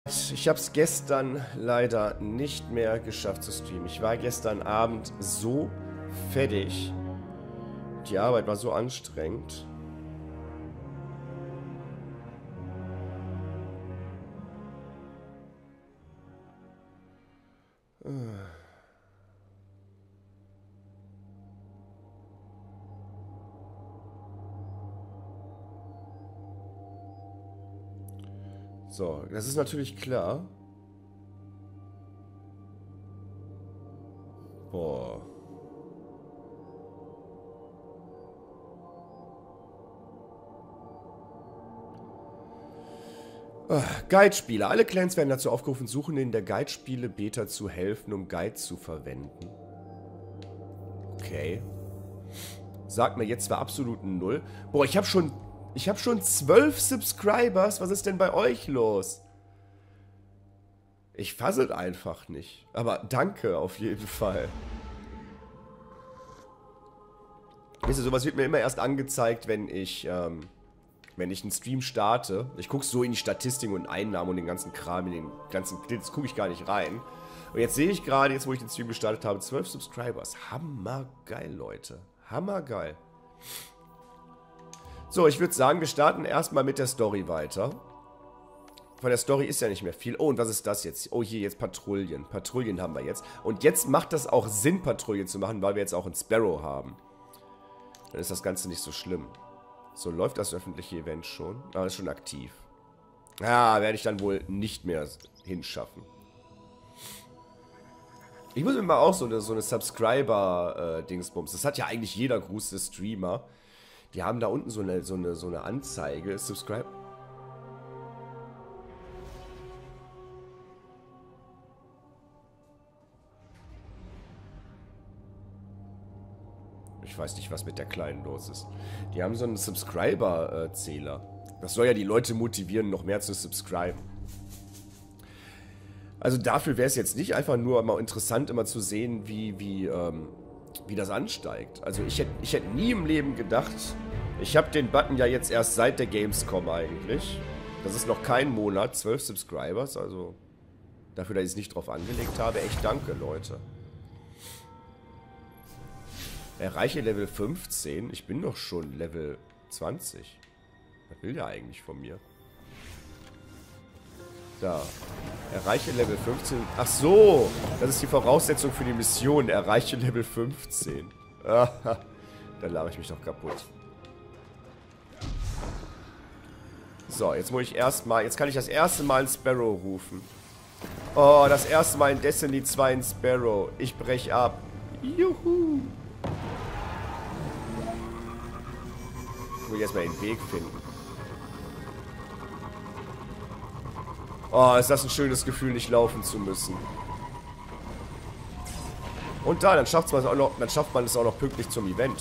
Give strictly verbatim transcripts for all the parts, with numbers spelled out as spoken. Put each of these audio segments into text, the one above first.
Ich habe es gestern leider nicht mehr geschafft zu streamen. Ich war gestern Abend so fertig. Die Arbeit war so anstrengend. So, das ist natürlich klar. Boah. Guide-Spiele. Alle Clans werden dazu aufgerufen, Suchenden in der Guide-Spiele-Beta zu helfen, um Guide zu verwenden. Okay. Sagt mir jetzt zwar absolut null. Boah, ich habe schon... Ich habe schon zwölf Subscribers. Was ist denn bei euch los? Ich fasse einfach nicht. Aber danke auf jeden Fall. Wisst ihr, sowas wird mir immer erst angezeigt, wenn ich, ähm, wenn ich einen Stream starte. Ich gucke so in die Statistiken und Einnahmen und den ganzen Kram, in den ganzen Clips gucke ich gar nicht rein. Und jetzt sehe ich gerade, jetzt wo ich den Stream gestartet habe, zwölf Subscribers. Hammergeil, Leute. Hammergeil. So, ich würde sagen, wir starten erstmal mit der Story weiter. Von der Story ist ja nicht mehr viel. Oh, und was ist das jetzt? Oh, hier jetzt Patrouillen. Patrouillen haben wir jetzt. Und jetzt macht das auch Sinn, Patrouillen zu machen, weil wir jetzt auch einen Sparrow haben. Dann ist das Ganze nicht so schlimm. So, läuft das öffentliche Event schon? Aber ist schon aktiv. Ja, werde ich dann wohl nicht mehr hinschaffen. Ich muss mir mal auch so eine, so eine Subscriber-Dingsbums. Das hat ja eigentlich jeder große Streamer. Die haben da unten so eine, so eine, so eine Anzeige. Subscribe. Ich weiß nicht, was mit der Kleinen los ist. Die haben so einen Subscriber-Zähler. Das soll ja die Leute motivieren, noch mehr zu subscriben. Also dafür wäre es jetzt nicht einfach nur mal interessant, immer zu sehen, wie, wie, ähm, wie das ansteigt. Also ich hätte ich hätt nie im Leben gedacht, ich habe den Button ja jetzt erst seit der Gamescom eigentlich. Das ist noch kein Monat, zwölf Subscribers, also dafür, dass ich es nicht drauf angelegt habe. Echt danke, Leute. Erreiche Level fünfzehn, ich bin doch schon Level zwanzig. Was will der eigentlich von mir? Da. Erreiche Level fünfzehn. Ach so, das ist die Voraussetzung für die Mission. Erreiche Level fünfzehn. Dann lache ich mich doch kaputt. So, jetzt muss ich erstmal... Jetzt kann ich das erste Mal einen Sparrow rufen. Oh, das erste Mal in Destiny zwei ein Sparrow. Ich brech ab. Juhu. Ich muss erstmal den Weg finden. Oh, ist das ein schönes Gefühl, nicht laufen zu müssen. Und da, dann schafft man es auch noch, dann schafft man es auch noch pünktlich zum Event.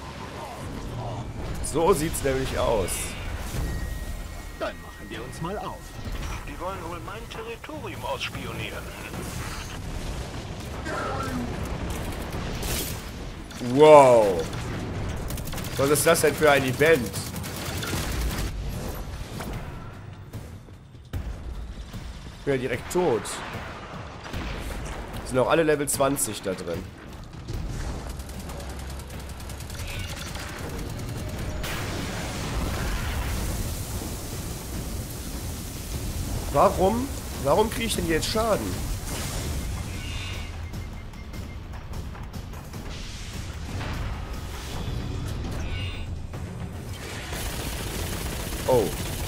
So sieht's nämlich aus. Dann machen wir uns mal auf. Die wollen wohl mein Territorium ausspionieren. Wow. Was ist das denn für ein Event? Ich bin ja direkt tot. Sind auch alle Level zwanzig da drin. Warum? Warum kriege ich denn jetzt Schaden? Oh.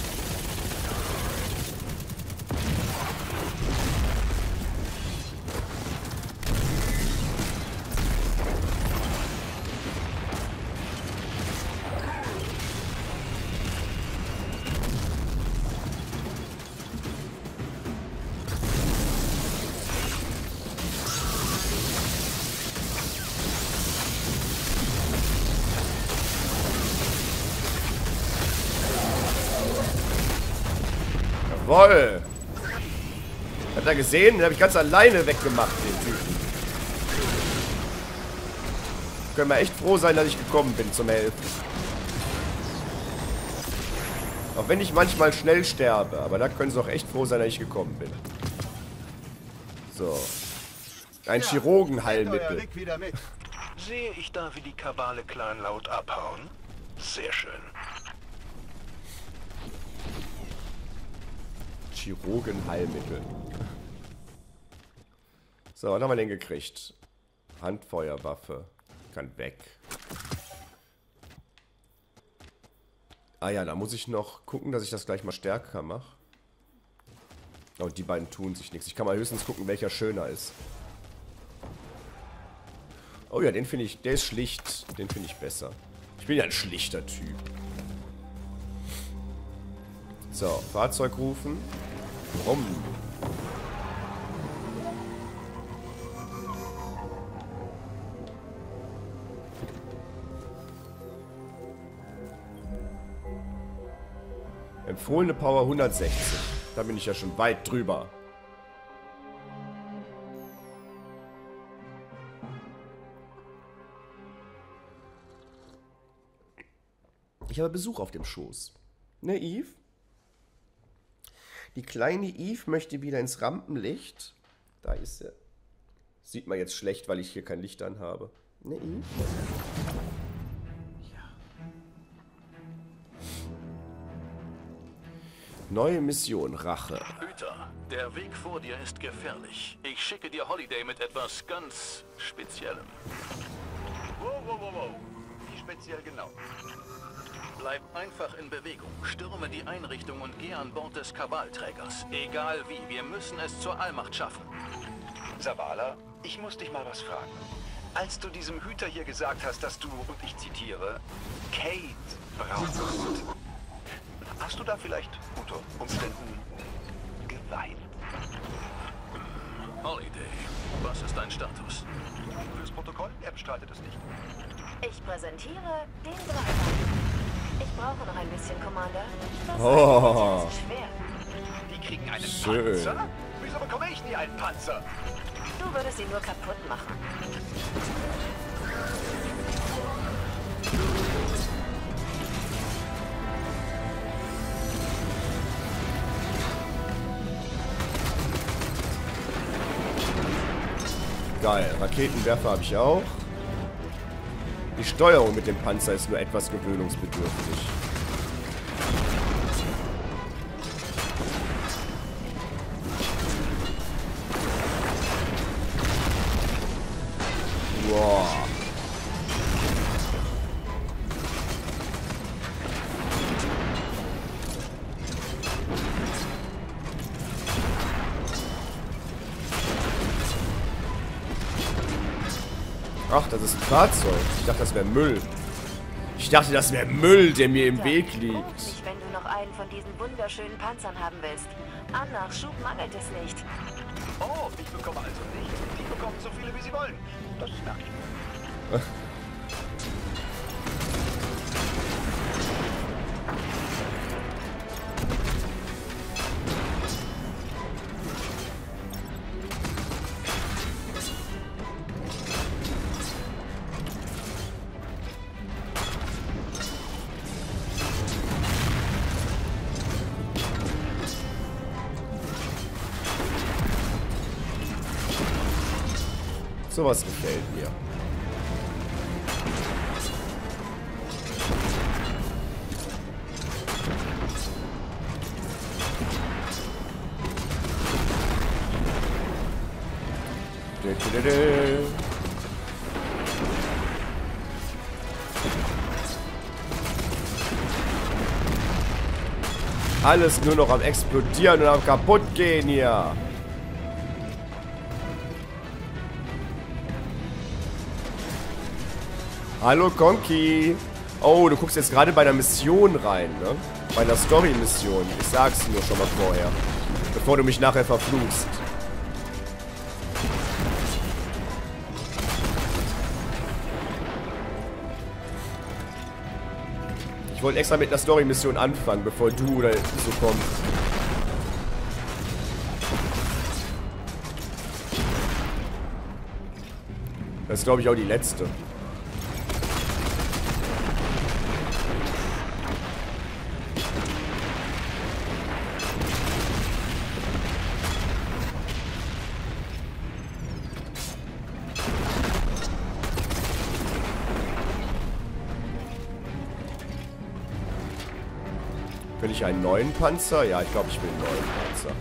Jawoll. Hat er gesehen? Den habe ich ganz alleine weggemacht, den Typen. Können wir echt froh sein, dass ich gekommen bin zum Helfen. Auch wenn ich manchmal schnell sterbe. Aber da können sie auch echt froh sein, dass ich gekommen bin. So. Ein Chirurgenheilmittel. Sehe ich da, wie die Kabale kleinlaut abhauen? Sehr schön. Chirurgenheilmittel. So, was haben wir denn gekriegt? Handfeuerwaffe. Kann weg. Ah ja, da muss ich noch gucken, dass ich das gleich mal stärker mache. Oh, die beiden tun sich nichts. Ich kann mal höchstens gucken, welcher schöner ist. Oh ja, den finde ich, der ist schlicht. Den finde ich besser. Ich bin ja ein schlichter Typ. So, Fahrzeug rufen. Rum. Empfohlene Power hundertsechzig. Da bin ich ja schon weit drüber. Ich habe Besuch auf dem Schoß. Ne, Eve? Die kleine Eve möchte wieder ins Rampenlicht. Da ist sie. Sieht man jetzt schlecht, weil ich hier kein Licht an habe. Ne, Eve? Ja. Neue Mission, Rache. Hüter, der Weg vor dir ist gefährlich. Ich schicke dir Holiday mit etwas ganz Speziellem. Wow, wow, wow, wow. Wie speziell genau? Bleib einfach in Bewegung, stürme die Einrichtung und geh an Bord des Kabalträgers. Egal wie, wir müssen es zur Allmacht schaffen. Zavala, ich muss dich mal was fragen. Als du diesem Hüter hier gesagt hast, dass du, und ich zitiere, Kate brauchst, hast du da vielleicht unter Umständen geweint? Holiday, was ist dein Status? Fürs Protokoll? Er bestreitet es nicht. Ich präsentiere den Driver. Ich brauche noch ein bisschen, Commander. Das Oh. ist schwer. Die kriegen einen Schön. Panzer? Wieso bekomme ich nie einen Panzer? Du würdest ihn nur kaputt machen. Geil. Raketenwerfer habe ich auch. Die Steuerung mit dem Panzer ist nur etwas gewöhnungsbedürftig. Wow. Ach, das ist ein Fahrzeug. Ich dachte, das wäre Müll. Ich dachte, das wäre Müll, der mir im Weg liegt. Ruf mich, wenn du noch einen von diesen wunderschönen Panzern haben willst. An Nachschub mangelt es nicht. Oh, ich bekomme also nicht. Die bekommen so viele, wie sie wollen. Das merke ich mir. Sowas gefällt mir. Du, du, du, du. Alles nur noch am Explodieren und am Kaputtgehen hier. Hallo Conky. Oh, du guckst jetzt gerade bei der Mission rein, ne? Bei der Story-Mission. Ich sag's nur schon mal vorher. Bevor du mich nachher verfluchst. Ich wollte extra mit einer Story-Mission anfangen, bevor du oder so kommst. Das ist, glaube ich, auch die letzte. Will ich einen neuen Panzer? Ja, ich glaube, ich will einen neuen Panzer.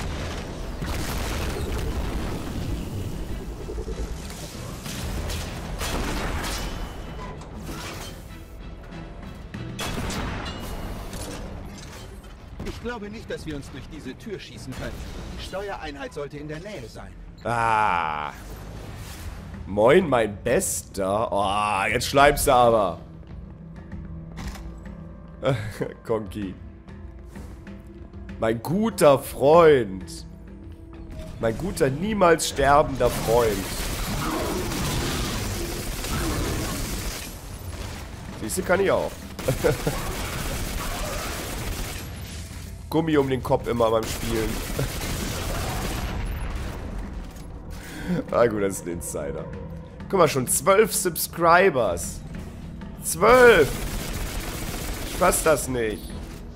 Ich glaube nicht, dass wir uns durch diese Tür schießen können. Die Steuereinheit sollte in der Nähe sein. Ah. Moin, mein Bester. Oh, jetzt schleimst du aber. Conky. Mein guter Freund. Mein guter, niemals sterbender Freund. Siehste, kann ich auch. Gummi um den Kopf immer beim Spielen. Ah gut, das ist ein Insider. Guck mal, schon zwölf Subscribers. Zwölf! Ich fass das nicht.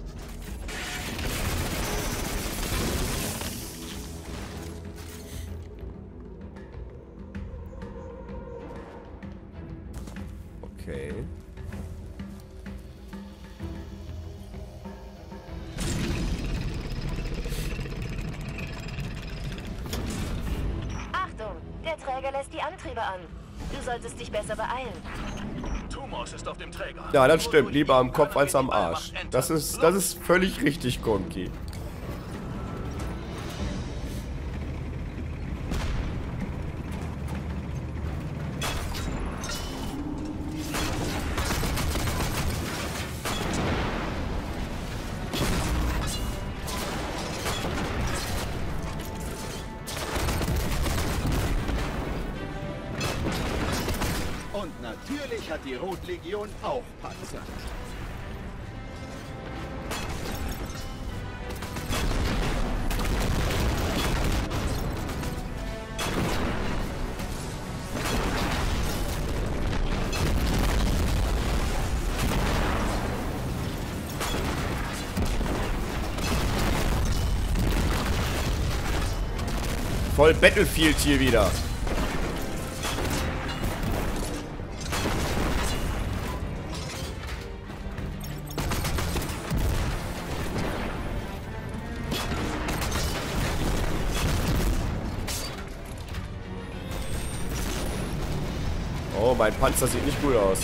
Okay. Der Träger lässt die Antriebe an. Du solltest dich besser beeilen. Tumors ist auf dem Träger. Ja, das stimmt. Lieber am Kopf als am Arsch. Das ist, das ist völlig richtig, Conky. Und natürlich hat die Rotlegion auch Panzer. Voll Battlefield hier wieder. Oh, mein Panzer sieht nicht gut aus.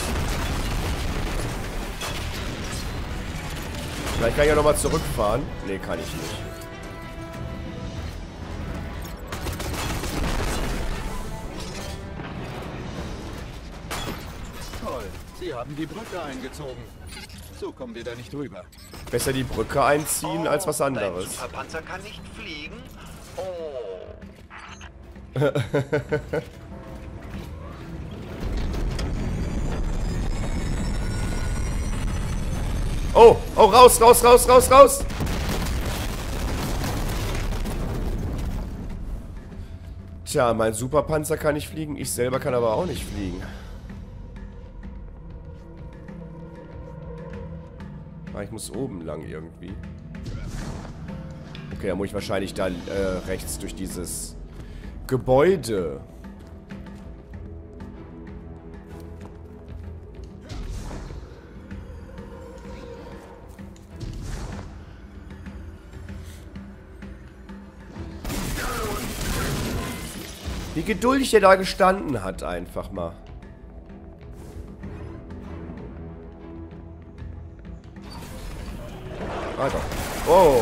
Vielleicht kann ich ja nochmal zurückfahren. Nee, kann ich nicht. Toll, Sie haben die Brücke eingezogen. So kommen wir da nicht rüber. Besser die Brücke einziehen als was anderes. Dein Superpanzer kann nicht fliegen? Oh. Oh, oh, raus, raus, raus, raus, raus. Tja, mein Superpanzer kann nicht fliegen, ich selber kann aber auch nicht fliegen. Ah, ich muss oben lang irgendwie. Okay, dann muss ich wahrscheinlich da äh, rechts durch dieses Gebäude. Wie geduldig der da gestanden hat, einfach mal. Alter. Oh.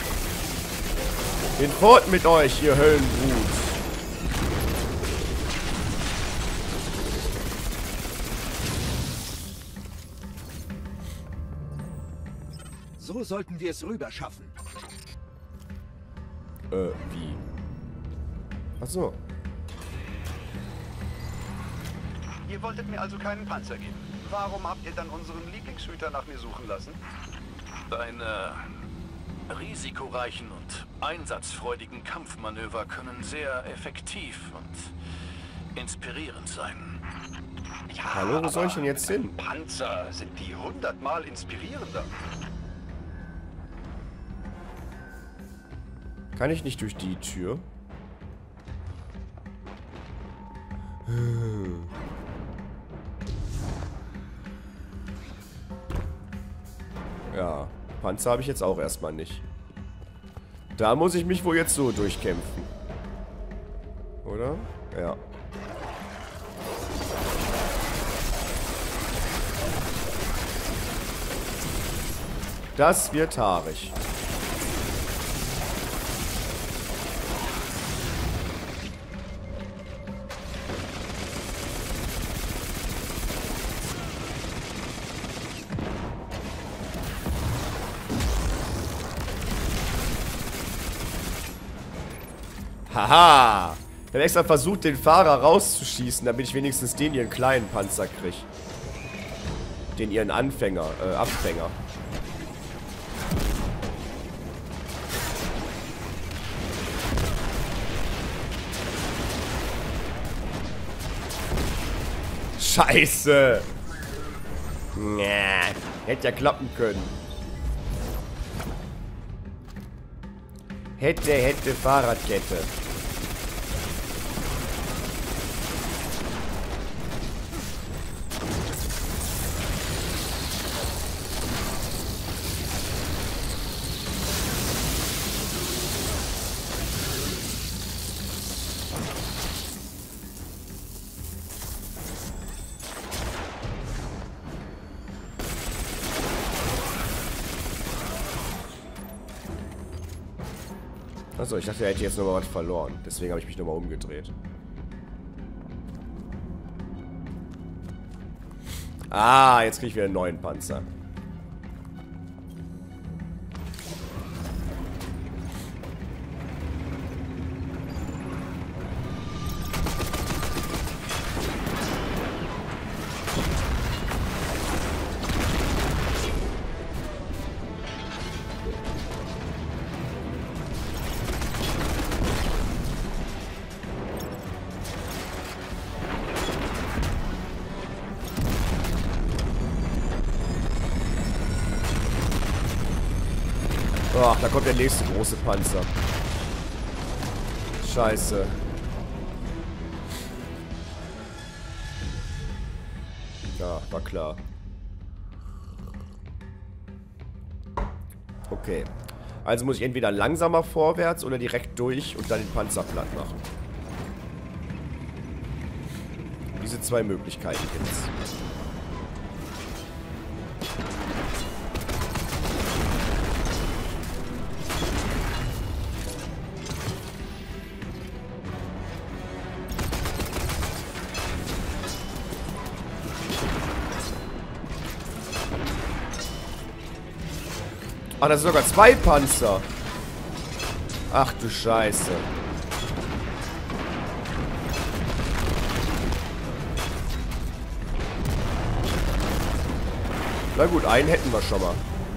Hinfort mit euch, ihr Höllenbrut. So sollten wir es rüber schaffen. Äh, wie? Ach so. Ihr wolltet mir also keinen Panzer geben. Warum habt ihr dann unseren Lieblingshüter nach mir suchen lassen? Deine risikoreichen und einsatzfreudigen Kampfmanöver können sehr effektiv und inspirierend sein. Ja, Hallo, wo soll ich denn aber jetzt hin? Panzer sind die hundertmal inspirierender. Kann ich nicht durch die Tür? Ja, Panzer habe ich jetzt auch erstmal nicht. Da muss ich mich wohl jetzt so durchkämpfen. Oder? Ja. Das wird haarig. Haha! Ich habe extra versucht, den Fahrer rauszuschießen, damit ich wenigstens den ihren kleinen Panzer kriege. Den ihren Anfänger, äh, Abfänger. Scheiße! Nee, hätte ja klappen können. Hätte, hätte Fahrradkette. Achso, ich dachte, er hätte jetzt nochmal was verloren. Deswegen habe ich mich nochmal umgedreht. Ah, jetzt kriege ich wieder einen neuen Panzer. Ach, da kommt der nächste große Panzer. Scheiße. Ja, war klar. Okay. Also muss ich entweder langsamer vorwärts oder direkt durch und dann den Panzer platt machen. Diese zwei Möglichkeiten gibt's. Ah, das sind sogar zwei Panzer. Ach du Scheiße. Na gut, einen hätten wir schon mal.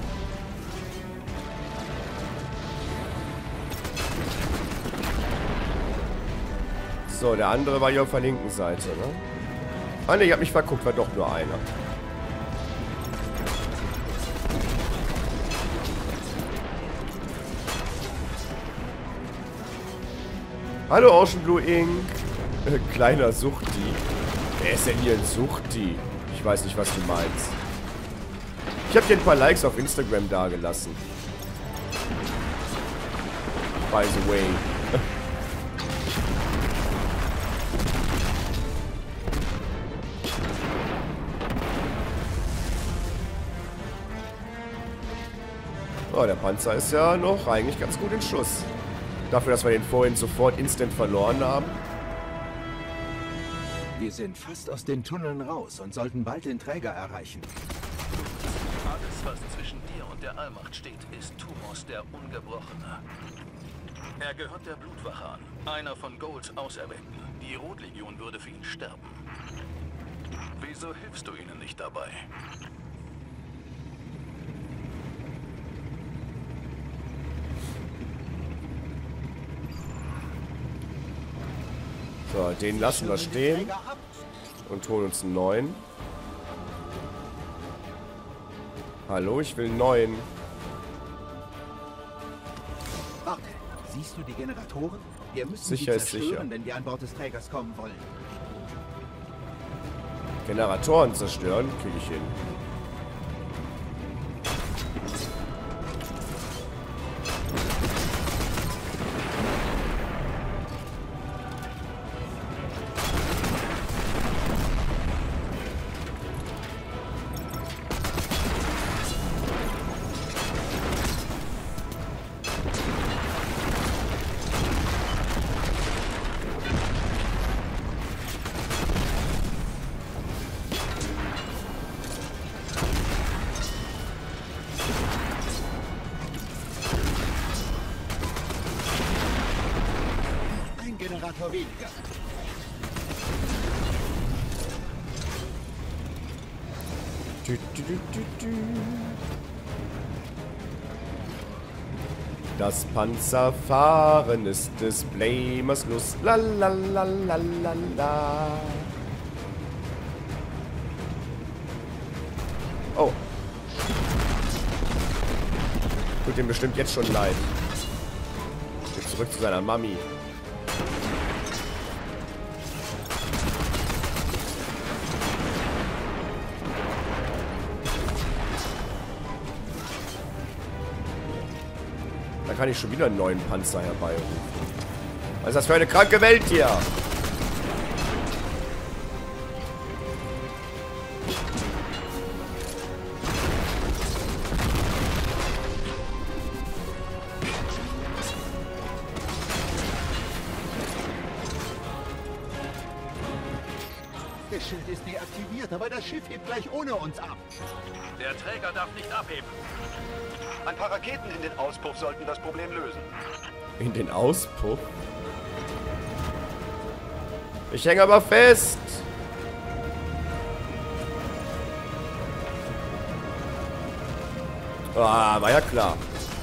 So, der andere war hier auf der linken Seite, ne? Ah ne, ich hab mich verguckt, war doch nur einer. Hallo Ocean Blue Ink. Äh, kleiner Suchti. Wer ist denn hier ein Suchti? Ich weiß nicht, was du meinst. Ich habe dir ein paar Likes auf Instagram dagelassen. By the way. Oh, der Panzer ist ja noch eigentlich ganz gut in Schuss. Dafür, dass wir den vorhin sofort instant verloren haben. Wir sind fast aus den Tunneln raus und sollten bald den Träger erreichen. Alles, was zwischen dir und der Allmacht steht, ist Tumos der Ungebrochene. Er gehört der Blutwache an, einer von Golds Auserwählten. Die Rotlegion würde für ihn sterben. Wieso hilfst du ihnen nicht dabei? So, den lassen wir stehen. Und holen uns einen neuen. Hallo, ich will einen neuen. Warte, siehst du die Generatoren? Wir müssen Sicher sie ist zerstören, sicher. wenn wir an Bord des Trägers kommen wollen. Generatoren zerstören, kriege ich hin. Ein Generator weniger. Du, du, du, du, du. Das Panzerfahren ist des Blamers Lust. La la la la la la. Oh. Tut ihm bestimmt jetzt schon leid. Geht zurück zu seiner Mami. Da kann ich schon wieder einen neuen Panzer herbeirufen. Was ist das für eine kranke Welt hier? Das Schild ist deaktiviert, aber das Schiff hebt gleich ohne uns ab. Der Träger darf nicht abheben. Ein paar Raketen in den Auspuff sollten das Problem lösen. In den Auspuff? Ich hänge aber fest. Ah, war ja klar.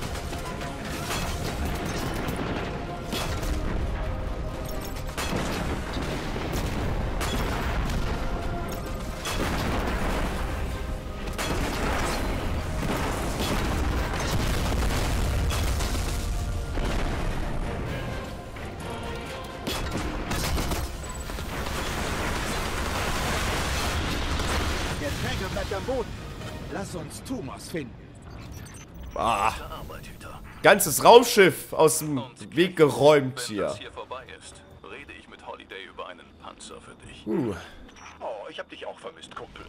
Der Träger bleibt am Boden. Lass uns Tumors finden. Ah, Gute Arbeit, Hüter. ganzes Raumschiff aus dem Und Weg geräumt wenn hier. das hier vorbei ist, rede ich mit Holiday über einen Panzer für dich. Hm. Oh, ich hab dich auch vermisst, Kumpel.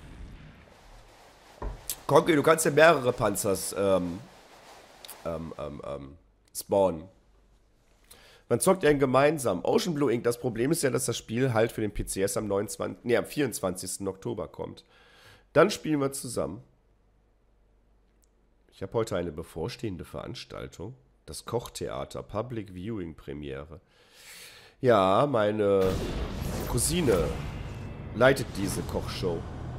Konki, du kannst ja mehrere Panzers ähm, ähm, ähm, ähm, spawnen. Man zockt ja gemeinsam. Ocean Blue Incorporated. Das Problem ist ja, dass das Spiel halt für den P C erst am neunundzwanzigsten Nee, am vierundzwanzigsten Oktober kommt. Dann spielen wir zusammen. Ich habe heute eine bevorstehende Veranstaltung. Das Kochtheater, Public Viewing Premiere. Ja, meine Cousine leitet diese Kochshow.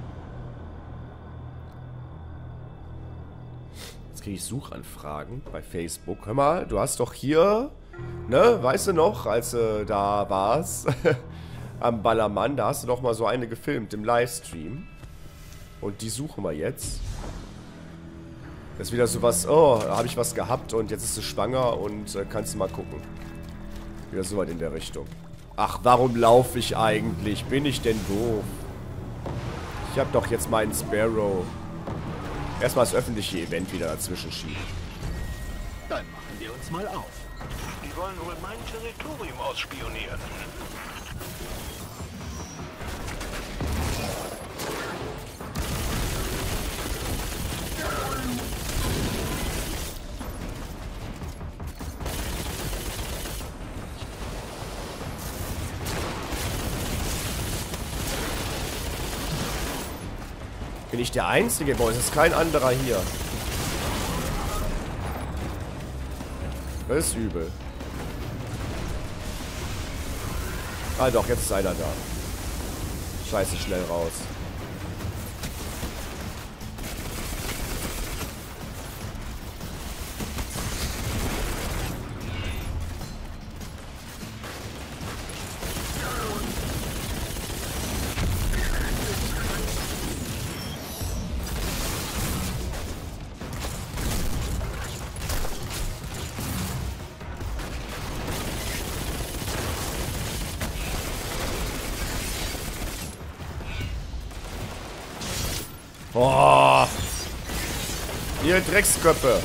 Jetzt kriege ich Suchanfragen bei Facebook. Hör mal, du hast doch hier, ne, weißt du noch, als du da warst, am Ballermann, da hast du doch mal so eine gefilmt im Livestream. Und die suchen wir jetzt. Das ist wieder sowas, oh, da habe ich was gehabt und jetzt ist sie schwanger und äh, kannst du mal gucken. Wieder so weit in der Richtung. Ach, warum laufe ich eigentlich? Bin ich denn doof? Ich habe doch jetzt meinen Sparrow. Erstmal das öffentliche Event wieder dazwischen schieben. Dann machen wir uns mal auf. Die wollen wohl mein Territorium ausspionieren. Bin ich der Einzige? Boah, es ist kein anderer hier. Das ist übel. Ah doch, jetzt ist einer da. Scheiße, schnell raus. Boah. Ihr Drecksköpfe.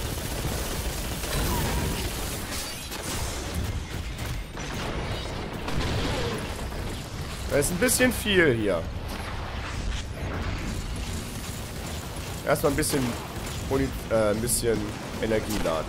Das ist ein bisschen viel hier. Erstmal ein bisschen, äh, ein bisschen Energie laden.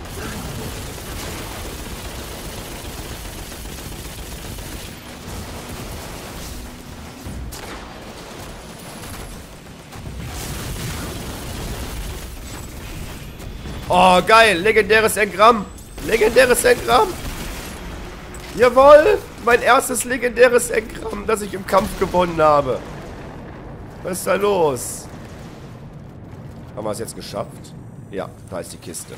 Oh, geil. Legendäres Engramm. Legendäres Engramm. Jawohl! Mein erstes legendäres Engramm, das ich im Kampf gewonnen habe. Was ist da los? Haben wir es jetzt geschafft? Ja, da ist die Kiste.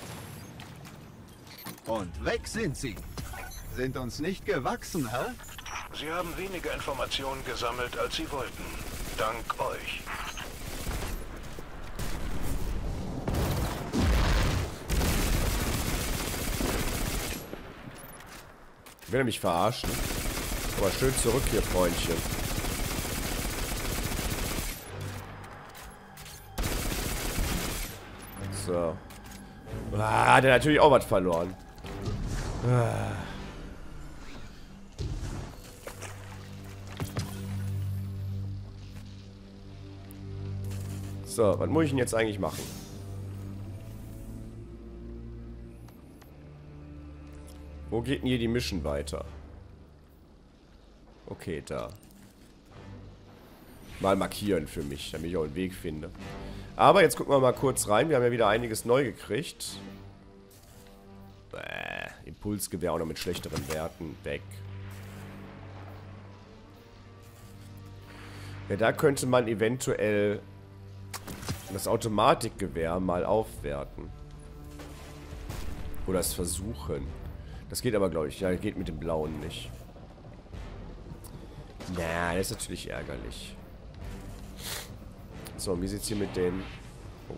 Und weg sind sie. Sind uns nicht gewachsen, hä? Sie haben weniger Informationen gesammelt, als Sie wollten. Dank euch. Will er mich verarschen? Aber schön zurück hier, Freundchen. So. Ah, hat er natürlich auch was verloren. Ah. So, was muss ich denn jetzt eigentlich machen? Wo geht denn hier die Mission weiter? Okay, da. Mal markieren für mich, damit ich auch einen Weg finde. Aber jetzt gucken wir mal kurz rein. Wir haben ja wieder einiges neu gekriegt. Bäh, Impulsgewehr auch noch mit schlechteren Werten. Weg. Ja, da könnte man eventuell das Automatikgewehr mal aufwerten. Oder es versuchen. Das geht aber, glaube ich, ja, geht mit dem blauen nicht. Na, das ist natürlich ärgerlich. So, wie sieht's hier mit den... Oh.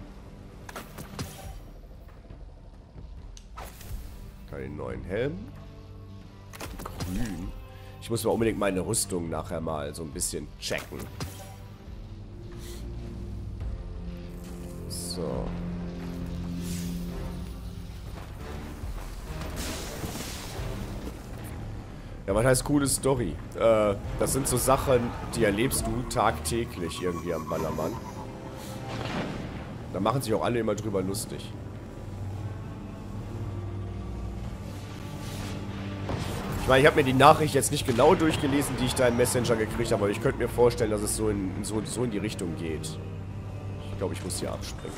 Keinen neuen Helm. Grün. Ich muss mal unbedingt meine Rüstung nachher mal so ein bisschen checken. So. Ja, was heißt coole Story? Äh, das sind so Sachen, die erlebst du tagtäglich irgendwie am Ballermann. Da machen sich auch alle immer drüber lustig. Ich meine, ich habe mir die Nachricht jetzt nicht genau durchgelesen, die ich da im Messenger gekriegt habe, aber ich könnte mir vorstellen, dass es so in, so, so in die Richtung geht. Ich glaube, ich muss hier abspringen.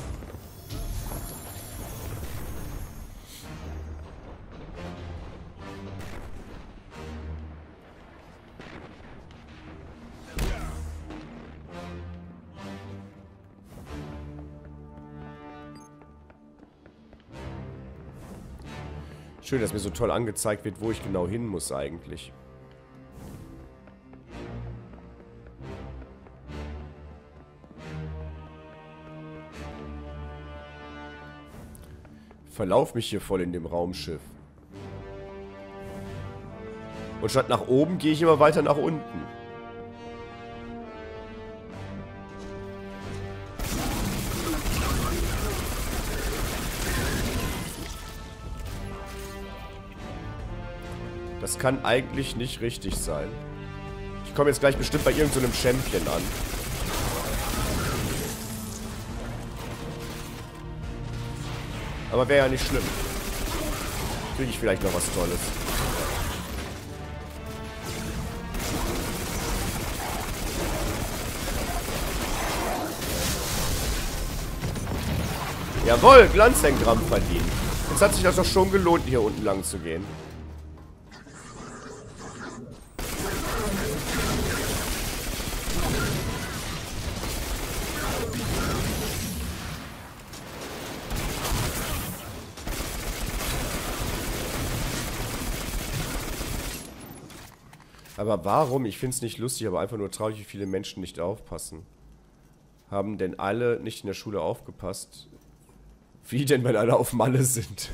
Schön, dass mir so toll angezeigt wird, wo ich genau hin muss eigentlich. Verlauf mich hier voll in dem Raumschiff. Und statt nach oben gehe ich immer weiter nach unten. Das kann eigentlich nicht richtig sein. Ich komme jetzt gleich bestimmt bei irgendeinem so Champion an. Aber wäre ja nicht schlimm. Kriege ich vielleicht noch was Tolles. Jawohl, Glanzengramm verdient. Jetzt hat sich das doch schon gelohnt, hier unten lang zu gehen. Aber warum? Ich finde es nicht lustig, aber einfach nur traurig, wie viele Menschen nicht aufpassen. Haben denn alle nicht in der Schule aufgepasst? Wie denn, wenn alle auf Malle sind?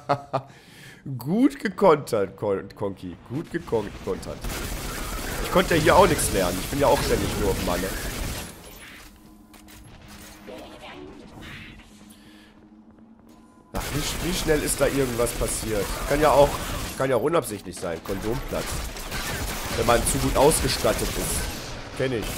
Gut gekontert, Kon Konki. Gut gekontert. Ich konnte ja hier auch nichts lernen. Ich bin ja auch ständig nur auf Malle. Ach, wie, wie schnell ist da irgendwas passiert? Kann ja auch, kann ja auch unabsichtlich sein. Kondomplatz. Wenn man zu gut ausgestattet ist. Kenn ich.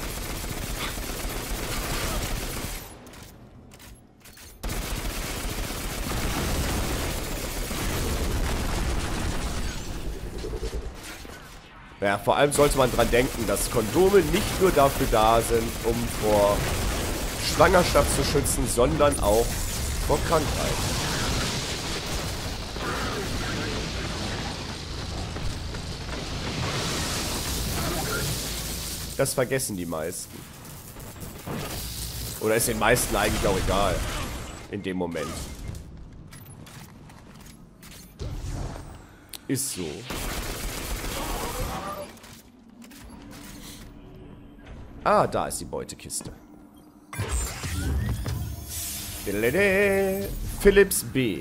Ja, vor allem sollte man dran denken, dass Kondome nicht nur dafür da sind, um vor Schwangerschaft zu schützen, sondern auch vor Krankheit. Das vergessen die meisten. Oder ist den meisten eigentlich auch egal. In dem Moment. Ist so. Ah, da ist die Beutekiste. Philips B.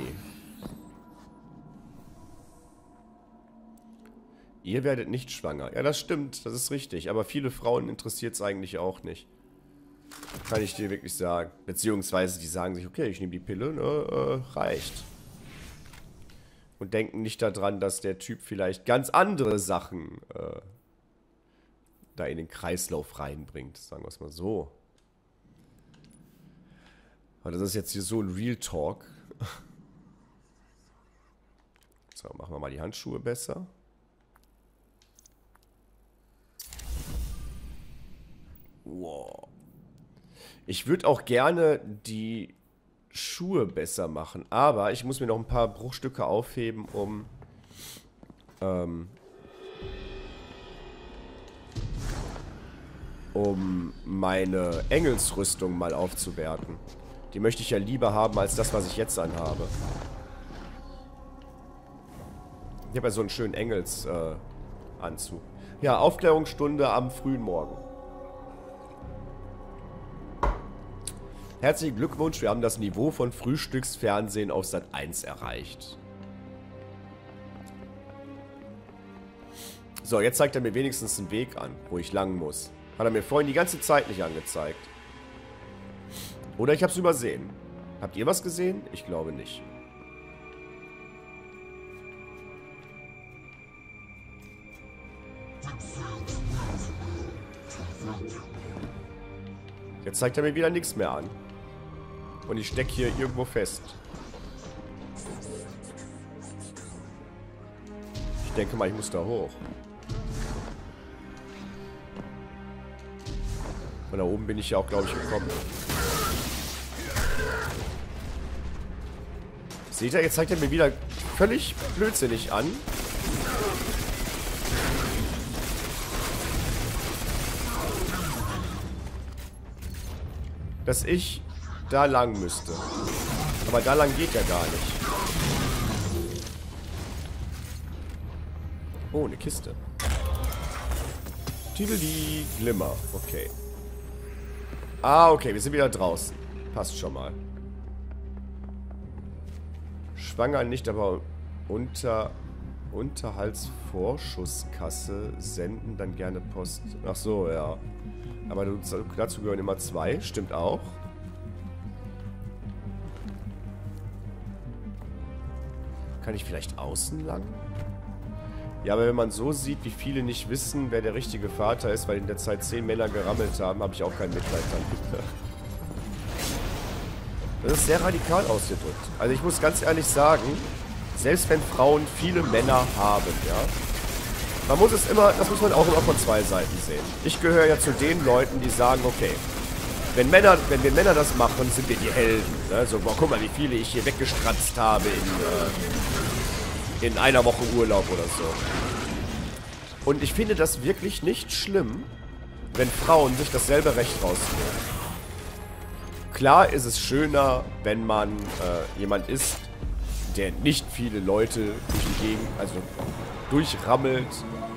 Ihr werdet nicht schwanger. Ja, das stimmt. Das ist richtig. Aber viele Frauen interessiert es eigentlich auch nicht. Kann ich dir wirklich sagen. Beziehungsweise die sagen sich, okay, ich nehme die Pille, ne, äh, reicht. Und denken nicht daran, dass der Typ vielleicht ganz andere Sachen äh, da in den Kreislauf reinbringt. Sagen wir es mal so. Aber das ist jetzt hier so ein Real Talk. So, machen wir mal die Handschuhe besser. Wow. Ich würde auch gerne die Schuhe besser machen, aber ich muss mir noch ein paar Bruchstücke aufheben, um ähm, um meine Engelsrüstung mal aufzuwerten. Die möchte ich ja lieber haben, als das, was ich jetzt anhabe. Ich habe ja so einen schönen Engelsanzug. Äh, ja, Aufklärungsstunde am frühen Morgen. Herzlichen Glückwunsch, wir haben das Niveau von Frühstücksfernsehen auf Sat eins erreicht. So, jetzt zeigt er mir wenigstens einen Weg an, wo ich lang muss. Hat er mir vorhin die ganze Zeit nicht angezeigt. Oder ich habe es übersehen. Habt ihr was gesehen? Ich glaube nicht. Jetzt zeigt er mir wieder nichts mehr an. Und ich stecke hier irgendwo fest. Ich denke mal, ich muss da hoch. Von da oben bin ich ja auch, glaube ich, gekommen. Seht ihr, jetzt zeigt er mir wieder völlig blödsinnig an. Dass ich da lang müsste. Aber da lang geht ja gar nicht. Oh, eine Kiste. Tideli Glimmer. Okay. Ah, okay, wir sind wieder draußen. Passt schon mal. Schwanger nicht, aber unter Unterhaltsvorschusskasse senden dann gerne Post. Ach so, ja. Aber dazu gehören immer zwei. Stimmt auch. Kann ich vielleicht außen lang? Ja, aber wenn man so sieht, wie viele nicht wissen, wer der richtige Vater ist, weil in der Zeit zehn Männer gerammelt haben, habe ich auch kein Mitleid damit. Das ist sehr radikal ausgedrückt. Also ich muss ganz ehrlich sagen, selbst wenn Frauen viele Männer haben, ja, man muss es immer, das muss man auch immer von zwei Seiten sehen. Ich gehöre ja zu den Leuten, die sagen, okay, wenn Männer, wenn wir Männer das machen, sind wir die Helden. Ne? So, boah, guck mal, wie viele ich hier weggestratzt habe in, äh, in einer Woche Urlaub oder so. Und ich finde das wirklich nicht schlimm, wenn Frauen sich dasselbe Recht rausnehmen. Klar ist es schöner, wenn man äh, jemand ist, der nicht viele Leute durch die Gegend, also durchrammelt.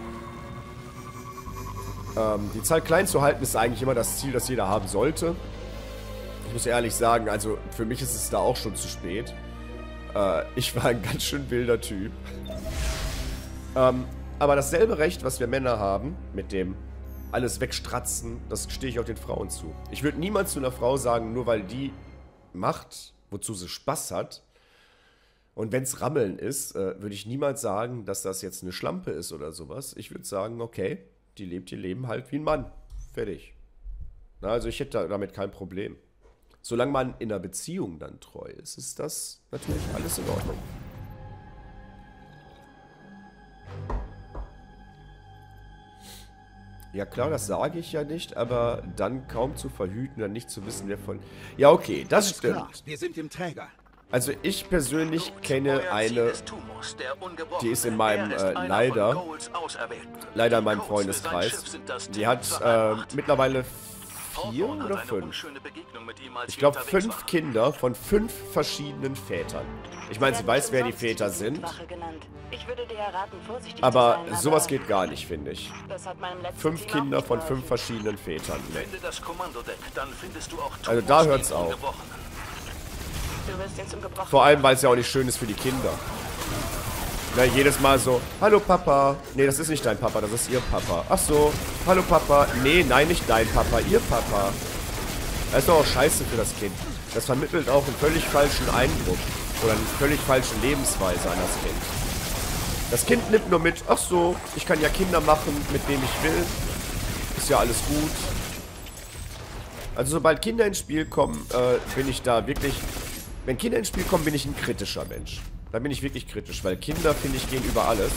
Ähm, die Zahl klein zu halten ist eigentlich immer das Ziel, das jeder haben sollte. Ich muss ehrlich sagen, also für mich ist es da auch schon zu spät. Äh, ich war ein ganz schön wilder Typ. ähm, aber dasselbe Recht, was wir Männer haben, mit dem alles wegstratzen, das stehe ich auch den Frauen zu. Ich würde niemals zu einer Frau sagen, nur weil die macht, wozu sie Spaß hat, und wenn es Rammeln ist, äh, würde ich niemals sagen, dass das jetzt eine Schlampe ist oder sowas. Ich würde sagen, okay, die lebt ihr Leben halt wie ein Mann. Fertig. Na, also ich hätte damit kein Problem. Solange man in einer Beziehung dann treu ist, ist das natürlich alles in Ordnung. Ja klar, das sage ich ja nicht, aber dann kaum zu verhüten, dann nicht zu wissen, wer von... Ja okay, das Alles stimmt. klar, wir sind im Träger. Also ich persönlich kenne eine, die ist in meinem, äh, leider, leider in meinem Freundeskreis. Die hat äh, mittlerweile vier oder fünf? Ich glaube fünf Kinder von fünf verschiedenen Vätern. Ich meine, sie weiß, wer die Väter sind. Aber sowas geht gar nicht, finde ich. Fünf Kinder von fünf verschiedenen Vätern. Nee. Also da hört's auf. Vor allem, weil es ja auch nicht schön ist für die Kinder. Na, jedes Mal so, hallo Papa. Nee, das ist nicht dein Papa, das ist ihr Papa. Ach so, hallo Papa. Nee, nein, nicht dein Papa, ihr Papa. Das ist doch auch scheiße für das Kind. Das vermittelt auch einen völlig falschen Eindruck. Oder eine völlig falsche Lebensweise an das Kind. Das Kind nimmt nur mit, ach so, ich kann ja Kinder machen, mit wem ich will. Ist ja alles gut. Also sobald Kinder ins Spiel kommen, äh, bin ich da wirklich... Wenn Kinder ins Spiel kommen, bin ich ein kritischer Mensch. Da bin ich wirklich kritisch, weil Kinder, finde ich, gehen über alles.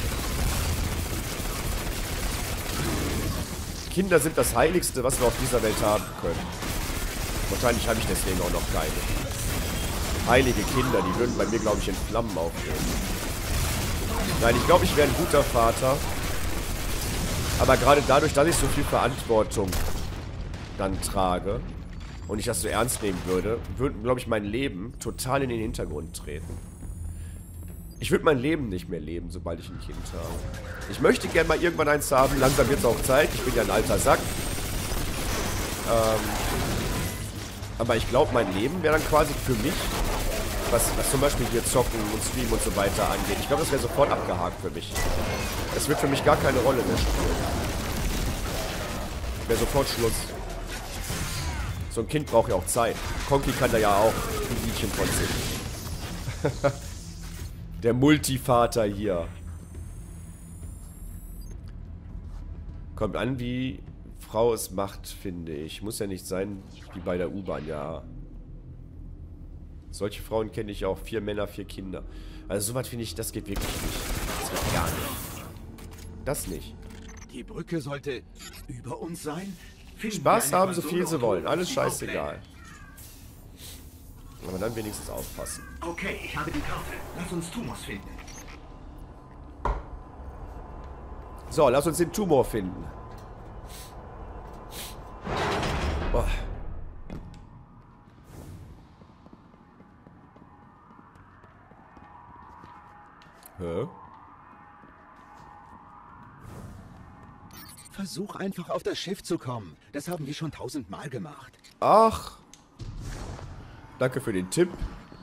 Kinder sind das Heiligste, was wir auf dieser Welt haben können. Wahrscheinlich habe ich deswegen auch noch keine. Heilige Kinder, die würden bei mir, glaube ich, in Flammen aufgehen. Nein, ich glaube, ich wäre ein guter Vater. Aber gerade dadurch, dass ich so viel Verantwortung dann trage und ich das so ernst nehmen würde, würde, glaube ich, mein Leben total in den Hintergrund treten. Ich würde mein Leben nicht mehr leben, sobald ich ein Kind habe. Ich möchte gerne mal irgendwann eins haben. Langsam wird es auch Zeit. Ich bin ja ein alter Sack. Ähm, aber ich glaube, mein Leben wäre dann quasi für mich, was, was zum Beispiel hier Zocken und Streamen und so weiter angeht. Ich glaube, das wäre sofort abgehakt für mich. Es wird für mich gar keine Rolle mehr spielen. Wäre sofort Schluss. So ein Kind braucht ja auch Zeit. Conky kann da ja auch ein Liedchen von singen. Der Multivater hier. Kommt an, wie Frau es macht, finde ich. Muss ja nicht sein wie bei der U-Bahn, ja. Solche Frauen kenne ich auch. Vier Männer, vier Kinder. Also sowas finde ich, das geht wirklich nicht. Das geht gar nicht. Das nicht. Die Brücke sollte über uns sein. Finden Spaß haben, so viel sie wollen. Alles scheißegal. Aber dann wenigstens aufpassen. Okay, ich habe die Karte. Lass uns Tumors finden. So, lass uns den Tumor finden. Boah. Hä? Versuch einfach auf das Schiff zu kommen. Das haben wir schon tausendmal gemacht. Ach. Danke für den Tipp.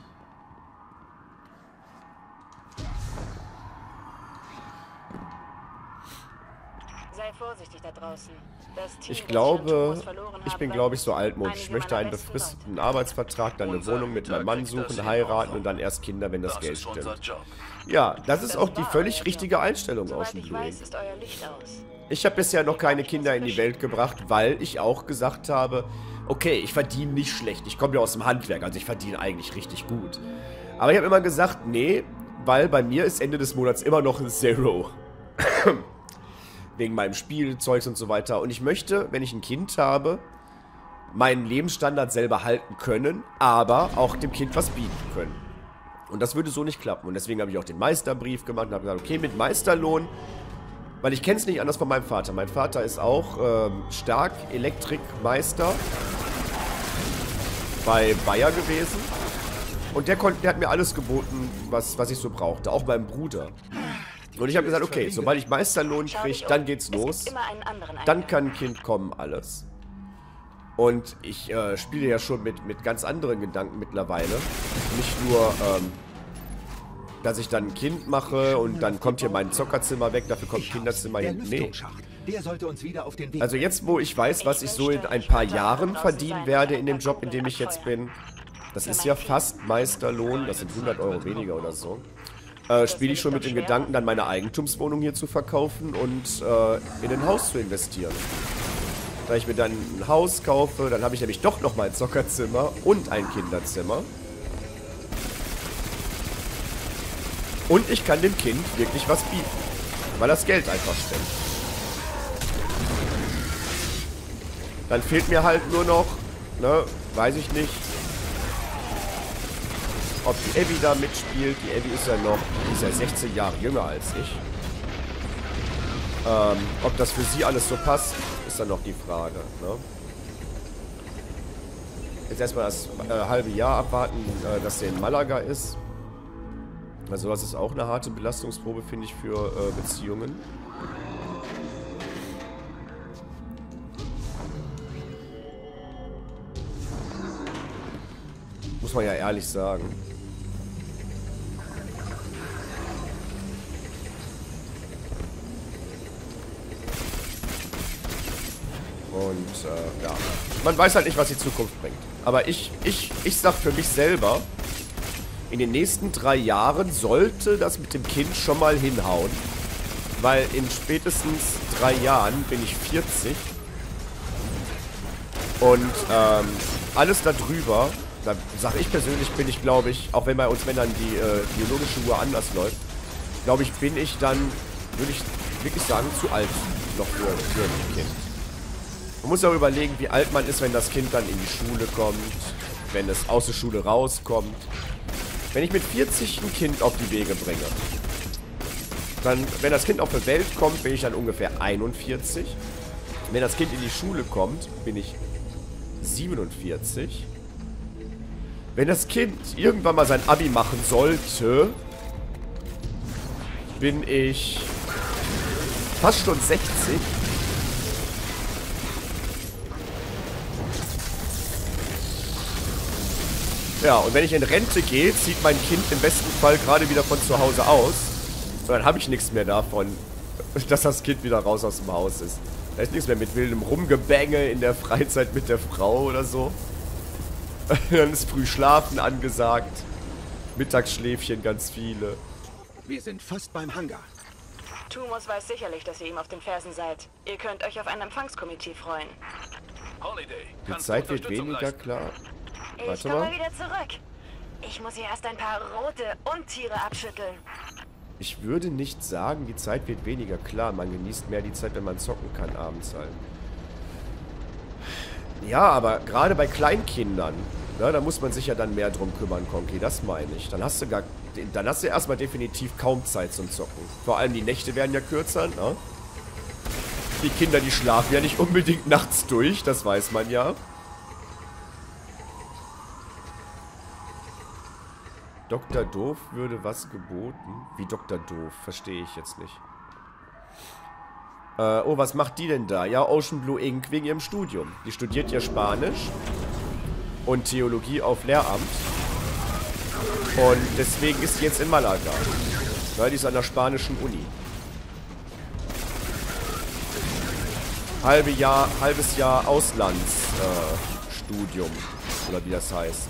Sei vorsichtig da draußen. Das Team, Ich glaube, das verloren ich haben, bin, glaube ich, so altmodisch. Ich möchte einen befristeten Arbeitsvertrag, dann eine Wohnung mit meinem Mann suchen, heiraten und dann erst Kinder, wenn das Geld stimmt. Ja, das ist auch die völlig richtige Einstellung aus dem Blue Ink. Ich habe bisher noch keine Kinder in die Welt gebracht, weil ich auch gesagt habe, okay, ich verdiene nicht schlecht. Ich komme ja aus dem Handwerk, also ich verdiene eigentlich richtig gut. Aber ich habe immer gesagt, nee, weil bei mir ist Ende des Monats immer noch ein Zero. Wegen meinem Spielzeugs und so weiter. Und ich möchte, wenn ich ein Kind habe, meinen Lebensstandard selber halten können, aber auch dem Kind was bieten können. Und das würde so nicht klappen. Und deswegen habe ich auch den Meisterbrief gemacht und habe gesagt, okay, mit Meisterlohn, weil ich kenne es nicht anders von meinem Vater. Mein Vater ist auch ähm, stark Elektrikmeister bei Bayer gewesen. Und der, konnte, der hat mir alles geboten, was, was ich so brauchte. Auch meinem Bruder. Und ich habe gesagt, okay, sobald ich Meisterlohn kriege, dann geht's los. Dann kann ein Kind kommen, alles. Und ich äh, spiele ja schon mit, mit ganz anderen Gedanken mittlerweile. Nicht nur, ähm, dass ich dann ein Kind mache und dann kommt hier mein Zockerzimmer weg, dafür kommt ein Kinderzimmer hin. Nee. Also jetzt, wo ich weiß, was ich so in ein paar Jahren verdienen werde in dem Job, in dem ich jetzt bin, das ist ja fast Meisterlohn, das sind hundert Euro weniger oder so, äh, spiele ich schon mit dem Gedanken, dann meine Eigentumswohnung hier zu verkaufen und äh, in ein Haus zu investieren. Da ich mir dann ein Haus kaufe, dann habe ich nämlich doch noch mal ein Zockerzimmer und ein Kinderzimmer. Und ich kann dem Kind wirklich was bieten, weil das Geld einfach stimmt. Dann fehlt mir halt nur noch, ne, weiß ich nicht, ob die Abby da mitspielt. Die Abby ist ja noch, die ist ja sechzehn Jahre jünger als ich. Ähm, ob das für sie alles so passt, ist dann noch die Frage, ne? Jetzt erstmal das äh, halbe Jahr abwarten, äh, dass der in Malaga ist. Also das ist auch eine harte Belastungsprobe, finde ich, für äh, Beziehungen. Muss man ja ehrlich sagen. Und äh, ja, man weiß halt nicht, was die Zukunft bringt. Aber ich, ich, ich sag für mich selber, in den nächsten drei Jahren sollte das mit dem Kind schon mal hinhauen. Weil in spätestens drei Jahren bin ich vierzig. Und ähm, alles darüber, da sage ich persönlich, bin ich, glaube ich, auch wenn bei uns Männern die äh, biologische Uhr anders läuft, glaube ich, bin ich dann, würde ich wirklich sagen, zu alt noch für, für ein Kind. Man muss auch überlegen, wie alt man ist, wenn das Kind dann in die Schule kommt, wenn es aus der Schule rauskommt. Wenn ich mit vierzig ein Kind auf die Wege bringe, dann, wenn das Kind auf die Welt kommt, bin ich dann ungefähr einundvierzig. Wenn das Kind in die Schule kommt, bin ich siebenundvierzig. Wenn das Kind irgendwann mal sein Abi machen sollte, bin ich fast schon sechzig. Ja, und wenn ich in Rente gehe, zieht mein Kind im besten Fall gerade wieder von zu Hause aus. Und dann habe ich nichts mehr davon, dass das Kind wieder raus aus dem Haus ist. Da ist nichts mehr mit wildem Rumgebänge in der Freizeit mit der Frau oder so. Dann ist früh Schlafen angesagt. Mittagsschläfchen ganz viele. Wir sind fast beim Hangar. Tumos weiß sicherlich, dass ihr ihm auf den Fersen seid. Ihr könnt euch auf ein Empfangskomitee freuen. Holiday, Die kannst Zeit du wird Unterstützung weniger, leisten? klar. Ich Warte komme mal. wieder zurück. Ich muss hier erst ein paar rote Untiere abschütteln. Ich würde nicht sagen, die Zeit wird weniger. Klar, man genießt mehr die Zeit, wenn man zocken kann abends halt. Ja, aber gerade bei Kleinkindern, ne, da muss man sich ja dann mehr drum kümmern, Conky. Das meine ich. Dann hast du gar, dann hast du erstmal definitiv kaum Zeit zum Zocken. Vor allem die Nächte werden ja kürzer, ne? Die Kinder, die schlafen ja nicht unbedingt nachts durch, das weiß man ja. Doktor Doof würde was geboten? Wie Doktor Doof? Verstehe ich jetzt nicht. Äh, oh, was macht die denn da? Ja, Ocean Blue Ink wegen ihrem Studium. Die studiert ja Spanisch und Theologie auf Lehramt. Und deswegen ist sie jetzt in Malaga. Weil die ist an der spanischen Uni. Halbe Jahr, halbes Jahr Auslandsstudium. Äh, oder wie das heißt.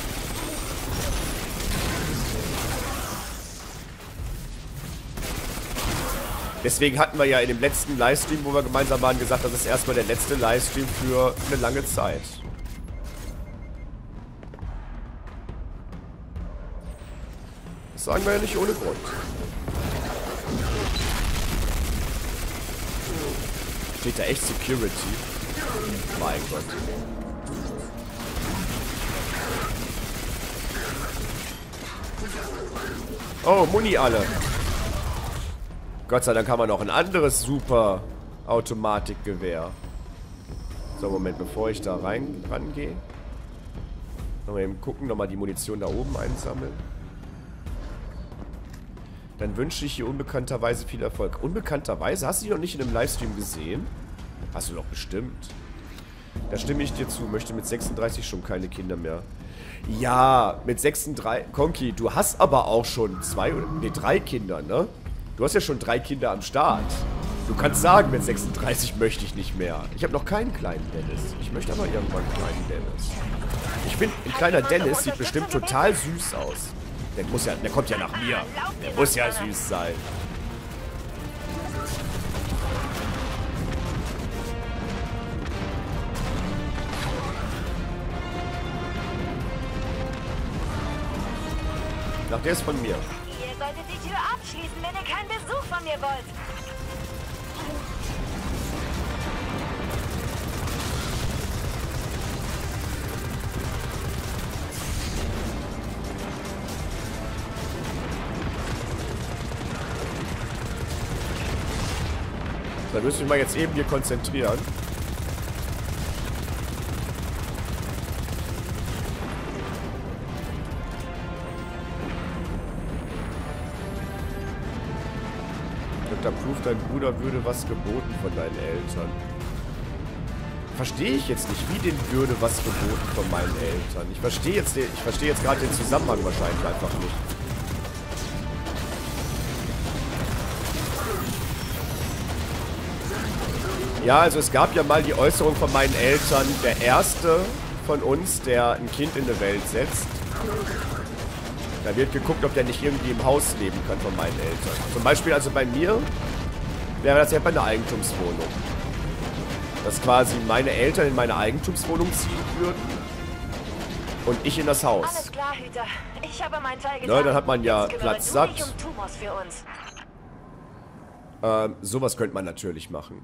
Deswegen hatten wir ja in dem letzten Livestream, wo wir gemeinsam waren, gesagt, das ist erstmal der letzte Livestream für eine lange Zeit. Das sagen wir ja nicht ohne Grund. Steht da echt Security? Mein Gott. Oh, Muni alle. Gott sei Dank haben wir noch ein anderes super Automatikgewehr. So, Moment, bevor ich da rein rangehe. Nochmal eben gucken, nochmal die Munition da oben einsammeln. Dann wünsche ich hier unbekannterweise viel Erfolg. Unbekannterweise? Hast du die noch nicht in einem Livestream gesehen? Hast du doch bestimmt. Da stimme ich dir zu. Möchte mit sechsunddreißig schon keine Kinder mehr. Ja, mit sechsunddreißig... Conky, du hast aber auch schon zwei oder... Ne, drei Kinder, ne? Du hast ja schon drei Kinder am Start. Du kannst sagen, mit sechsunddreißig möchte ich nicht mehr. Ich habe noch keinen kleinen Dennis. Ich möchte aber irgendwann einen kleinen Dennis. Ich finde, ein kleiner Dennis sieht bestimmt total süß aus. Der muss ja, der kommt ja nach mir. Der muss ja süß sein. Ach, der ist von mir. Ihr solltet die Tür abschließen, wenn ihr keinen Besuch von mir wollt. Da müssen wir mal jetzt eben hier konzentrieren. Doktor Proof, dein Bruder würde was geboten von deinen Eltern. Verstehe ich jetzt nicht, wie den würde was geboten von meinen Eltern. Ich verstehe jetzt, den, ich verstehe jetzt gerade den Zusammenhang wahrscheinlich einfach nicht. Ja, also es gab ja mal die Äußerung von meinen Eltern, der Erste von uns, der ein Kind in die Welt setzt, da wird geguckt, ob der nicht irgendwie im Haus leben kann von meinen Eltern. Zum Beispiel also bei mir wäre das ja bei einer Eigentumswohnung. Dass quasi meine Eltern in meine Eigentumswohnung ziehen würden und ich in das Haus. Alles klar, Hüter. Ich habe meinen Teil getan. Ja, dann hat man ja Jetzt Platz kümmere satt. du dich um Tumors für uns. Ähm, sowas könnte man natürlich machen.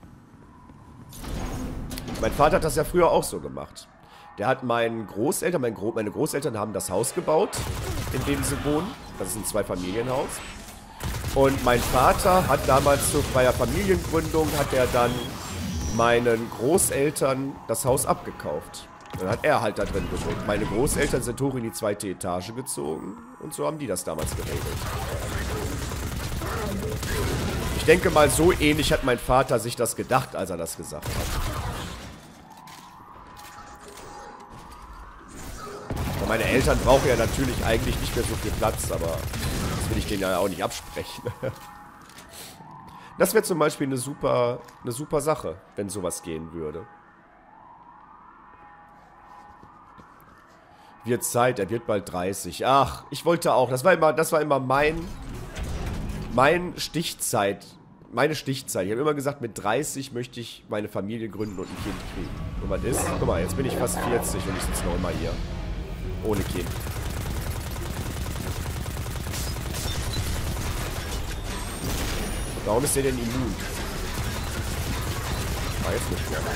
Mein Vater hat das ja früher auch so gemacht. Der hat meinen Großeltern, mein Gro meine Großeltern haben das Haus gebaut, in dem sie wohnen. Das ist ein Zweifamilienhaus. Und mein Vater hat damals zu freier Familiengründung, hat er dann meinen Großeltern das Haus abgekauft. Dann hat er halt da drin gewohnt. Meine Großeltern sind hoch in die zweite Etage gezogen und so haben die das damals geregelt. Ich denke mal, so ähnlich hat mein Vater sich das gedacht, als er das gesagt hat. Und meine Eltern brauchen ja natürlich eigentlich nicht mehr so viel Platz, aber das will ich denen ja auch nicht absprechen. Das wäre zum Beispiel eine super, eine super Sache, wenn sowas gehen würde. Wird Zeit, er wird bald dreißig. Ach, ich wollte auch. Das war immer, das war immer mein, mein Stichzeit. Meine Stichzeit. Ich habe immer gesagt, mit dreißig möchte ich meine Familie gründen und ein Kind kriegen. Und was ist? Guck mal, jetzt bin ich fast vierzig und ich sitze noch immer hier. Ohne Kind. Warum ist der denn immun? Ah, jetzt nicht mehr.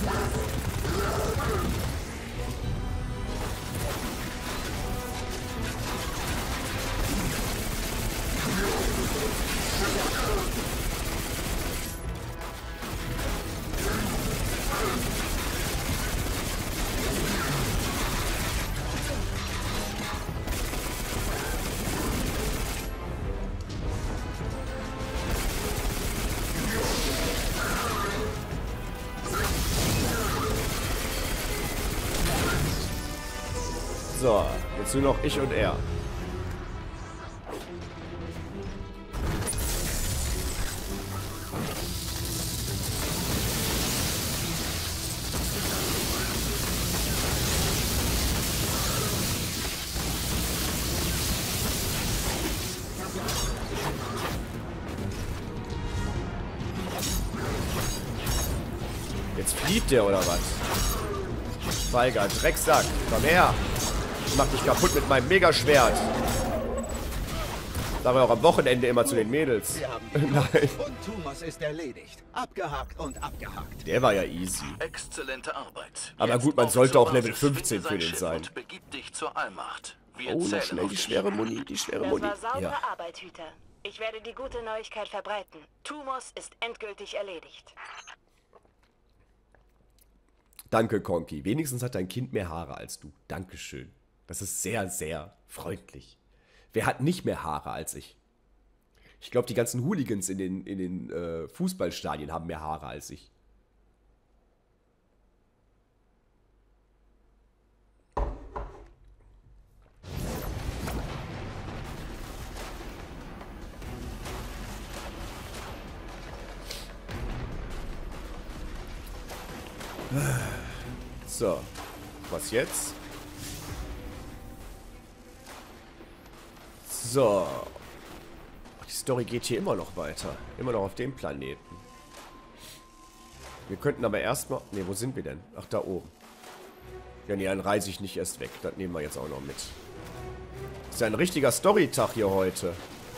So, jetzt nur noch ich und er. Jetzt flieht der oder was? Schweiger, Drecksack, komm her! Ich mach dich kaputt mit meinem Megaschwert. Sag wir auch am Wochenende immer zu den Mädels. Nein. Und Tumors ist erledigt. Abgehakt und abgehakt. Der war ja easy. Exzellente Arbeit. Aber Jetzt gut, man auf sollte zur auch Level Basis, fünfzehn finde für den Schiff sein. und begib dich zur Allmacht. Wir Oh, noch zählen schnell auf die dich. schwere Muni, die schwere Das Muni. war saubere Ja. Arbeit, Hüter. Ich werde die gute Neuigkeit verbreiten. Tumors ist endgültig erledigt. Danke, Conky. Wenigstens hat dein Kind mehr Haare als du. Dankeschön. Das ist sehr, sehr freundlich. Wer hat nicht mehr Haare als ich? Ich glaube, die ganzen Hooligans in den, in den äh, Fußballstadien haben mehr Haare als ich. So, was jetzt? So. Die Story geht hier immer noch weiter. Immer noch auf dem Planeten. Wir könnten aber erstmal... Ne, wo sind wir denn? Ach, da oben. Ja, nee, dann reise ich nicht erst weg. Das nehmen wir jetzt auch noch mit. Ist ja ein richtiger Storytag hier heute.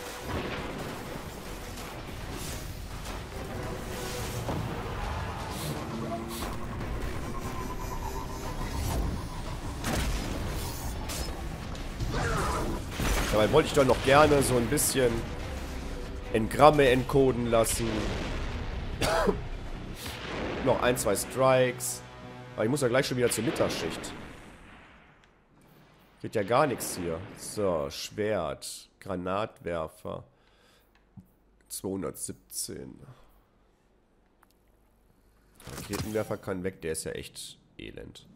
Dabei wollte ich doch noch gerne so ein bisschen Engramme encoden lassen. Noch ein, zwei Strikes. Aber ich muss ja gleich schon wieder zur Mittagsschicht. Geht ja gar nichts hier. So, Schwert. Granatwerfer. zweihundertsiebzehn. Raketenwerfer kann weg, der ist ja echt elend.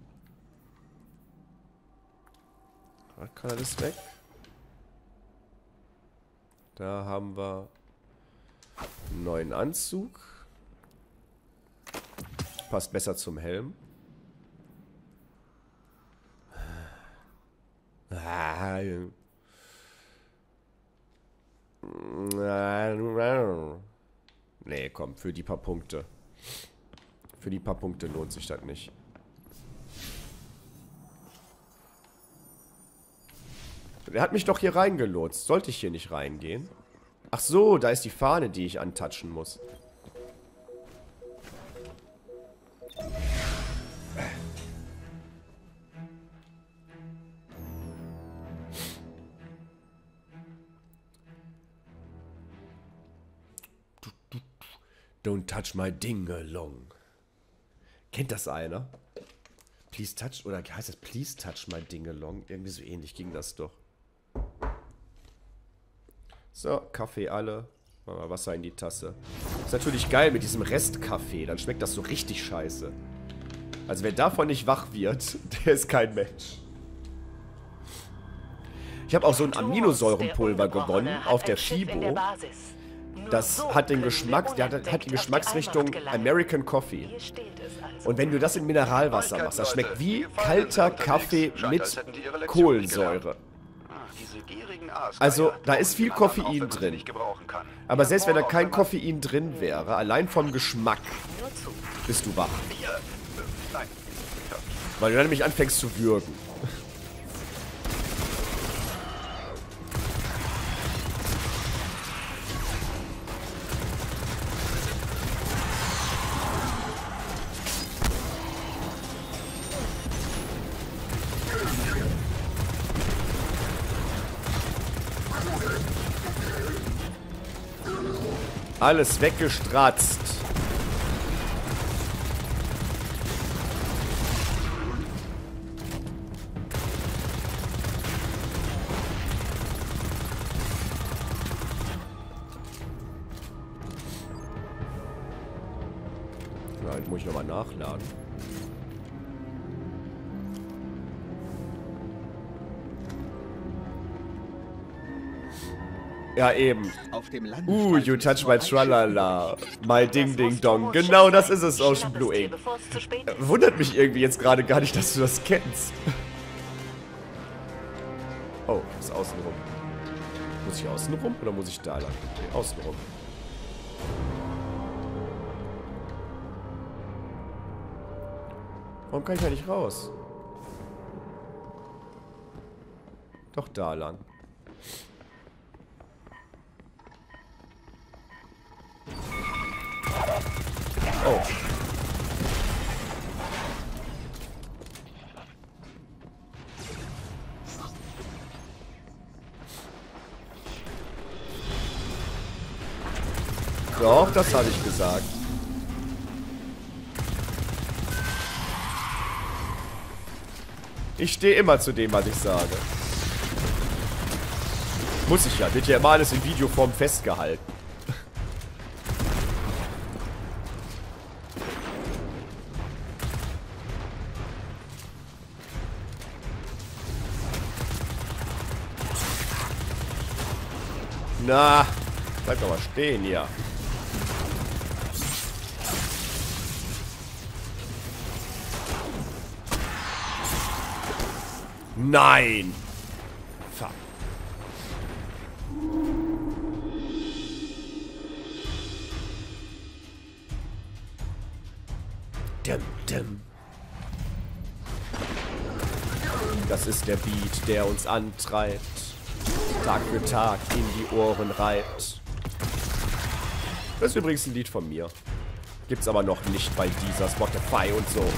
Was kann alles weg? Da haben wir einen neuen Anzug. Passt besser zum Helm. Nee, komm, für die paar Punkte. Für die paar Punkte lohnt sich das nicht. Der hat mich doch hier reingelotst. Sollte ich hier nicht reingehen? Ach so, da ist die Fahne, die ich antatschen muss. Don't touch my ding-along. Kennt das einer? Please touch, oder heißt das Please touch my ding-along? Irgendwie so ähnlich ging das doch. So, Kaffee alle. Mal Wasser in die Tasse. Ist natürlich geil mit diesem Restkaffee. Dann schmeckt das so richtig scheiße. Also wer davon nicht wach wird, der ist kein Mensch. Ich habe auch so ein Aminosäurenpulver gewonnen auf der FIBO. Das hat den Geschmack, der hat, hat die Geschmacksrichtung American Coffee. Und wenn du das in Mineralwasser machst, das schmeckt wie kalter Kaffee mit Kohlensäure. Also, da ist viel Koffein drin. Aber selbst wenn da kein Koffein drin wäre, allein vom Geschmack, bist du wach. Weil du dann nämlich anfängst zu würgen. Alles weggestratzt. Ja, jetzt muss ich nochmal nachladen. Ja, eben. Uh, you touch my tralala. My ding ding dong. Genau das ist es, Ocean Blue Ink. Wundert mich irgendwie jetzt gerade gar nicht, dass du das kennst. Oh, das ist außenrum. Muss ich außenrum oder muss ich da lang? Nee, außenrum. Warum kann ich da nicht raus? Doch da lang. Oh. Doch, das habe ich gesagt. Ich stehe immer zu dem, was ich sage. Muss ich ja. Wird ja immer alles in Videoform festgehalten. Na, bleib doch mal stehen hier. Nein! Fuck. Dim, dim. Das ist der Beat, der uns antreibt. Tag für Tag in die Ohren reibt. Das ist übrigens ein Lied von mir. Gibt's aber noch nicht bei dieser Spotify und so.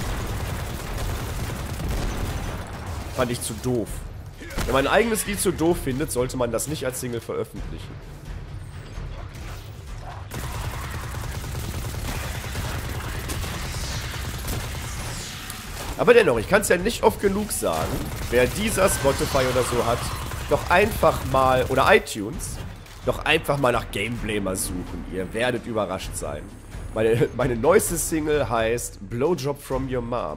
Fand ich zu doof. Wenn man ein eigenes Lied zu doof findet, sollte man das nicht als Single veröffentlichen. Aber dennoch, ich kann es ja nicht oft genug sagen, wer dieser Spotify oder so hat, doch einfach mal, oder iTunes, doch einfach mal nach Gameblamer suchen. Ihr werdet überrascht sein. Meine, meine neueste Single heißt Blowjob from Your Mom.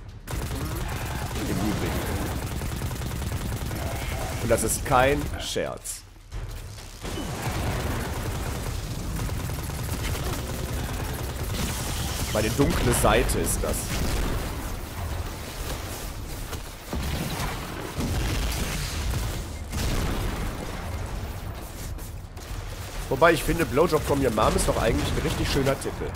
Im Übrigen. Und das ist kein Scherz. Meine dunkle Seite ist das. Wobei ich finde, Blowjob from Your Mom ist doch eigentlich ein richtig schöner Titel.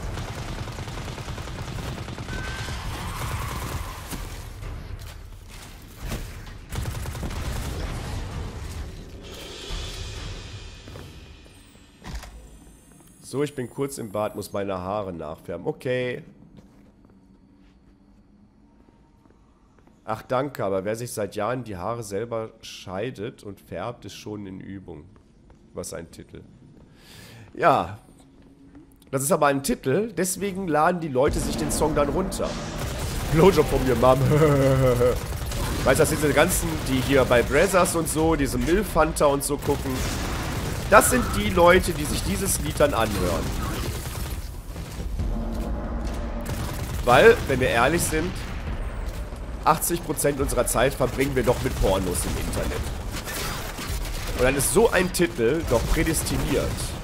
So, ich bin kurz im Bad, muss meine Haare nachfärben. Okay. Ach, danke, aber wer sich seit Jahren die Haare selber scheidet und färbt, ist schon in Übung. Was ein Titel. Ja. Das ist aber ein Titel, deswegen laden die Leute sich den Song dann runter. Blowjob from Your Mom. Weißt du, das sind diese ganzen, die hier bei Brazzers und so, diese Milf-Hunter und so gucken. Das sind die Leute, die sich dieses Lied dann anhören. Weil, wenn wir ehrlich sind, achtzig Prozent unserer Zeit verbringen wir doch mit Pornos im Internet. Und dann ist so ein Titel doch prädestiniert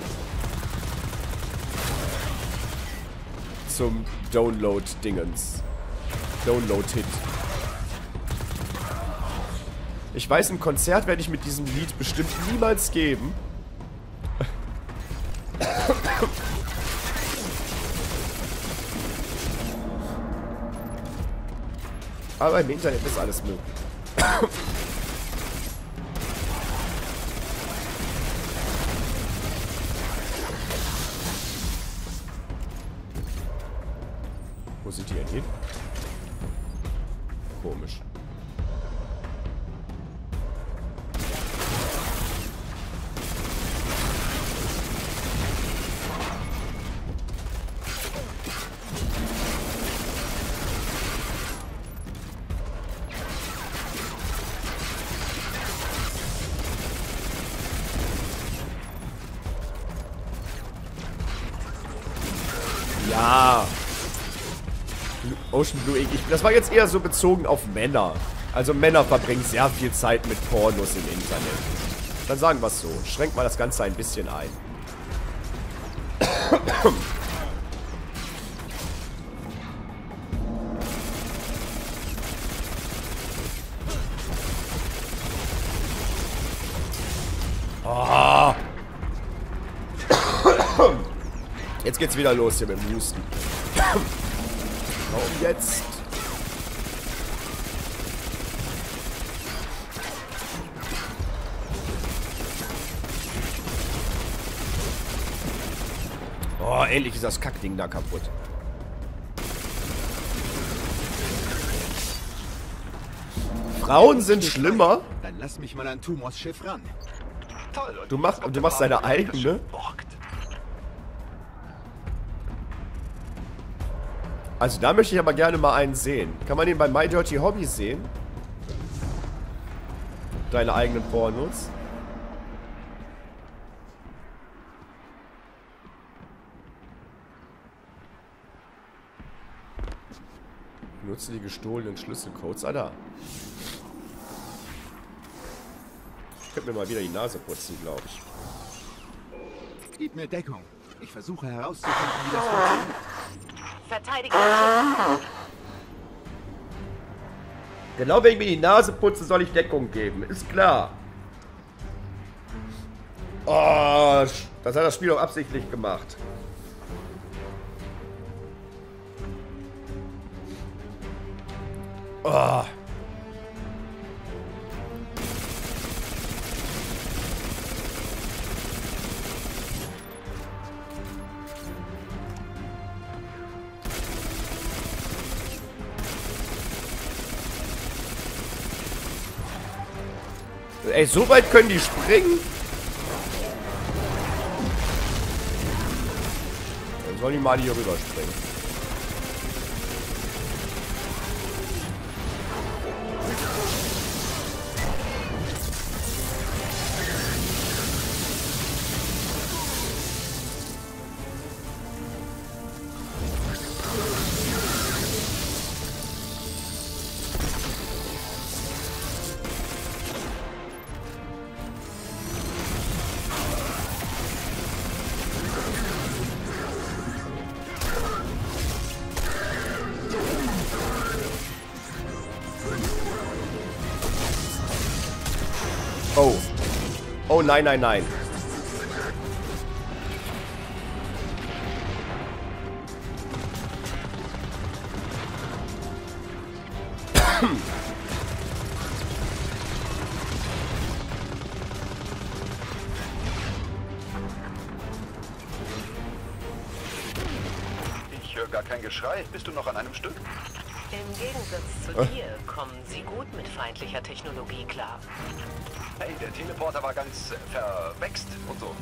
zum Download-Dingens. Download-Hit. Ich weiß, ein Konzert werde ich mit diesem Lied bestimmt niemals geben. Aber im Internet ist alles möglich. Wo sind die denn hin? Komisch. Ja. Ocean Blue Ink. Ich, das war jetzt eher so bezogen auf Männer. Also Männer verbringen sehr viel Zeit mit Pornos im Internet. Dann sagen wir es so. Schränkt mal das Ganze ein bisschen ein. Oh. Jetzt geht's wieder los hier mit dem Husten. Warum jetzt? Oh, endlich ist das Kackding da kaputt. Frauen sind schlimmer. Dann lass mich mal an Tumors Schiff ran. Toll. Du machst, du machst deine eigene. Also da möchte ich aber gerne mal einen sehen. Kann man den bei My Dirty Hobby sehen? Deine eigenen Pornos. Nutze die gestohlenen Schlüsselcodes. Ah, da. Ich könnte mir mal wieder die Nase putzen, glaube ich. Gib mir Deckung. Ich versuche herauszufinden, wie das funktioniert. Verteidigung. Genau, wenn ich mir die Nase putze, soll ich Deckung geben. Ist klar. Oh, das hat das Spiel doch absichtlich gemacht. Oh. Ey, so weit können die springen? Dann sollen die mal hier rüber springen. Oh nein, nein, nein. Ich höre gar kein Geschrei. Bist du noch an einem Stück? Im Gegensatz zu dir kommen sie gut mit feindlicher Technologie klar. Hey, der Teleporter war ganz äh, verwächst und so.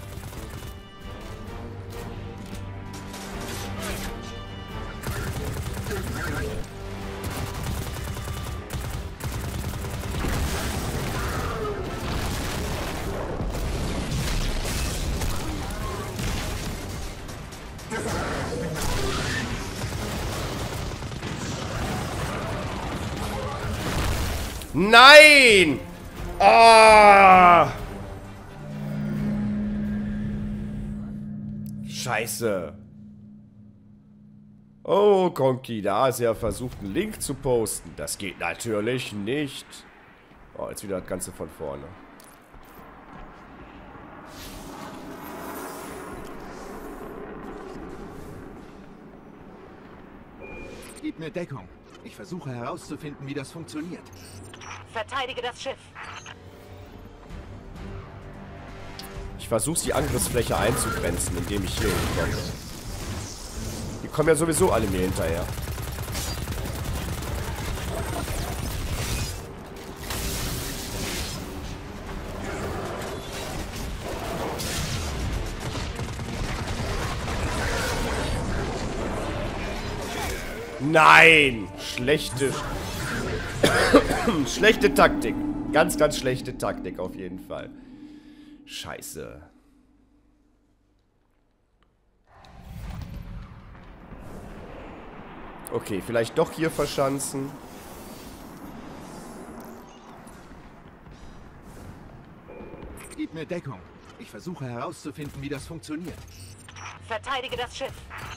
Nein! Ah! Scheiße. Oh, Conky, da ist ja versucht, einen Link zu posten. Das geht natürlich nicht. Oh, jetzt wieder das Ganze von vorne. Gib mir Deckung. Ich versuche herauszufinden, wie das funktioniert. Verteidige das Schiff. Ich versuche, die Angriffsfläche einzugrenzen, indem ich hier hinkomme. Die kommen ja sowieso alle mir hinterher. Nein! Schlechte... schlechte Taktik. Ganz, ganz schlechte Taktik auf jeden Fall. Scheiße. Okay, vielleicht doch hier verschanzen. Gib mir Deckung. Ich versuche herauszufinden, wie das funktioniert. Verteidige das Schiff.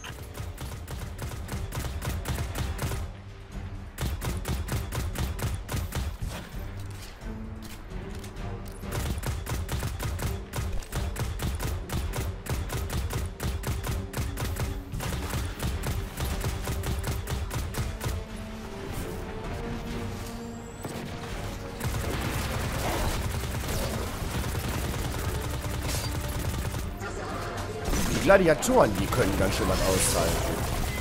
Die Gladiatoren, die können ganz schön was aushalten.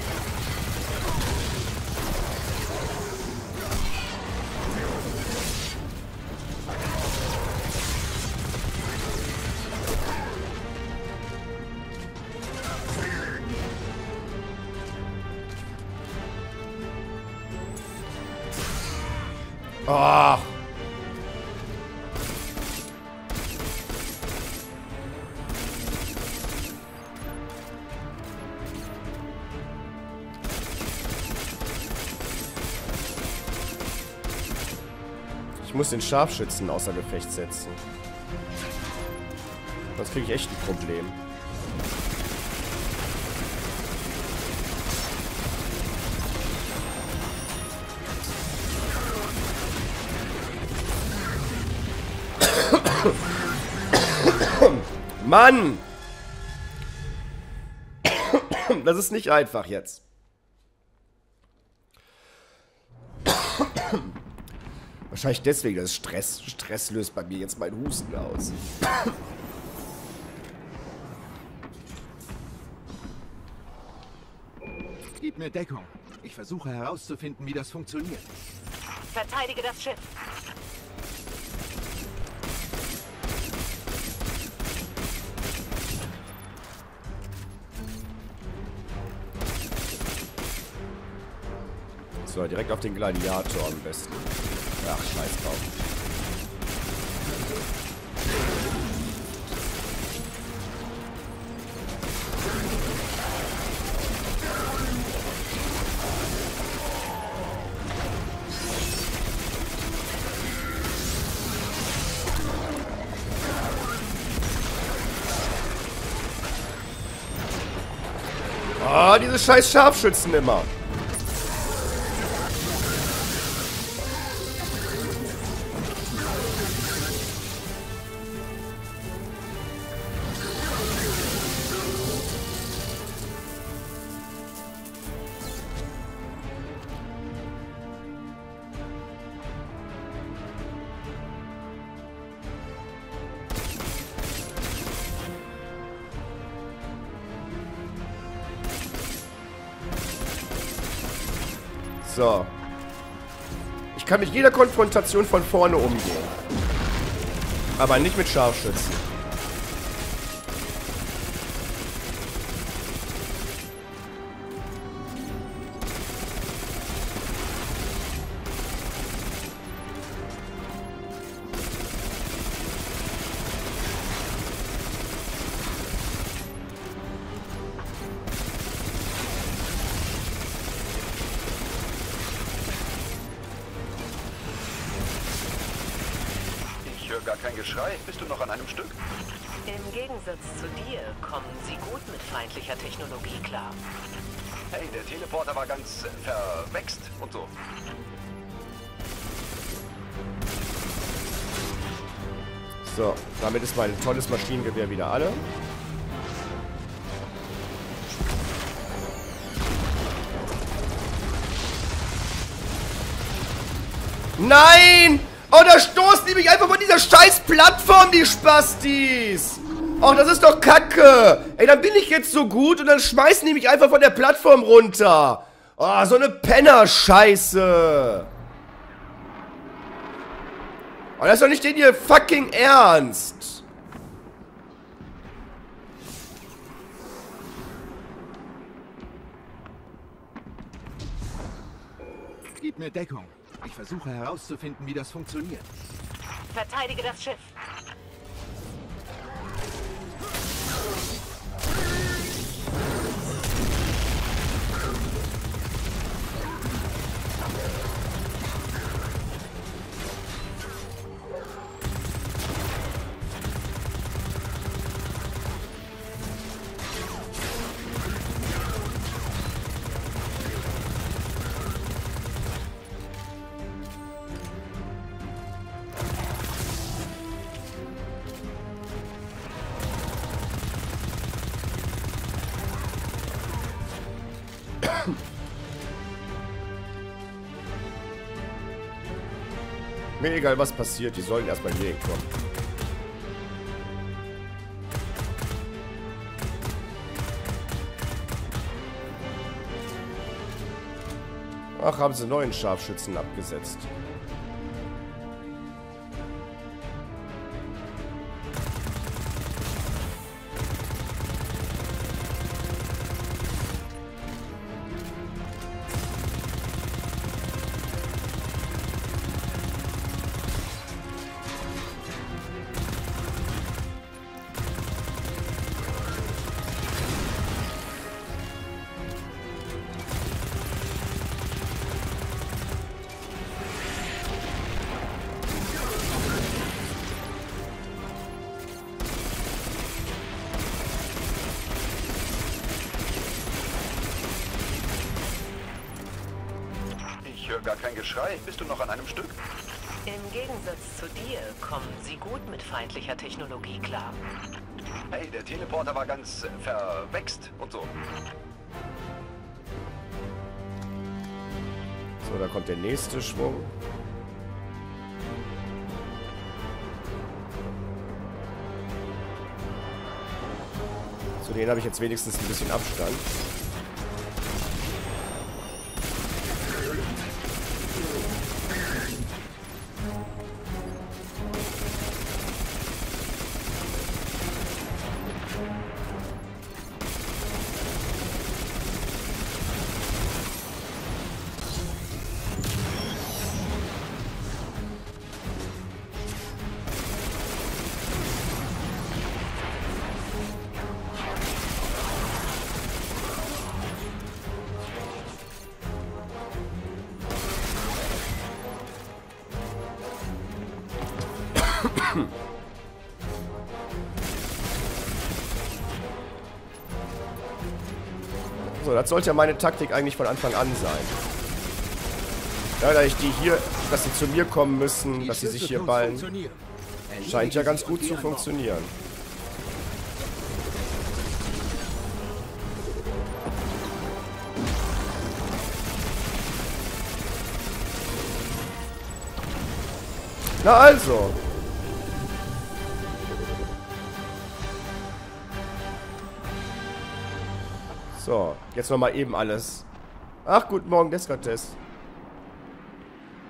Ach. Ich muss den Scharfschützen außer Gefecht setzen. Sonst kriege ich echt ein Problem. Mann! Das ist nicht einfach jetzt. Wahrscheinlich deswegen das Stress. Stress löst bei mir jetzt mein Husten aus. Gib mir Deckung. Ich versuche herauszufinden, wie das funktioniert. Verteidige das Schiff. So, direkt auf den Gladiator am besten. Ach, scheiß drauf. Ah, diese scheiß Scharfschützen immer. So. Ich kann mit jeder Konfrontation von vorne umgehen. Aber nicht mit Scharfschützen. Ich höre gar kein Geschrei. Bist du noch an einem Stück? Im Gegensatz zu dir kommen sie gut mit feindlicher Technologie klar. Hey, der Teleporter war ganz äh, verwächst und so. So, damit ist mein tolles Maschinengewehr wieder alle. Nein! Oh, da stoßen die mich einfach von dieser scheiß Plattform, die Spastis! Oh, das ist doch Kacke! Ey, dann bin ich jetzt so gut und dann schmeißen die mich einfach von der Plattform runter! Oh, so eine Penner-Scheiße! Oh, das ist doch nicht den ihr fucking Ernst! Gib mir Deckung. Ich versuche herauszufinden, wie das funktioniert. Verteidige das Schiff. Mir egal, was passiert, die sollen erstmal hier hinkommen. Ach, haben sie neuen Scharfschützen abgesetzt. Ich höre gar kein Geschrei. Bist du noch an einem Stück? Im Gegensatz zu dir kommen sie gut mit feindlicher Technologie klar. Hey, der Teleporter war ganz äh, verwächst und so. So, da kommt der nächste Schwung. Zu denen habe ich jetzt wenigstens ein bisschen Abstand. So, das sollte ja meine Taktik eigentlich von Anfang an sein. Ja, da ich die hier, dass sie zu mir kommen müssen, dass sie sich hier ballen, scheint ja ganz gut zu funktionieren. Na also. So, jetzt nochmal eben alles. Ach, guten Morgen, Descartes.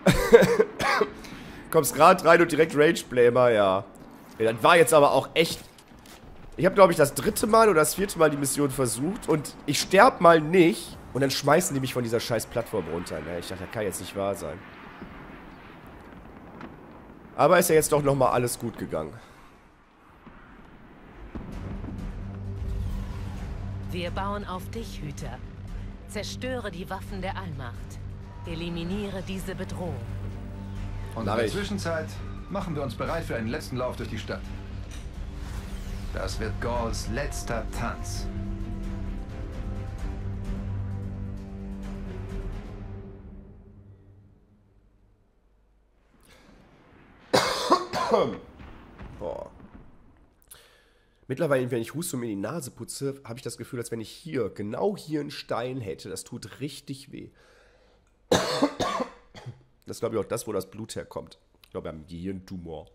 Kommst gerade rein und direkt Rage-Blamer, ja. ja. Das war jetzt aber auch echt... Ich habe, glaube ich, das dritte Mal oder das vierte Mal die Mission versucht und ich sterb mal nicht und dann schmeißen die mich von dieser scheiß Plattform runter. Ne? Ich dachte, das kann jetzt nicht wahr sein. Aber ist ja jetzt doch nochmal alles gut gegangen. Wir bauen auf dich, Hüter. Zerstöre die Waffen der Allmacht. Eliminiere diese Bedrohung. Und in der Zwischenzeit machen wir uns bereit für einen letzten Lauf durch die Stadt. Das wird Gauls letzter Tanz. Boah. Mittlerweile, wenn ich huste und mir die Nase putze, habe ich das Gefühl, als wenn ich hier, genau hier einen Stein hätte. Das tut richtig weh. Das ist, glaube ich, auch das, wo das Blut herkommt. Ich glaube, wir haben einen Gehirntumor.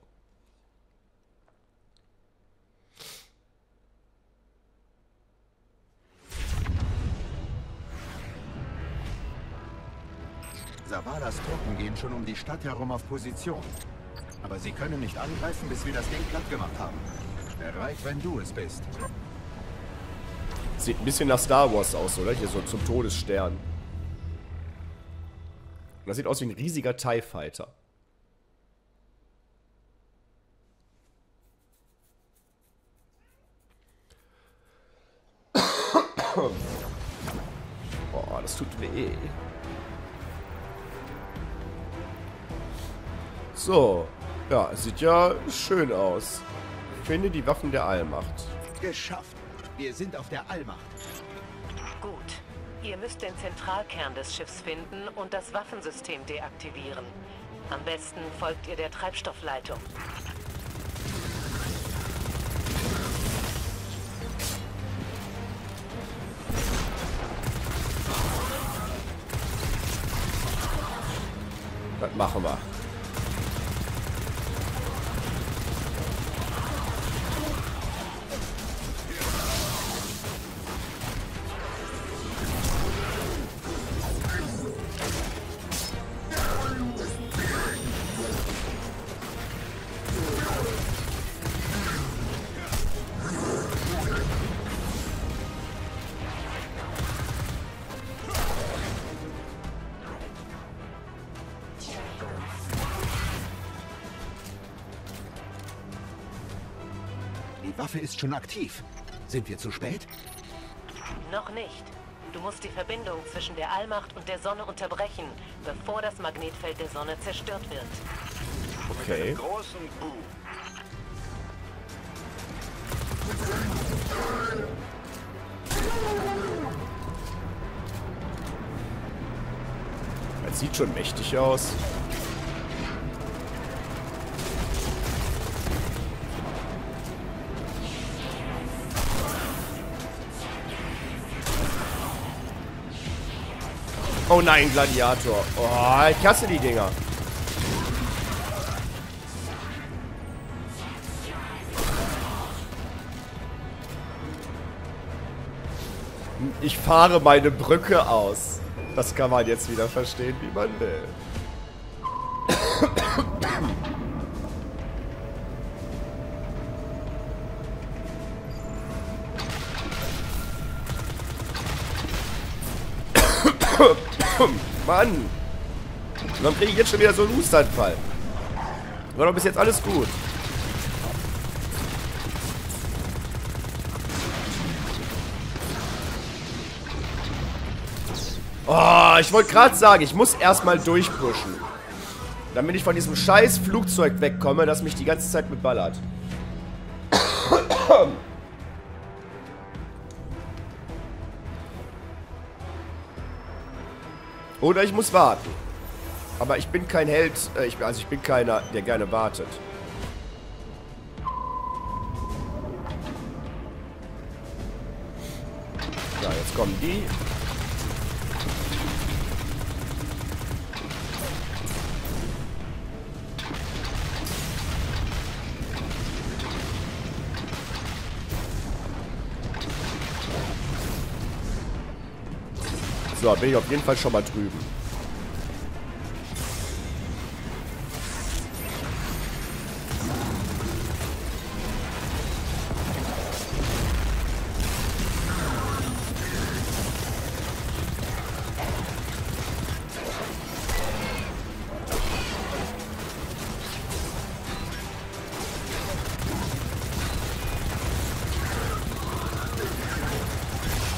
Zabalas Truppen gehen schon um die Stadt herum auf Position. Aber sie können nicht angreifen, bis wir das Ding platt gemacht haben. Bereit, wenn du es bist. Sieht ein bisschen nach Star Wars aus, oder? Hier so zum Todesstern. Das sieht aus wie ein riesiger TIE Fighter. Boah, das tut weh. So. Ja, sieht ja schön aus. Finde die Waffen der Allmacht. Geschafft. Wir sind auf der Allmacht. Gut. Ihr müsst den Zentralkern des Schiffs finden und das Waffensystem deaktivieren. Am besten folgt ihr der Treibstoffleitung. Das machen wir. Die Waffe ist schon aktiv. Sind wir zu spät? Noch nicht. Du musst die Verbindung zwischen der Allmacht und der Sonne unterbrechen, bevor das Magnetfeld der Sonne zerstört wird. Okay. Großen Boom. Das sieht schon mächtig aus. Oh nein, Gladiator. Oh, ich hasse die Dinger. Ich fahre meine Brücke aus. Das kann man jetzt wieder verstehen, wie man will. Mann! Warum kriege ich jetzt schon wieder so einen Hustanfall? War doch bis jetzt alles gut. Oh, ich wollte gerade sagen, ich muss erstmal durchpushen. Damit ich von diesem scheiß Flugzeug wegkomme, das mich die ganze Zeit beballert. Oder ich muss warten. Aber ich bin kein Held, äh, ich, also ich bin keiner, der gerne wartet. Ja, jetzt kommen die. So, bin ich auf jeden Fall schon mal drüben.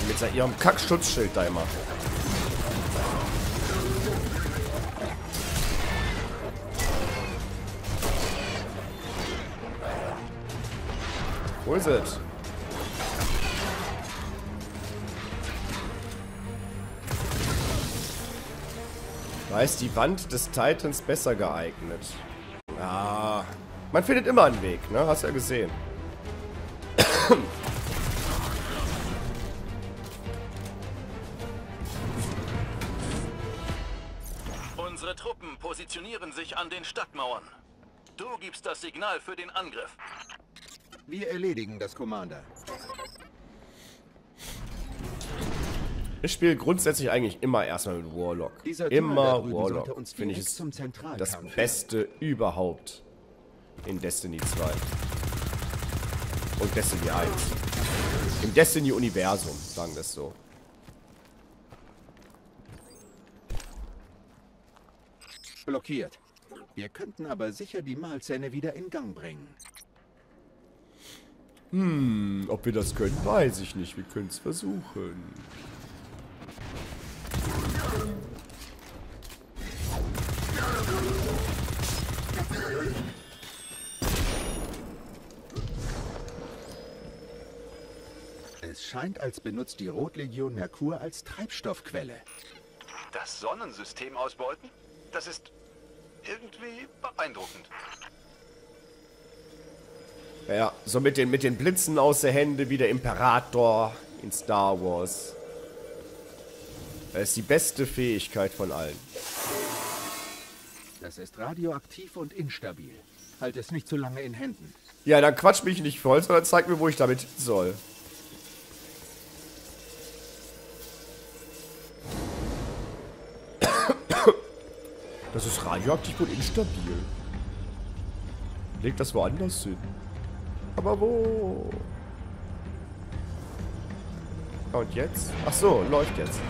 mit ihrem Kackschutzschild da immer. Wo ist es? Da ist die Wand des Titans besser geeignet. Ah, man findet immer einen Weg, ne? Hast du ja gesehen. Unsere Truppen positionieren sich an den Stadtmauern. Du gibst das Signal für den Angriff. Wir erledigen das, Commander. Ich spiele grundsätzlich eigentlich immer erstmal mit Warlock. Immer Warlock. Finde ich es das Beste überhaupt in Destiny zwei. Und Destiny eins. Im Destiny-Universum, sagen wir es so. Blockiert. Wir könnten aber sicher die Mahlzähne wieder in Gang bringen. Hm, ob wir das können, weiß ich nicht. Wir können es versuchen. Es scheint, als benutzt die Rotlegion Merkur als Treibstoffquelle. Das Sonnensystem ausbeuten? Das ist irgendwie beeindruckend. Ja, so mit den, mit den Blitzen aus der Hände wie der Imperator in Star Wars. Das ist die beste Fähigkeit von allen. Das ist radioaktiv und instabil. Halt es nicht zu lange in Händen. Ja, dann quatsch mich nicht voll, sondern zeig mir, wo ich damit hin soll. Das ist radioaktiv und instabil. Leg das woanders hin. Aber wo? Und jetzt? Ach so, läuft jetzt.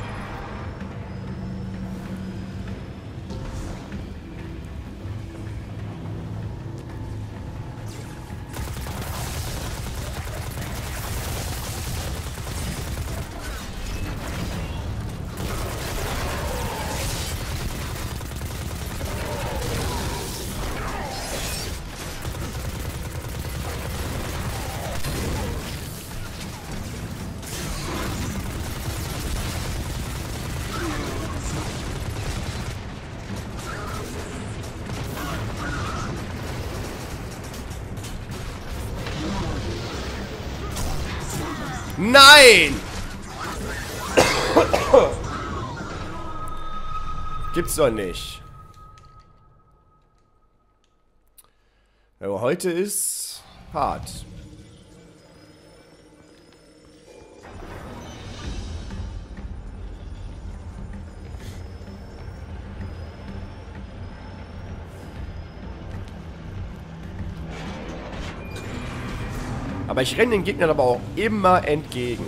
Nein! Gibt's doch nicht. Aber heute ist hart. Aber ich renne den Gegnern aber auch immer entgegen.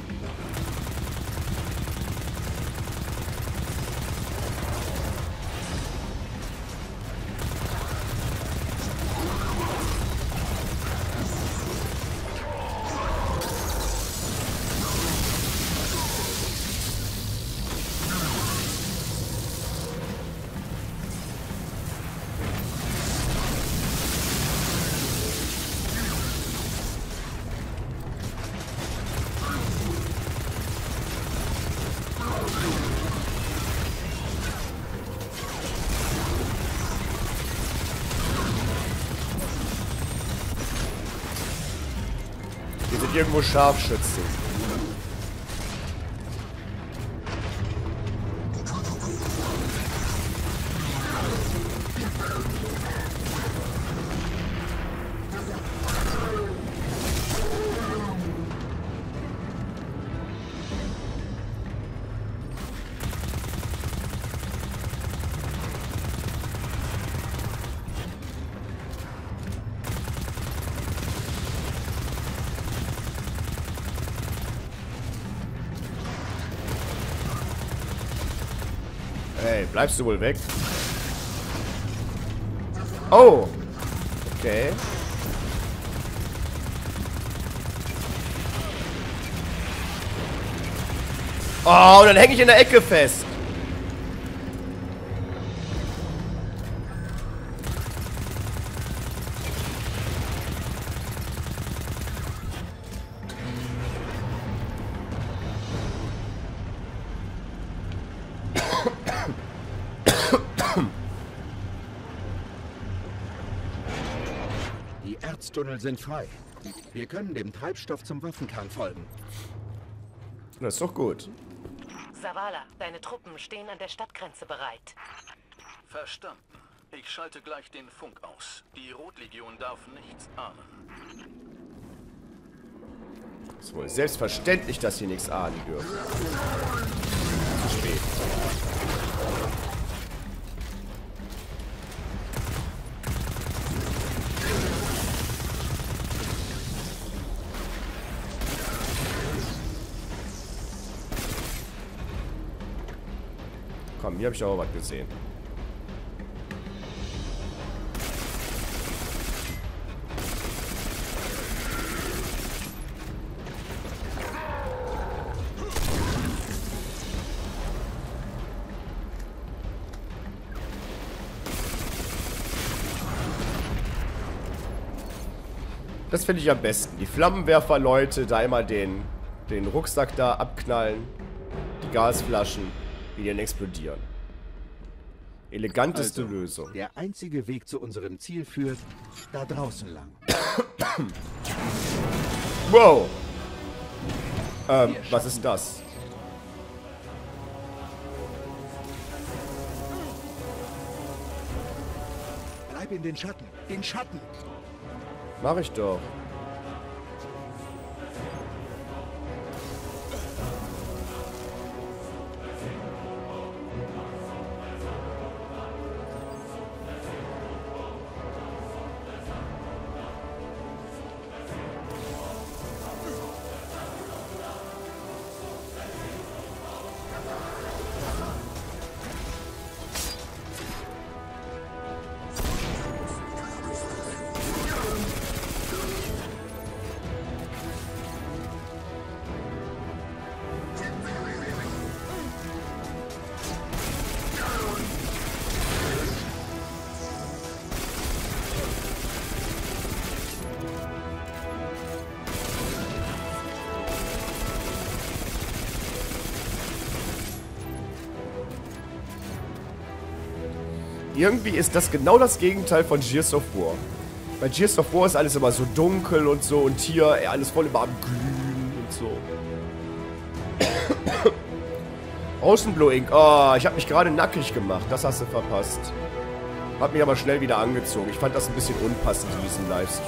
Hier sind irgendwo Scharfschützen. Hey, bleibst du wohl weg? Oh! Okay. Oh, und dann hänge ich in der Ecke fest. Die Erztunnel sind frei. Wir können dem Treibstoff zum Waffenkern folgen. Das ist doch gut. Zavala, deine Truppen stehen an der Stadtgrenze bereit. Verstanden. Ich schalte gleich den Funk aus. Die Rotlegion darf nichts ahnen. Ist wohl selbstverständlich, dass sie nichts ahnen dürfen. Zu spät. Komm, hier habe ich auch was gesehen. Das finde ich am besten. Die Flammenwerfer-Leute da immer den, den Rucksack da abknallen. Die Gasflaschen, die dann explodieren. Eleganteste Also, Lösung. Der einzige Weg zu unserem Ziel führt da draußen lang. Wow! Ähm, was ist das? Bleib in den Schatten. Den Schatten. Mach ich doch. Irgendwie ist das genau das Gegenteil von Gears of War. Bei Gears of War ist alles immer so dunkel und so und hier ey, alles voll immer am Glühen und so. Ocean Blue Ink. Oh, ich habe mich gerade nackig gemacht. Das hast du verpasst. Hab mich aber schnell wieder angezogen. Ich fand das ein bisschen unpassend in diesem Livestream.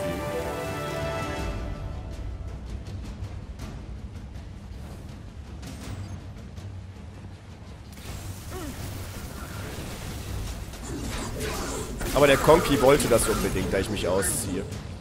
Aber der Conky wollte das unbedingt, da ich mich ausziehe.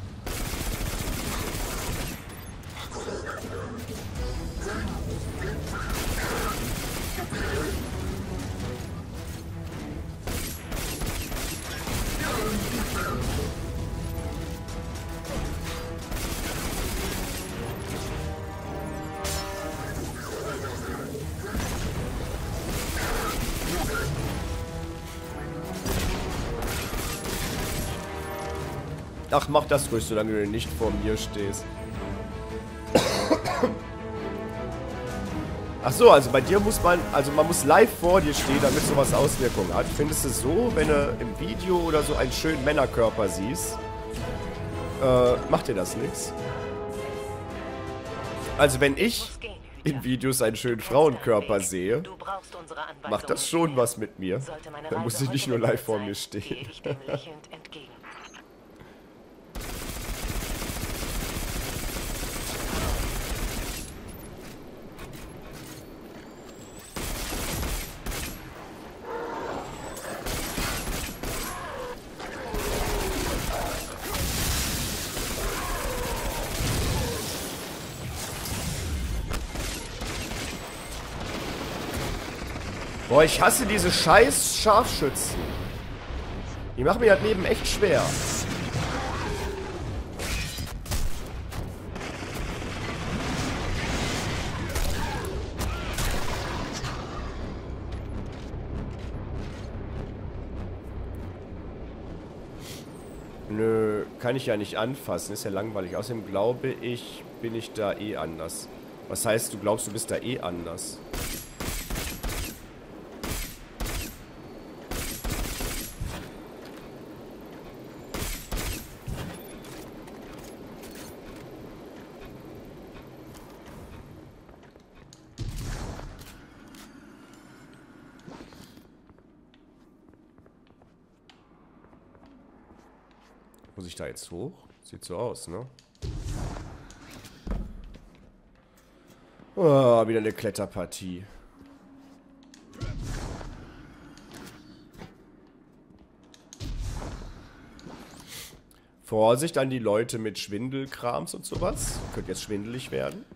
Ach, mach das ruhig, solange du nicht vor mir stehst. Ach so, also bei dir muss man, also man muss live vor dir stehen, damit sowas Auswirkungen hat. Findest du so, wenn du im Video oder so einen schönen Männerkörper siehst, äh, macht dir das nichts? Also wenn ich in Videos einen schönen Frauenkörper sehe, macht das schon was mit mir. Dann muss ich nicht nur live vor mir stehen. Boah, ich hasse diese scheiß Scharfschützen. Die machen mir das Leben echt schwer. Nö, kann ich ja nicht anfassen. Ist ja langweilig. Außerdem glaube ich, bin ich da eh anders. Was heißt, du glaubst, du bist da eh anders? Muss ich da jetzt hoch? Sieht so aus, ne? Oh, wieder eine Kletterpartie. Vorsicht an die Leute mit Schwindelkrams und sowas. Könnte jetzt schwindelig werden.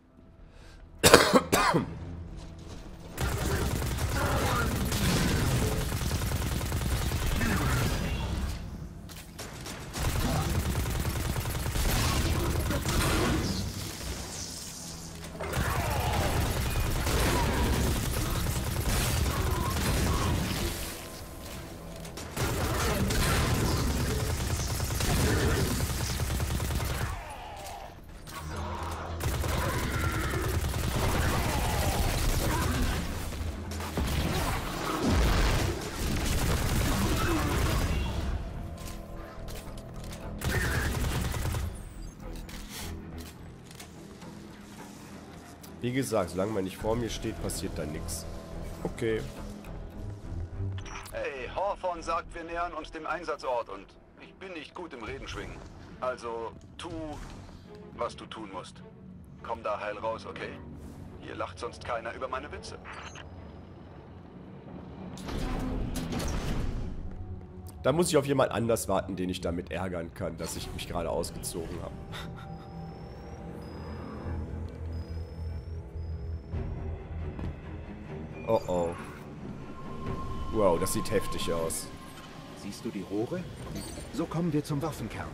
Wie gesagt, solange man nicht vor mir steht, passiert da nichts. Okay. Hey, Hawthorne sagt, wir nähern uns dem Einsatzort und ich bin nicht gut im Redenschwingen. Also, tu, was du tun musst. Komm da heil raus, okay? Hier lacht sonst keiner über meine Witze. Da muss ich auf jemand anders warten, den ich damit ärgern kann, dass ich mich gerade ausgezogen habe. Oh oh. Wow, das sieht heftig aus. Siehst du die Rohre? So kommen wir zum Waffenkern.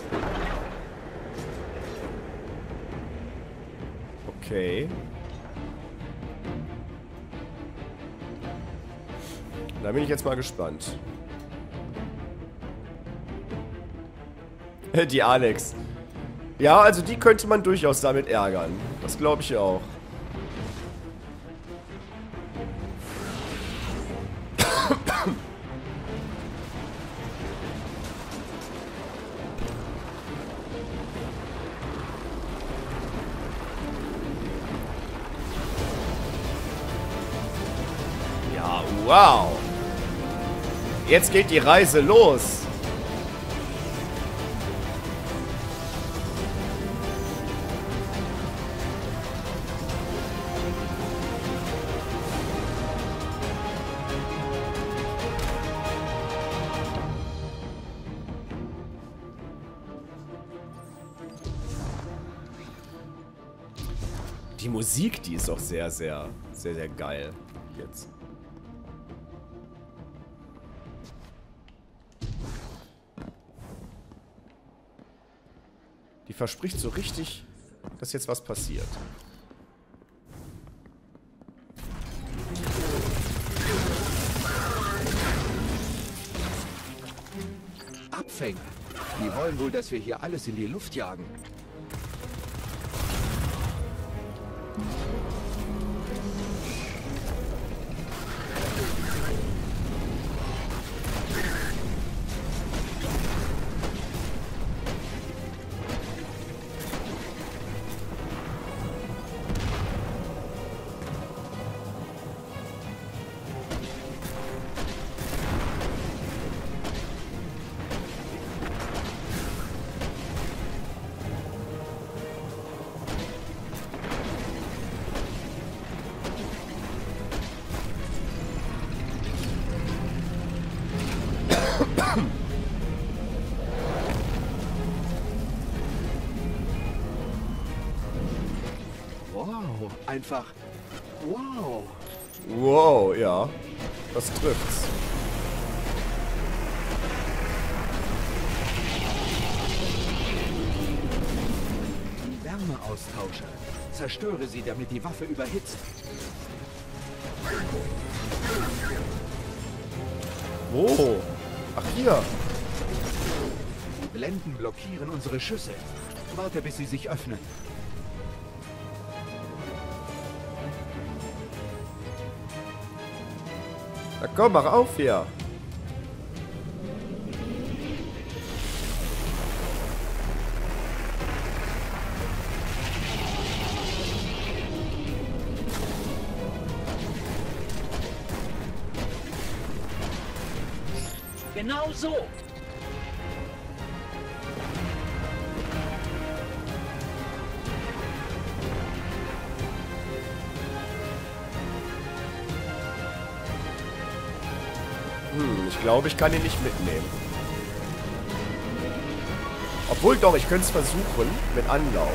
Okay. Da bin ich jetzt mal gespannt. Die Alex. Ja, also die könnte man durchaus damit ärgern. Das glaube ich auch. Ja, wow. Jetzt geht die Reise los. Die Musik, die ist auch sehr, sehr, sehr, sehr geil jetzt. Die verspricht so richtig, dass jetzt was passiert. Abfänger. Die wollen wohl, dass wir hier alles in die Luft jagen. Wow, einfach wow. Wow, ja. Das trifft's. Die Wärmeaustauscher. Zerstöre sie, damit die Waffe überhitzt. Wo? Ach, hier. Blenden blockieren unsere Schüsse. Warte, bis sie sich öffnen. Na komm, mach auf hier. Genau so. Hm, ich glaube, ich kann ihn nicht mitnehmen. Obwohl doch, ich könnte es versuchen mit Anlauf.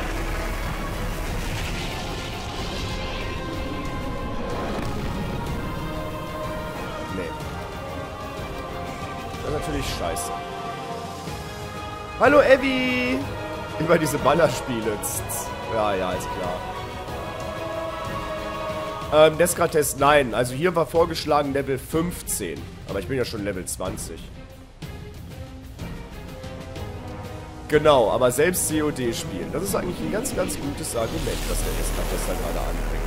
Nee. Das ist natürlich scheiße. Hallo, Abby! Über diese Ballerspiele. Ja, ja, ist klar. Ähm, Descartes, nein. Also hier war vorgeschlagen Level fünfzehn. Aber ich bin ja schon Level zwanzig. Genau, aber selbst C O D spielen. Das ist eigentlich ein ganz, ganz gutes Argument, was der Descartes da gerade anbringt.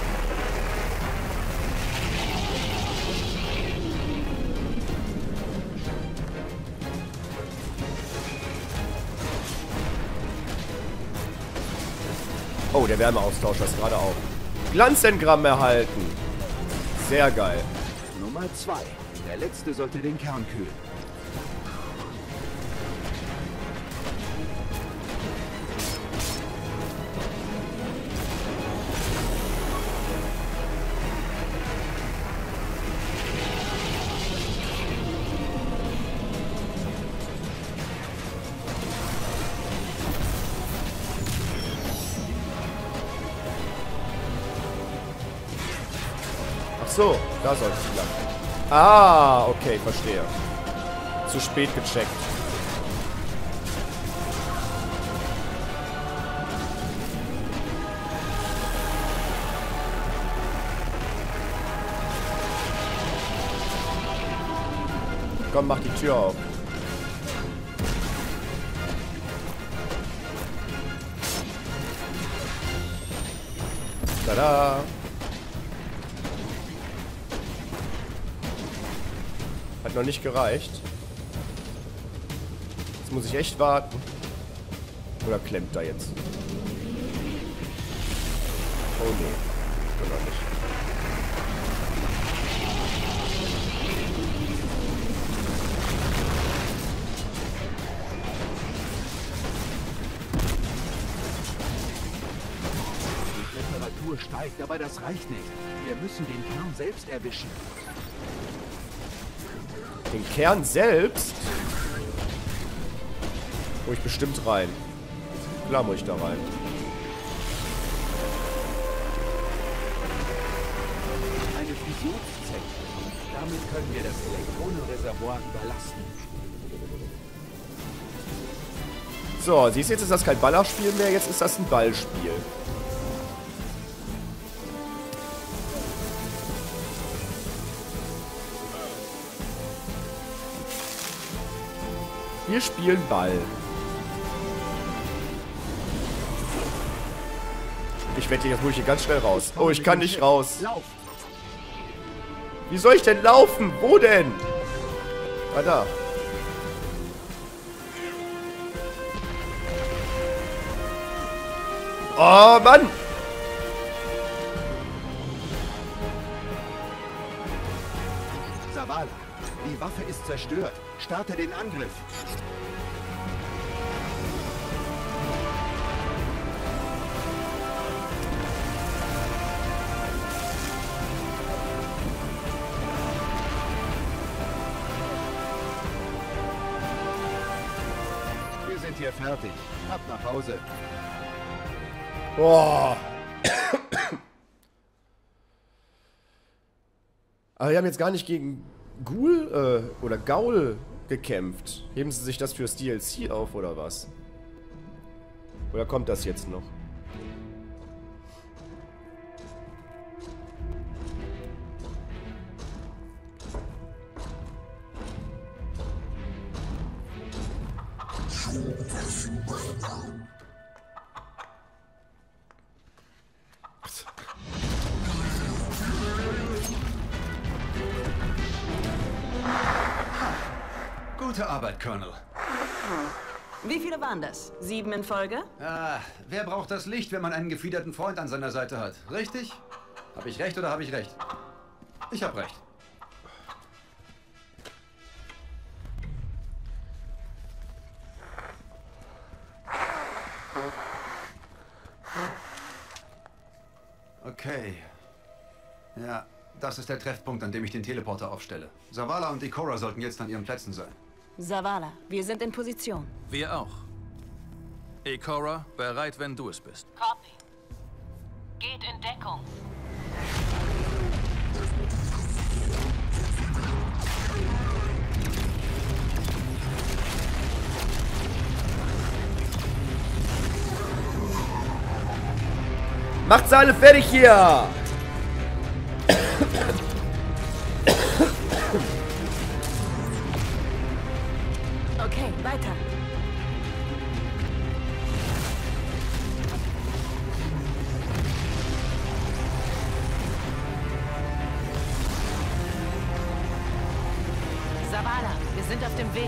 Oh, der Wärmeaustauscher ist gerade auf. Glanzengramm erhalten. Sehr geil. Nummer zwei. Der letzte sollte den Kern kühlen. So, da soll es lang. Ah, okay, verstehe. Zu spät gecheckt. Komm, mach die Tür auf. Tada! Hat noch nicht gereicht. Jetzt muss ich echt warten. Oder klemmt da jetzt? Oh nee. Oder nicht. Die Temperatur steigt, aber das reicht nicht. Wir müssen den Kern selbst erwischen. Den Kern selbst? Muss ich bestimmt rein. Klar muss ich da rein. Eine Fusionszelle. Damit können wir das Elektronenreservoir überlasten. So, siehst du, jetzt ist das kein Ballerspiel mehr, jetzt ist das ein Ballspiel. Wir spielen Ball. Ich wette, jetzt muss ich hier ganz schnell raus. Oh, ich kann nicht raus. Wie soll ich denn laufen? Wo denn? Ah, da. Oh, Mann! Zavala, die Waffe ist zerstört. Starte den Angriff. Wir sind hier fertig. Ab nach Hause. Boah. Aber wir haben jetzt gar nicht gegen Ghoul äh, oder Gaul gekämpft. Heben sie sich das fürs D L C auf, oder was? Oder kommt das jetzt noch? Gute Arbeit, Colonel. Wie viele waren das? Sieben in Folge? Ah, wer braucht das Licht, wenn man einen gefiederten Freund an seiner Seite hat? Richtig? Habe ich recht oder habe ich recht? Ich habe recht. Okay. Ja, das ist der Treffpunkt, an dem ich den Teleporter aufstelle. Zavala und Ikora sollten jetzt an ihren Plätzen sein. Zavala, wir sind in Position. Wir auch. Ikora, bereit, wenn du es bist. Copy. Geht in Deckung. Macht's alle fertig hier! Okay, weiter. Zavala, wir sind auf dem Weg.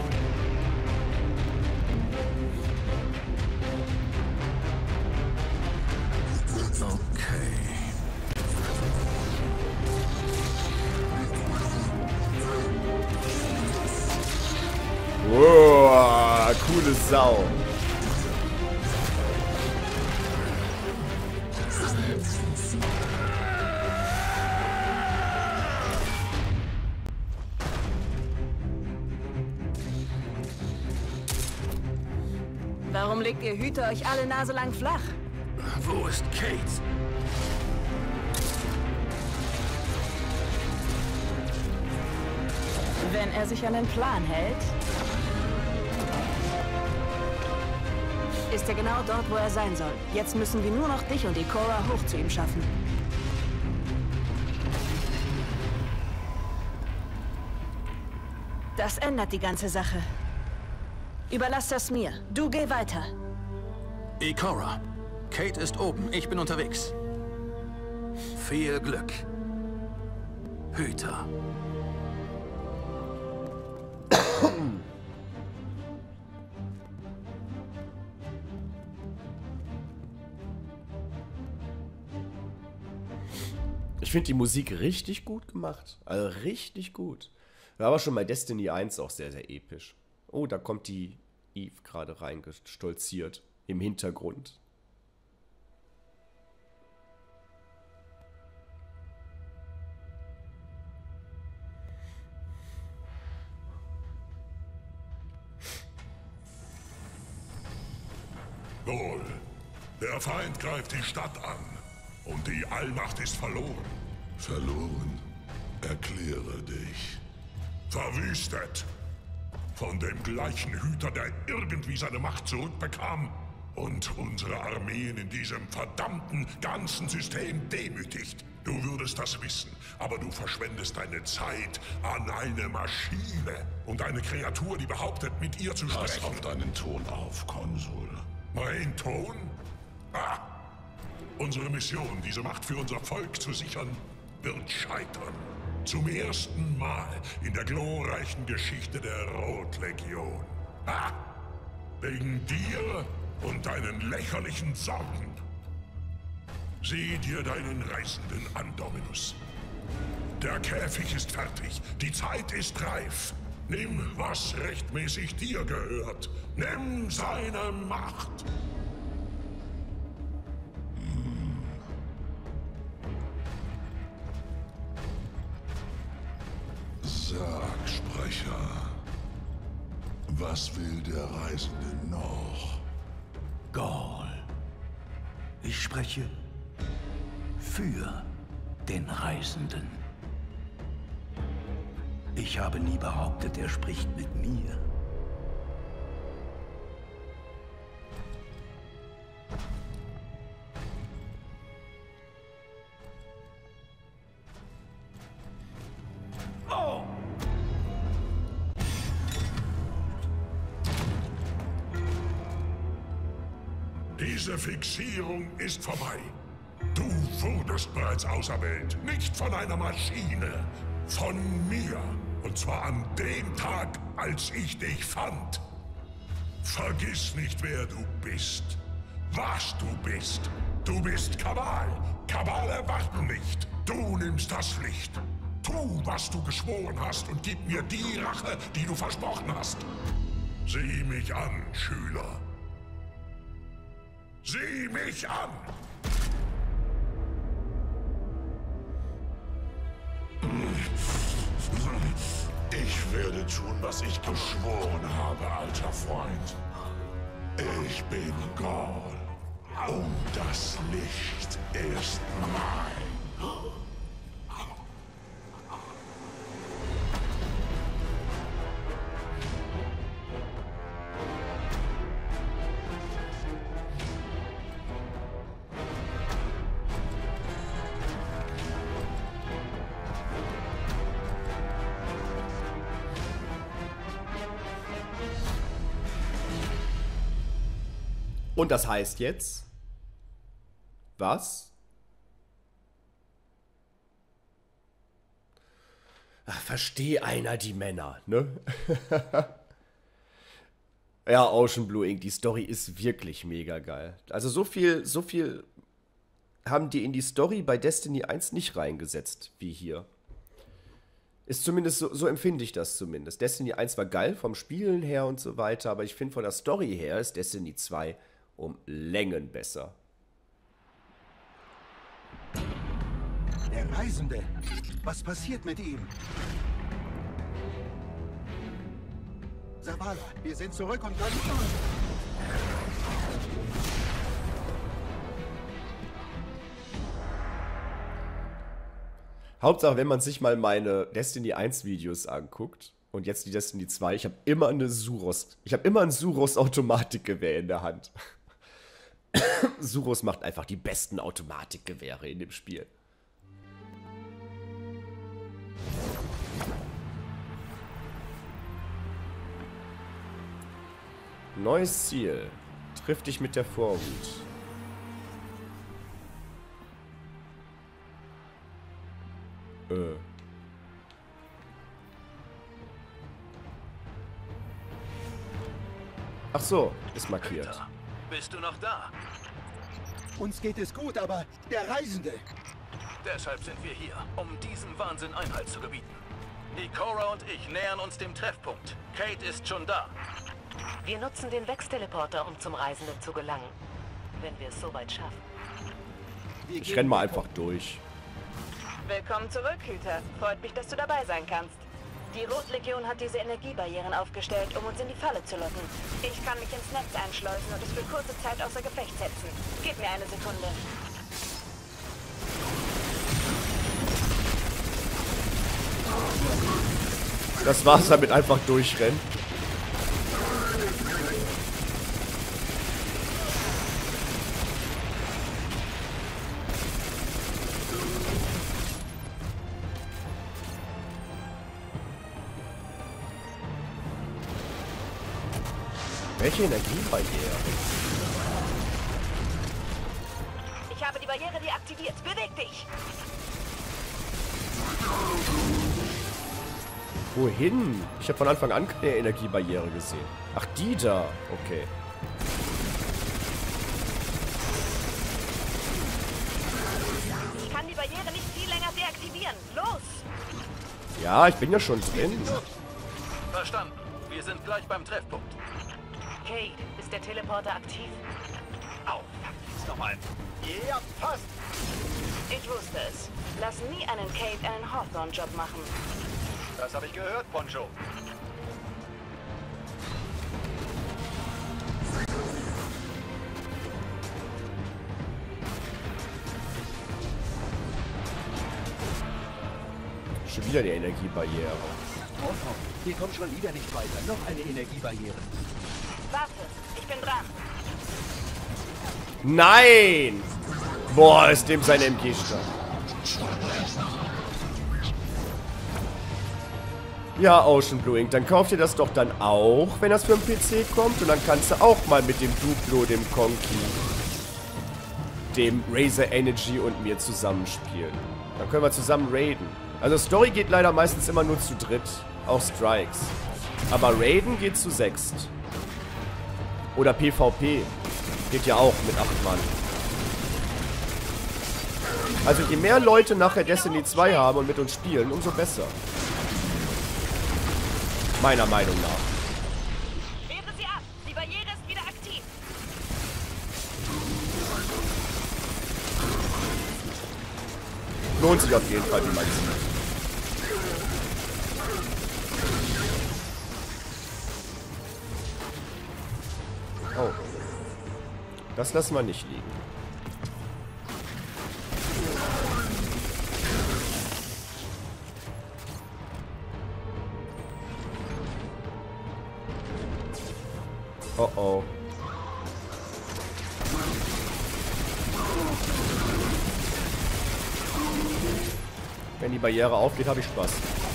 Okay. Wow, coole Sau. Warum legt ihr Hüter euch alle naselang flach? Wo ist Kate? Wenn er sich an den Plan hält, ist er genau dort, wo er sein soll. Jetzt müssen wir nur noch dich und Ikora hoch zu ihm schaffen. Das ändert die ganze Sache. Überlass das mir. Du geh weiter. Ikora. Kate ist oben. Ich bin unterwegs. Viel Glück. Hüter. Ich finde die Musik richtig gut gemacht. Also richtig gut. War aber schon bei Destiny eins auch sehr, sehr episch. Oh, da kommt die Eve gerade reingestolziert. Im Hintergrund. Wohl. Der Feind greift die Stadt an. Und die Allmacht ist verloren. Verloren? Erkläre dich. Verwüstet. Von dem gleichen Hüter, der irgendwie seine Macht zurückbekam und unsere Armeen in diesem verdammten ganzen System demütigt. Du würdest das wissen, aber du verschwendest deine Zeit an eine Maschine und eine Kreatur, die behauptet, mit ihr zu sprechen. Pass auf deinen Ton auf, Konsul. Mein Ton? Ah! Unsere Mission, diese Macht für unser Volk zu sichern, wird scheitern. Zum ersten Mal in der glorreichen Geschichte der Rotlegion. Ha! Wegen dir und deinen lächerlichen Sorgen. Sieh dir deinen Reisenden an, Dominus. Der Käfig ist fertig. Die Zeit ist reif. Nimm, was rechtmäßig dir gehört. Nimm seine Macht. Sag, Sprecher, was will der Reisende noch? Gaul. Ich spreche für den Reisenden. Ich habe nie behauptet, er spricht mit mir. Diese Fixierung ist vorbei. Du wurdest bereits auserwählt. Nicht von einer Maschine. Von mir. Und zwar an dem Tag, als ich dich fand. Vergiss nicht, wer du bist. Was du bist. Du bist Kabal. Kabal erwarten nicht. Du nimmst das Licht. Tu, was du geschworen hast und gib mir die Rache, die du versprochen hast. Sieh mich an, Schüler. Sieh mich an! Ich werde tun, was ich geschworen habe, alter Freund. Ich bin Gaul. Und das Licht ist mein. Und das heißt jetzt, was? Ach, versteh einer die Männer, ne? Ja, Ocean Blue Ink, die Story ist wirklich mega geil. Also so viel, so viel haben die in die Story bei Destiny eins nicht reingesetzt, wie hier. Ist zumindest, so, so empfinde ich das zumindest. Destiny eins war geil vom Spielen her und so weiter, aber ich finde von der Story her ist Destiny zwei um Längen besser. Der Reisende. Was passiert mit ihm? Zavala, wir sind zurück und dann... Hauptsache, wenn man sich mal meine Destiny eins Videos anguckt und jetzt die Destiny zwei, ich habe immer eine Suros, ich habe immer ein Suros Automatikgewehr in der Hand. Suros macht einfach die besten Automatikgewehre in dem Spiel. Neues Ziel. Triff dich mit der Vorhut. Äh. Ach so, ist markiert. Peter, bist du noch da? Uns geht es gut, aber der Reisende... Deshalb sind wir hier, um diesem Wahnsinn Einhalt zu gebieten. Ikora und ich nähern uns dem Treffpunkt. Kate ist schon da. Wir nutzen den Wex-Teleporter, um zum Reisenden zu gelangen. Wenn wir es soweit schaffen. Ich renn mal einfach durch. Willkommen zurück, Hüter. Freut mich, dass du dabei sein kannst. Die Rotlegion hat diese Energiebarrieren aufgestellt, um uns in die Falle zu locken. Ich kann mich ins Netz einschleusen und es für kurze Zeit außer Gefecht setzen. Gib mir eine Sekunde. Das war's damit, einfach durchrennen. Welche Energiebarriere? Ich habe die Barriere deaktiviert. Beweg dich! Wohin? Ich habe von Anfang an keine Energiebarriere gesehen. Ach, die da. Okay. Ich kann die Barriere nicht viel länger deaktivieren. Los! Ja, ich bin ja schon drin. Verstanden. Wir sind gleich beim Treffpunkt. Kate, ist der Teleporter aktiv? Au, jetzt nochmal. Ja, passt. Ich wusste es. Lass nie einen Kate einen Hawthorne-Job machen. Das habe ich gehört, Poncho. Schon wieder die Energiebarriere. Wir kommen schon wieder nicht weiter. Noch eine Energiebarriere. Warte, ich bin dran. Nein! Boah, ist dem sein M G stark. Ja, Ocean Blue Ink, dann kauft ihr das doch dann auch, wenn das für den P C kommt. Und dann kannst du auch mal mit dem Duplo, dem Conky, dem Razer Energy und mir zusammenspielen. Dann können wir zusammen raiden. Also Story geht leider meistens immer nur zu dritt. Auch Strikes. Aber Raiden geht zu sechst. Oder PvP. Geht ja auch mit acht Mann. Also je mehr Leute nachher Destiny zwei haben und mit uns spielen, umso besser. Meiner Meinung nach. Wehre sie ab. Die Barriere ist wieder aktiv. Lohnt sich auf jeden Fall, wie man sieht. Oh. Das lassen wir nicht liegen. Oh oh. Wenn die Barriere aufgeht, habe ich Spaß.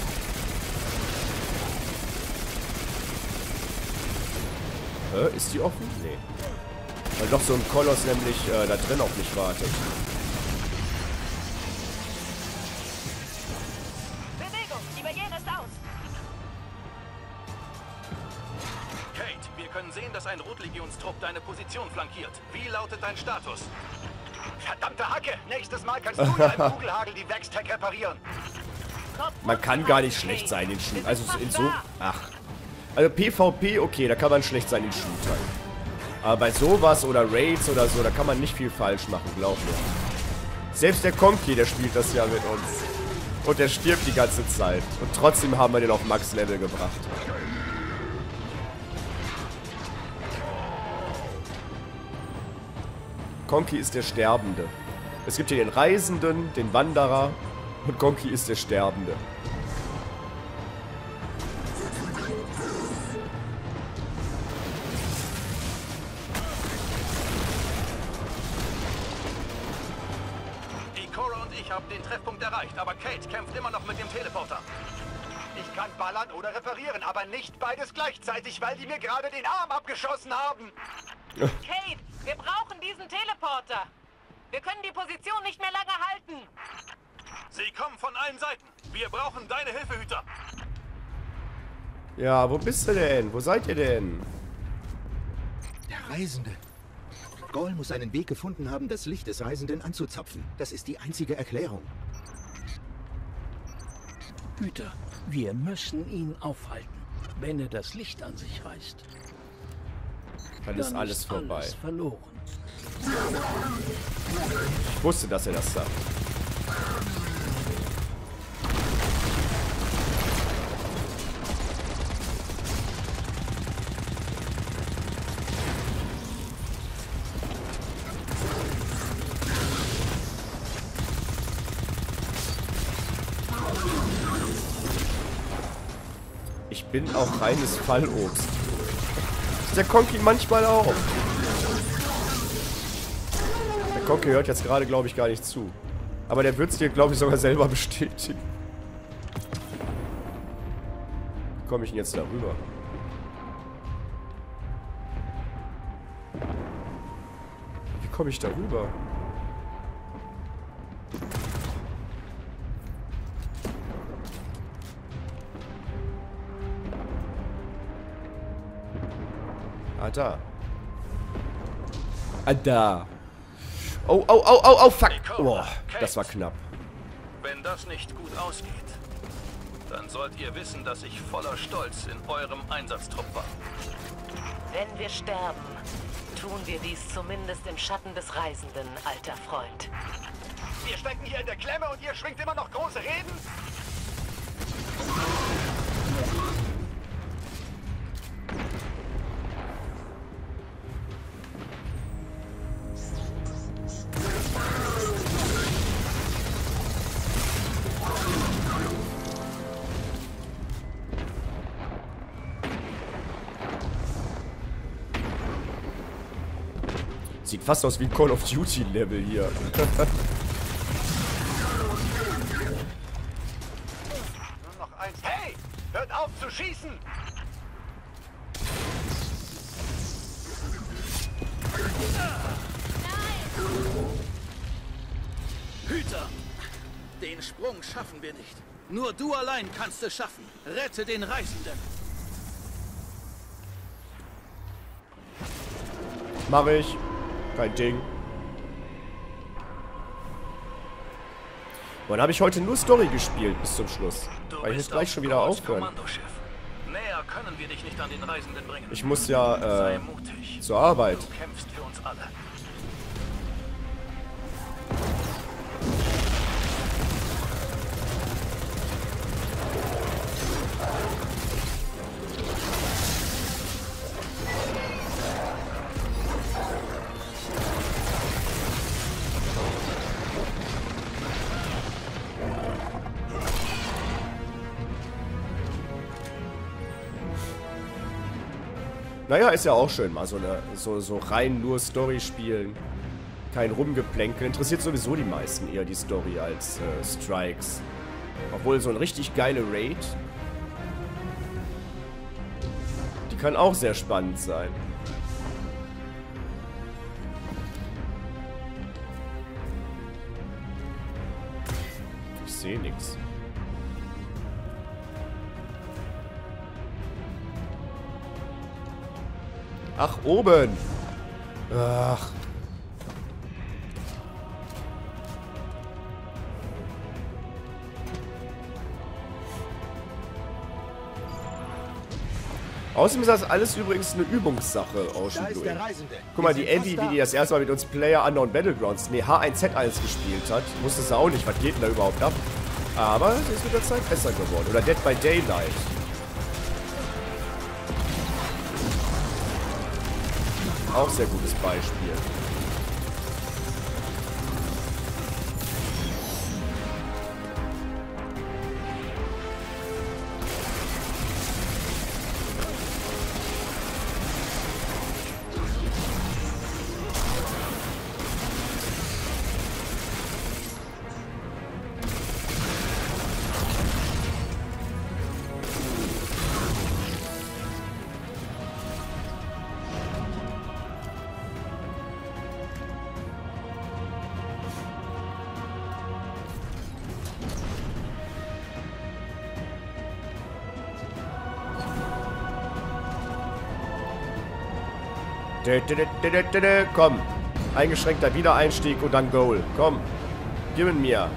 Hä? Ist die offen? Nee. Weil doch so ein Koloss nämlich äh, da drin auf mich wartet. Bewegung, die Barriere ist aus. Kate, wir können sehen, dass ein Rotlegionstrupp deine Position flankiert. Wie lautet dein Status? Verdammte Hacke! Nächstes Mal kannst du ja im Kugelhagel die Vex-Tech reparieren. Man kann gar nicht schlecht sein in Shootern. Also in so... Ach. Also PvP, okay, da kann man schlecht sein in Shootern. Aber bei sowas oder Raids oder so, da kann man nicht viel falsch machen, glaub mir. Selbst der Conky, der spielt das ja mit uns. Und der stirbt die ganze Zeit. Und trotzdem haben wir den auf Max-Level gebracht. Conky ist der Sterbende. Es gibt hier den Reisenden, den Wanderer und Conky ist der Sterbende. Ikora und ich haben den Treffpunkt erreicht, aber Kate kämpft immer noch mit dem Teleporter. Ich kann ballern oder reparieren, aber nicht beides gleichzeitig, weil die mir gerade den Arm abgeschossen haben. Kate, wir brauchen diesen Teleporter. Wir können die Position nicht mehr lange halten. Sie kommen von allen Seiten. Wir brauchen deine Hilfe, Hüter. Ja, wo bist du denn? Wo seid ihr denn? Der Reisende. Ghaul muss einen Weg gefunden haben, das Licht des Reisenden anzuzapfen. Das ist die einzige Erklärung. Hüter, wir müssen ihn aufhalten. Wenn er das Licht an sich reißt, dann ist alles ist vorbei. Alles verloren. Ich wusste, dass er das sagt. Ich bin auch reines Fallobst. Ist der Conky manchmal auch. Der Conky hört jetzt gerade, glaube ich, gar nicht zu. Aber der wird es dir, glaube ich, sogar selber bestätigen. Wie komme ich denn jetzt darüber? Wie komme ich darüber? Ah, da. Ah, da. Oh, oh, oh, oh, oh, fuck. Oh, das war knapp. Wenn das nicht gut ausgeht, dann sollt ihr wissen, dass ich voller Stolz in eurem Einsatztrupp war. Wenn wir sterben, tun wir dies zumindest im Schatten des Reisenden, alter Freund. Wir stecken hier in der Klemme und ihr schwingt immer noch große Reden? Sieht fast aus wie ein Call of Duty Level hier. Nur noch eins. Hey! Hört auf zu schießen! Sprung schaffen wir nicht. Nur du allein kannst es schaffen. Rette den Reisenden. Mach ich. Kein Ding. Wann habe ich heute nur Story gespielt bis zum Schluss? Weil ich jetzt gleich schon wieder aufhören. Näher können wir dich nicht an den Reisenden bringen. Ich muss ja äh, zur Arbeit. Du kämpfst für uns alle. Naja, ist ja auch schön, mal so, eine, so, so rein nur Story spielen. Kein Rumgeplänkel. Interessiert sowieso die meisten eher die Story als äh, Strikes. Obwohl so ein richtig geile Raid, die kann auch sehr spannend sein. Ich sehe nichts. Ach, oben. Ach. Außerdem ist das alles übrigens eine Übungssache, Ocean Blue. Guck mal, die Abby, die, die das erste Mal mit uns Player Unknown Battlegrounds, nee, H eins Z eins gespielt hat, wusste sie auch nicht, was geht denn da überhaupt ab. Aber sie ist mit der Zeit besser geworden. Oder Dead by Daylight. Auch sehr gutes Beispiel. Komm. Eingeschränkter Wiedereinstieg und dann Goal. Komm. Gib ihn mir.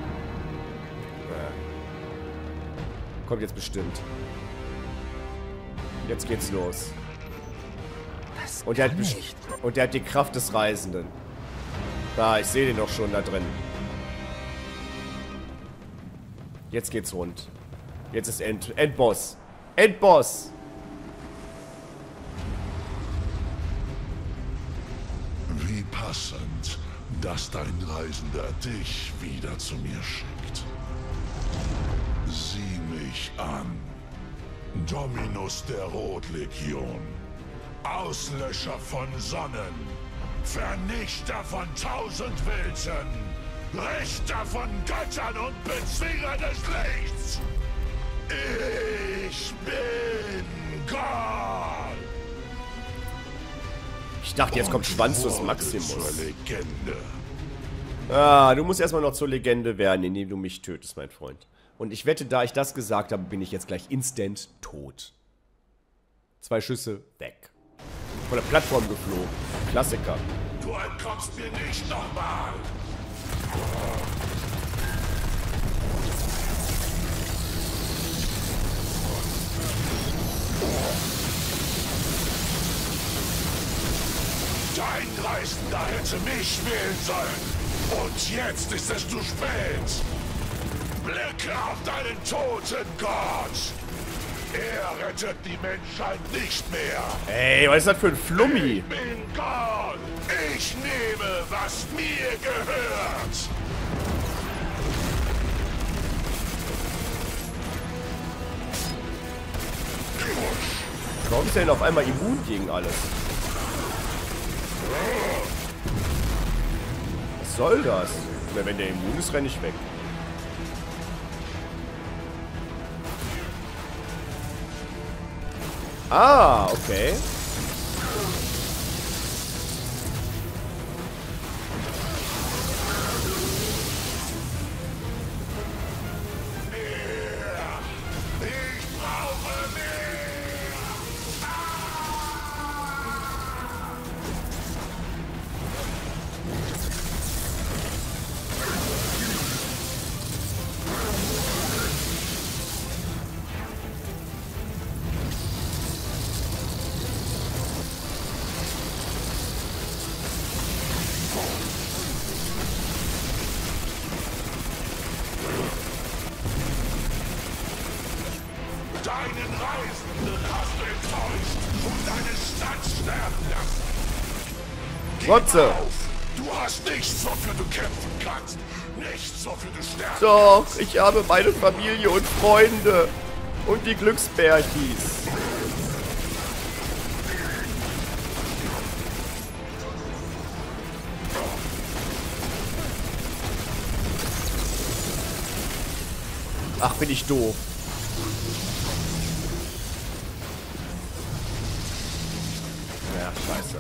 Kommt jetzt bestimmt. Jetzt geht's los. Und der, hat und der hat die Kraft des Reisenden. Da, ich sehe den doch schon da drin. Jetzt geht's rund. Jetzt ist End Endboss. Endboss! Wie passend, dass dein Reisender dich wieder zu mir schickt. Sieh mich an. Dominus der Rotlegion. Auslöscher von Sonnen. Vernichter von tausend Welten. Richter von Göttern und Bezwinger des Lichts. Ich bin Gott. Ich dachte, jetzt kommt Schwanzus Maximus. Zur Legende. Ah, du musst erstmal noch zur Legende werden, indem du mich tötest, mein Freund. Und ich wette, da ich das gesagt habe, bin ich jetzt gleich instant tot. Zwei Schüsse, weg. Von der Plattform geflogen. Klassiker. Du entkommst mir nicht nochmal. Dein Reisender hätte mich wählen sollen. Und jetzt ist es zu spät. Blicke auf deinen toten Gott. Er rettet die Menschheit nicht mehr. Ey, was ist das für ein Flummi? Ich bin Gott. Ich nehme, was mir gehört. Warum ist er denn auf einmal immun gegen alles? Was soll das? Na, wenn der immun ist, renne ich weg. Ah, okay. Deinen Reisenden hast du enttäuscht und deine Stadt sterben lassen. Rotze! Du hast nichts, wofür du kämpfen kannst. Nichts, wofür du sterben Doch, kannst. ich habe meine Familie und Freunde. Und die Glücksbärchis. Ach, bin ich doof. Ja, scheiße.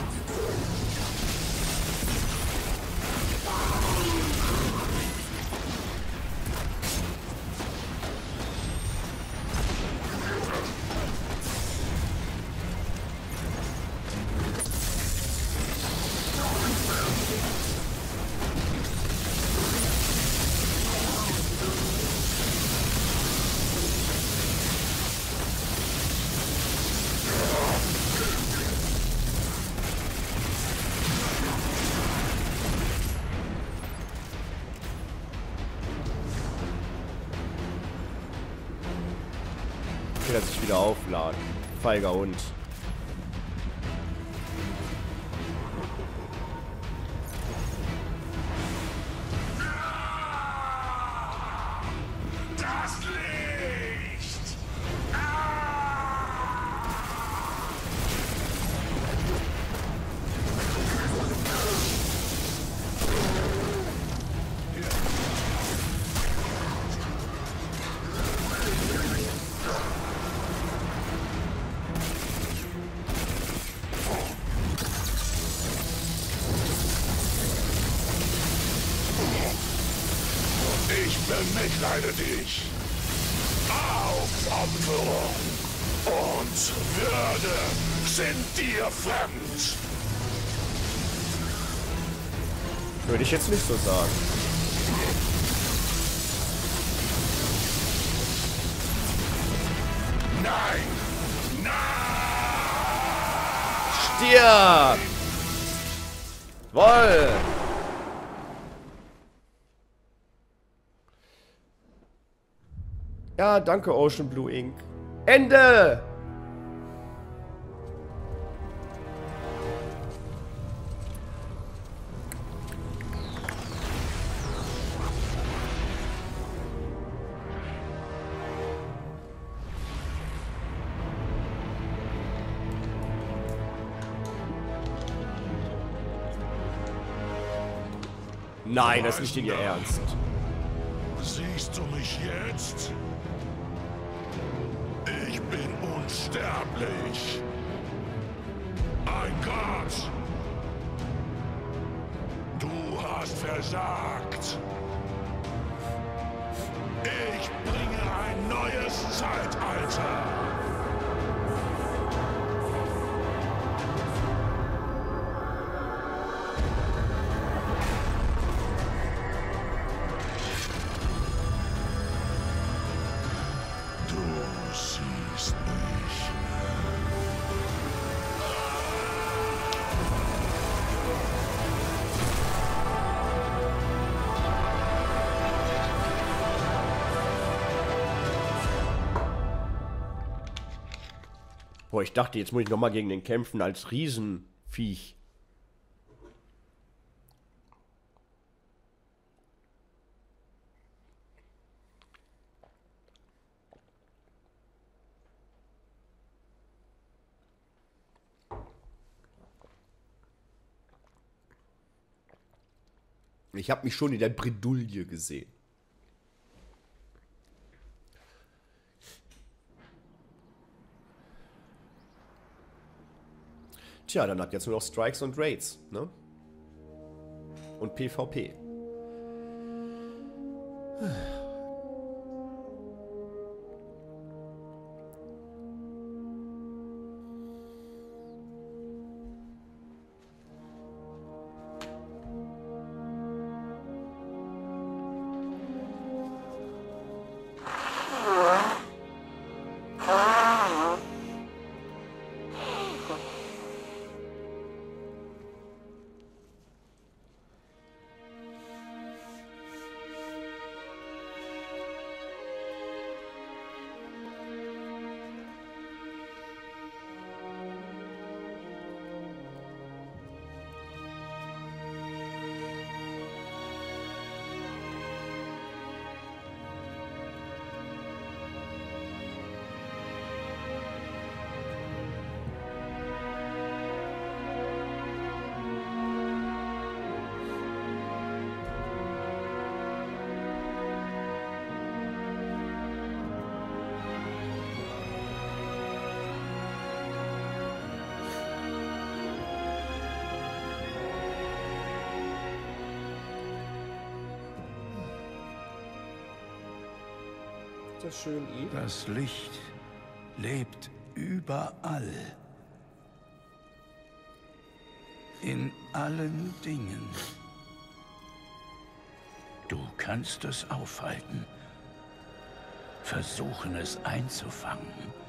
Will er sich wieder aufladen. Feiger Hund. Das Licht! Ich bemitleide dich. Aufopferung und Würde sind dir fremd. Würde ich jetzt nicht so sagen. Nein! Nein! Stirb! Woll! Ja, danke Ocean Blue Ink. Ende! Nein, das ist nicht in ihr Ernst. Siehst du mich jetzt? Ich bin unsterblich. Ein Gott. Du hast versagt. Ich bringe ein neues Zeitalter. Boah, ich dachte, jetzt muss ich nochmal gegen den kämpfen als Riesenviech. Ich habe mich schon in der Bredouille gesehen. Tja, dann hat jetzt nur noch Strikes und Raids, ne? Und PvP. Ist das schön, Eve? Das Licht lebt überall. In allen Dingen. Du kannst es aufhalten. Versuchen es einzufangen.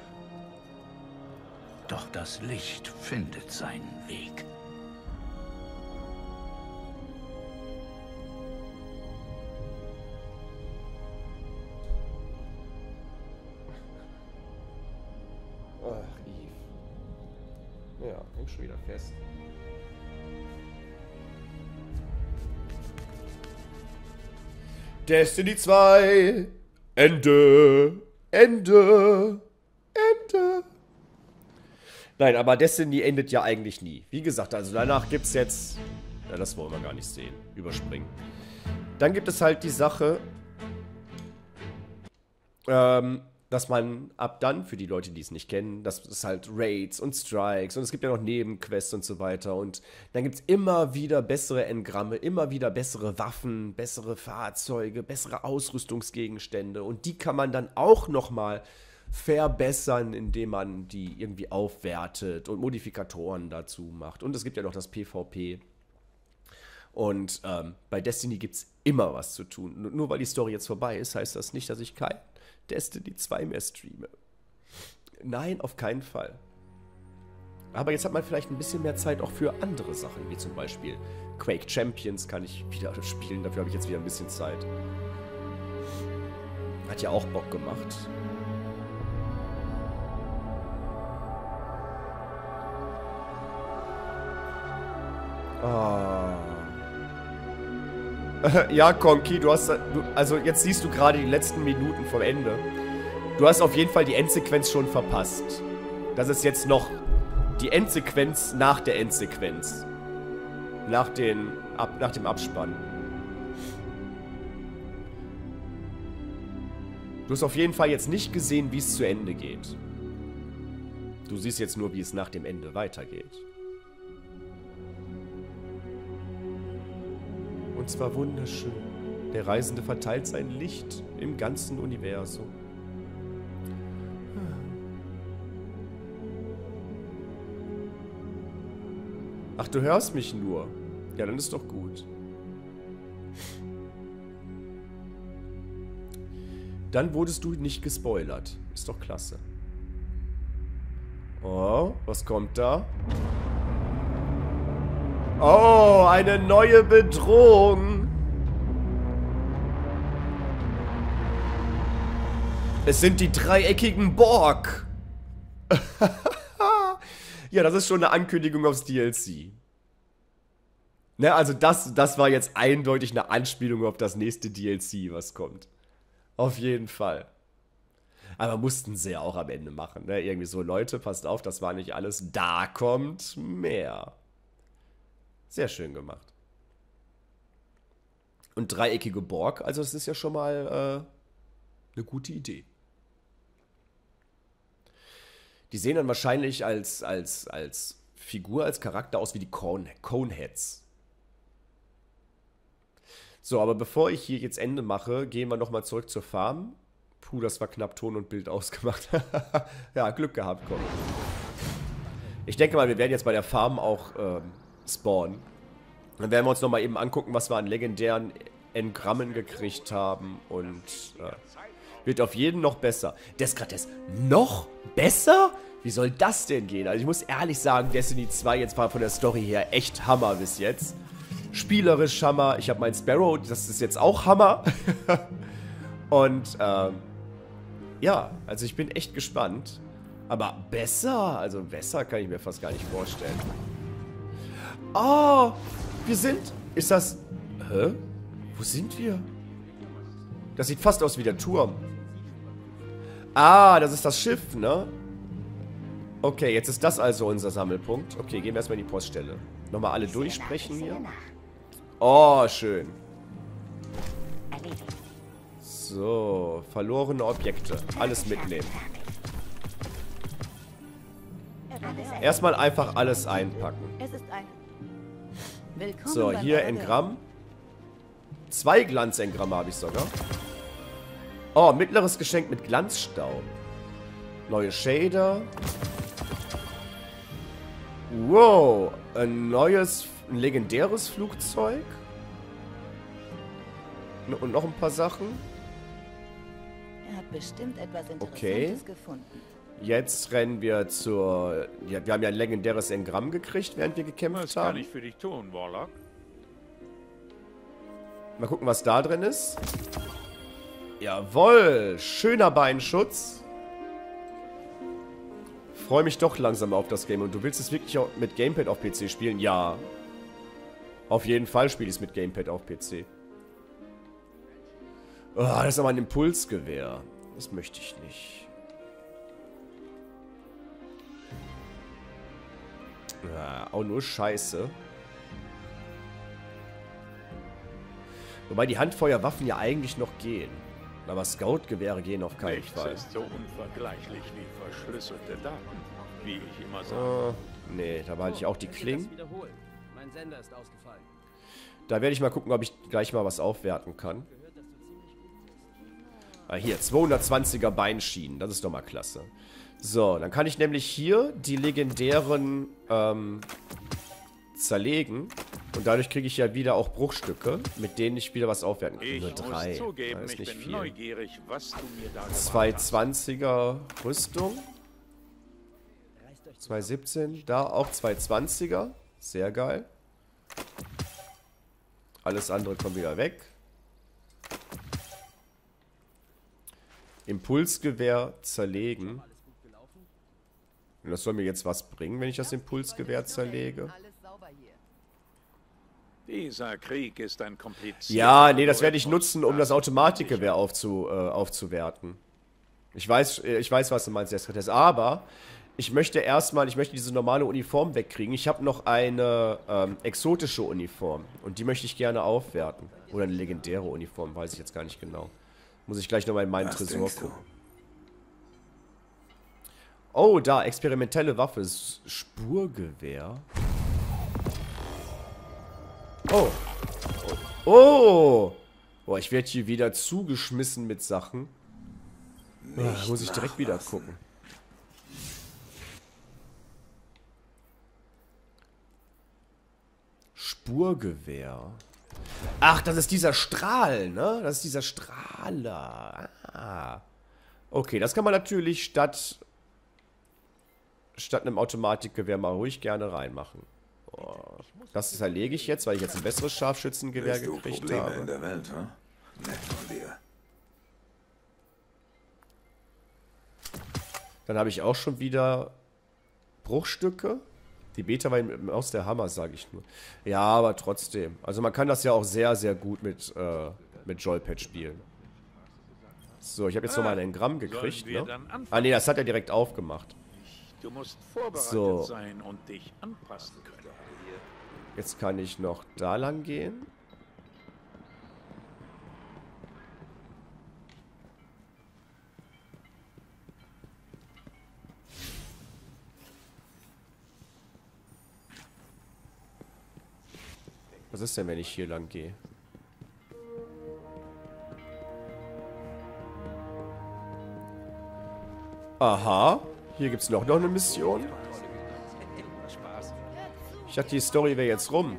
Doch das Licht findet seinen Weg. Ach, Eve. Ja, häng schon wieder fest. Destiny zwei. Ende. Ende. Ende. Nein, aber Destiny endet ja eigentlich nie. Wie gesagt, also danach gibt es jetzt... Ja, das wollen wir gar nicht sehen. Überspringen. Dann gibt es halt die Sache, ähm, dass man ab dann, für die Leute, die es nicht kennen, das ist halt Raids und Strikes und es gibt ja noch Nebenquests und so weiter. Und dann gibt es immer wieder bessere Engramme, immer wieder bessere Waffen, bessere Fahrzeuge, bessere Ausrüstungsgegenstände. Und die kann man dann auch nochmal verbessern, indem man die irgendwie aufwertet und Modifikatoren dazu macht. Und es gibt ja noch das PvP. Und ähm, bei Destiny gibt es immer was zu tun. Nur weil die Story jetzt vorbei ist, heißt das nicht, dass ich kein Destiny zwei mehr streame. Nein, auf keinen Fall. Aber jetzt hat man vielleicht ein bisschen mehr Zeit auch für andere Sachen, wie zum Beispiel Quake Champions kann ich wieder spielen. Dafür habe ich jetzt wieder ein bisschen Zeit. Hat ja auch Bock gemacht. Ah. Ja, Konki, du hast... Du, also jetzt siehst du gerade die letzten Minuten vom Ende. Du hast auf jeden Fall die Endsequenz schon verpasst. Das ist jetzt noch die Endsequenz nach der Endsequenz. Nach, den, ab, nach dem Abspann. Du hast auf jeden Fall jetzt nicht gesehen, wie es zu Ende geht. Du siehst jetzt nur, wie es nach dem Ende weitergeht. Und zwar wunderschön. Der Reisende verteilt sein Licht im ganzen Universum. Ach, du hörst mich nur. Ja, dann ist doch gut. Dann wurdest du nicht gespoilert. Ist doch klasse. Oh, was kommt da? Oh, eine neue Bedrohung. Es sind die dreieckigen Borg. Ja, das ist schon eine Ankündigung aufs D L C. Ne, also das, das war jetzt eindeutig eine Anspielung auf das nächste D L C, was kommt. Auf jeden Fall. Aber mussten sie ja auch am Ende machen. Ne? Irgendwie so, Leute, passt auf, das war nicht alles. Da kommt mehr. Sehr schön gemacht. Und dreieckige Borg, also das ist ja schon mal äh, eine gute Idee. Die sehen dann wahrscheinlich als, als, als Figur, als Charakter aus wie die Cone, Coneheads. So, aber bevor ich hier jetzt Ende mache, gehen wir nochmal zurück zur Farm. Puh, das war knapp Ton und Bild ausgemacht. Ja, Glück gehabt, komm. Ich denke mal, wir werden jetzt bei der Farm auch ähm, spawnen. Dann werden wir uns nochmal eben angucken, was wir an legendären Engrammen gekriegt haben. Und äh, wird auf jeden noch besser. Deskrates noch besser? Wie soll das denn gehen? Also ich muss ehrlich sagen, Destiny zwei jetzt war von der Story her echt Hammer bis jetzt. Spielerisch Hammer. Ich habe meinen Sparrow, das ist jetzt auch Hammer. Und ähm, ja, also ich bin echt gespannt. Aber besser, also besser kann ich mir fast gar nicht vorstellen. Oh, wir sind... Ist das... Hä? Wo sind wir? Das sieht fast aus wie der Turm. Ah, das ist das Schiff, ne? Okay, jetzt ist das also unser Sammelpunkt. Okay, gehen wir erstmal in die Poststelle. Nochmal alle durchsprechen hier. Oh, schön. So, verlorene Objekte. Alles mitnehmen. Erstmal einfach alles einpacken. So, hier Engramm. Zwei Glanzengramme habe ich sogar. Oh, mittleres Geschenk mit Glanzstaub. Neue Shader. Wow. Ein neues, ein legendäres Flugzeug. Und noch ein paar Sachen. Er hat bestimmt etwas Interessantes Okay. gefunden. Jetzt rennen wir zur... Ja, wir haben ja ein legendäres Engramm gekriegt, während wir gekämpft Was kann haben. ich für dich tun, Warlock? Mal gucken, was da drin ist. Jawohl. Schöner Beinschutz. Freue mich doch langsam auf das Game. Und du willst es wirklich auch mit Gamepad auf P C spielen? Ja. Auf jeden Fall spiele ich es mit Gamepad auf P C. Oh, das ist aber ein Impulsgewehr. Das möchte ich nicht. Ja, auch nur Scheiße. Wobei die Handfeuerwaffen ja eigentlich noch gehen. Aber Scout-Gewehre gehen auf keinen Nichts Fall. ist so unvergleichlich wie verschlüsselte Daten, wie ich immer sage. Oh, nee, da behalte ich auch die Klingen. Mein Sender ist ausgefallen. Da werde ich mal gucken, ob ich gleich mal was aufwerten kann. Ah, hier, zweihundertzwanziger Beinschienen. Das ist doch mal klasse. So, dann kann ich nämlich hier die legendären ähm, zerlegen. Und dadurch kriege ich ja wieder auch Bruchstücke, mit denen ich wieder was aufwerten kann. Ich Nur drei. muss zugeben, das ist ich nicht bin viel. neugierig, was du mir da zwei zwanziger Rüstung. zwei siebzehn. Da auch zwei zwanziger. Sehr geil. Alles andere kommt wieder weg. Impulsgewehr zerlegen. Und das soll mir jetzt was bringen, wenn ich das Impulsgewehr zerlege. Dieser Krieg ist ein komplizierter... Ja, nee, das werde ich nutzen, um das Automatikgewehr aufzu, äh, aufzuwerten. Ich weiß, ich weiß, was du meinst, Eskrites. Aber ich möchte erstmal, ich möchte diese normale Uniform wegkriegen. Ich habe noch eine ähm, exotische Uniform. Und die möchte ich gerne aufwerten. Oder eine legendäre Uniform, weiß ich jetzt gar nicht genau. Muss ich gleich nochmal in meinen Tresor gucken. Oh, da, experimentelle Waffe. S- Spurgewehr. Oh. Oh. Boah, ich werde hier wieder zugeschmissen mit Sachen. Ah, muss ich direkt wieder gucken. Spurgewehr. Ach, das ist dieser Strahl, ne? Das ist dieser Strahler. Ah. Okay, das kann man natürlich statt statt einem Automatikgewehr mal ruhig gerne reinmachen. Oh. Das zerlege ich jetzt, weil ich jetzt ein besseres Scharfschützengewehr Willst du gekriegt Probleme habe. in der Welt, hm? Nett von dir. Dann habe ich auch schon wieder Bruchstücke. Die Beta war aus der Hammer, sage ich nur. Ja, aber trotzdem. Also man kann das ja auch sehr, sehr gut mit, äh, mit Joypad spielen. So, ich habe jetzt Ah, nochmal ein Engramm gekriegt, sollen wir ne? dann anfangen? Ah, nee, das hat er direkt aufgemacht. Du musst vorbereitet So. sein und dich anpassen können. Jetzt kann ich noch da lang gehen. Was ist denn, wenn ich hier lang gehe? Aha. Hier gibt es noch, noch eine Mission. Ich dachte, die Story wäre jetzt rum.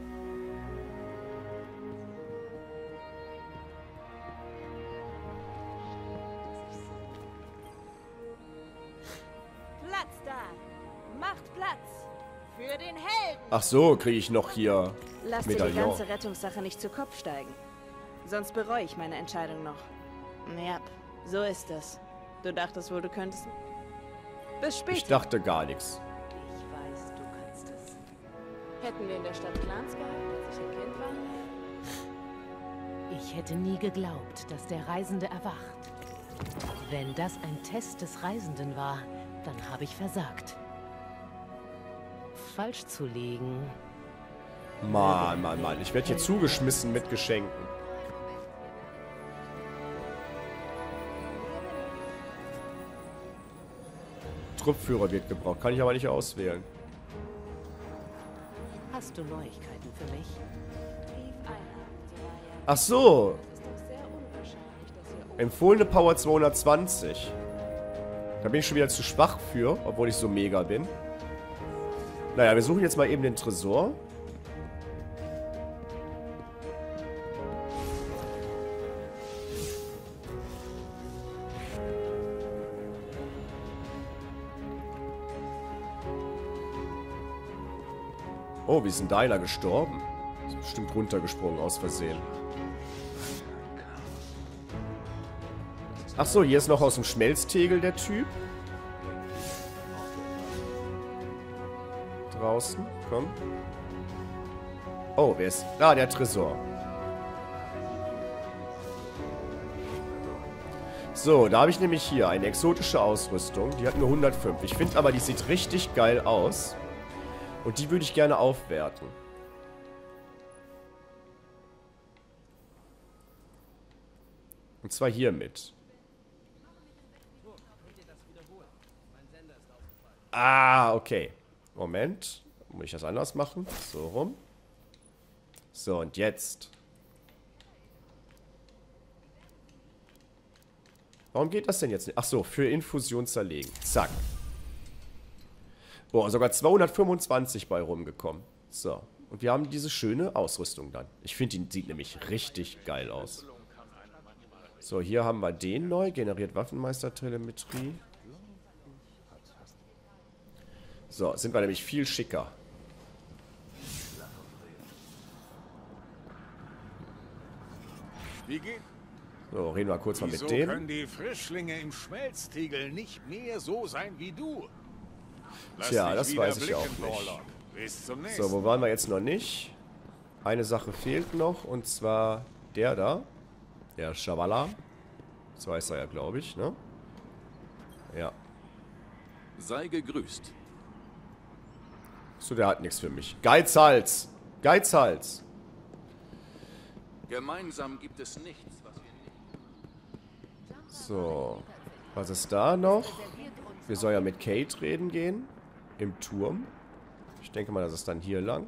Platz da! Macht Platz! Für den Helden! Ach so, kriege ich noch hier Lass dir die Medaillon. ganze Rettungssache nicht zu Kopf steigen. Sonst bereue ich meine Entscheidung noch. Ja, so ist es. Du dachtest wohl, du könntest... Bis später. Ich dachte gar nichts. Ich weiß, du kannst es. Hätten wir in der Stadt Clans gehabt, als ich ein Kind war? Ich hätte nie geglaubt, dass der Reisende erwacht. Wenn das ein Test des Reisenden war, dann habe ich versagt. Falsch zu liegen. Mann, Mann, Mann. Ich werde hier zugeschmissen mit Geschenken. Truppführer wird gebraucht. Kann ich aber nicht auswählen. Hast du Neuigkeiten für mich? Ach so. Es ist doch sehr unwahrscheinlich, dass ihr Empfohlene Power zweihundertzwanzig. Da bin ich schon wieder zu schwach für, obwohl ich so mega bin. Naja, wir suchen jetzt mal eben den Tresor. Oh, wie ist denn deiner gestorben? Ist bestimmt runtergesprungen aus Versehen. Ach so, hier ist noch aus dem Schmelztegel der Typ. Draußen, komm. Oh, wer ist... Ah, der Tresor. So, da habe ich nämlich hier eine exotische Ausrüstung. Die hat nur hundertfünf. Ich finde aber, die sieht richtig geil aus. Und die würde ich gerne aufwerten. Und zwar hiermit. Ah, okay. Moment. Muss ich das anders machen? So rum. So, und jetzt. Warum geht das denn jetzt nicht? Ach so, für Infusion zerlegen. Zack. Boah, sogar zweihundertfünfundzwanzig bei rumgekommen. So. Und wir haben diese schöne Ausrüstung dann. Ich finde, die sieht nämlich richtig geil aus. So, hier haben wir den neu. Generiert Waffenmeister-Telemetrie. So, sind wir nämlich viel schicker. Wie geht? So, reden wir kurz mal mit Wieso dem. können die Frischlinge im Schmelztiegel nicht mehr so sein wie du? Lass Tja, dich das wieder weiß ich blicken, auch nicht. Warlock. Bis zum nächsten So, wo waren wir jetzt noch nicht? Eine Sache fehlt noch, und zwar der da. Der Schavala. Das weiß er ja, glaube ich, ne? Ja. Sei gegrüßt. So, der hat nichts für mich. Geizhals! Geizhals! Gemeinsam gibt es nichts, was wir nicht... So. Was ist da noch? Wir sollen ja mit Kate reden gehen. Im Turm. Ich denke mal, das ist dann hier lang.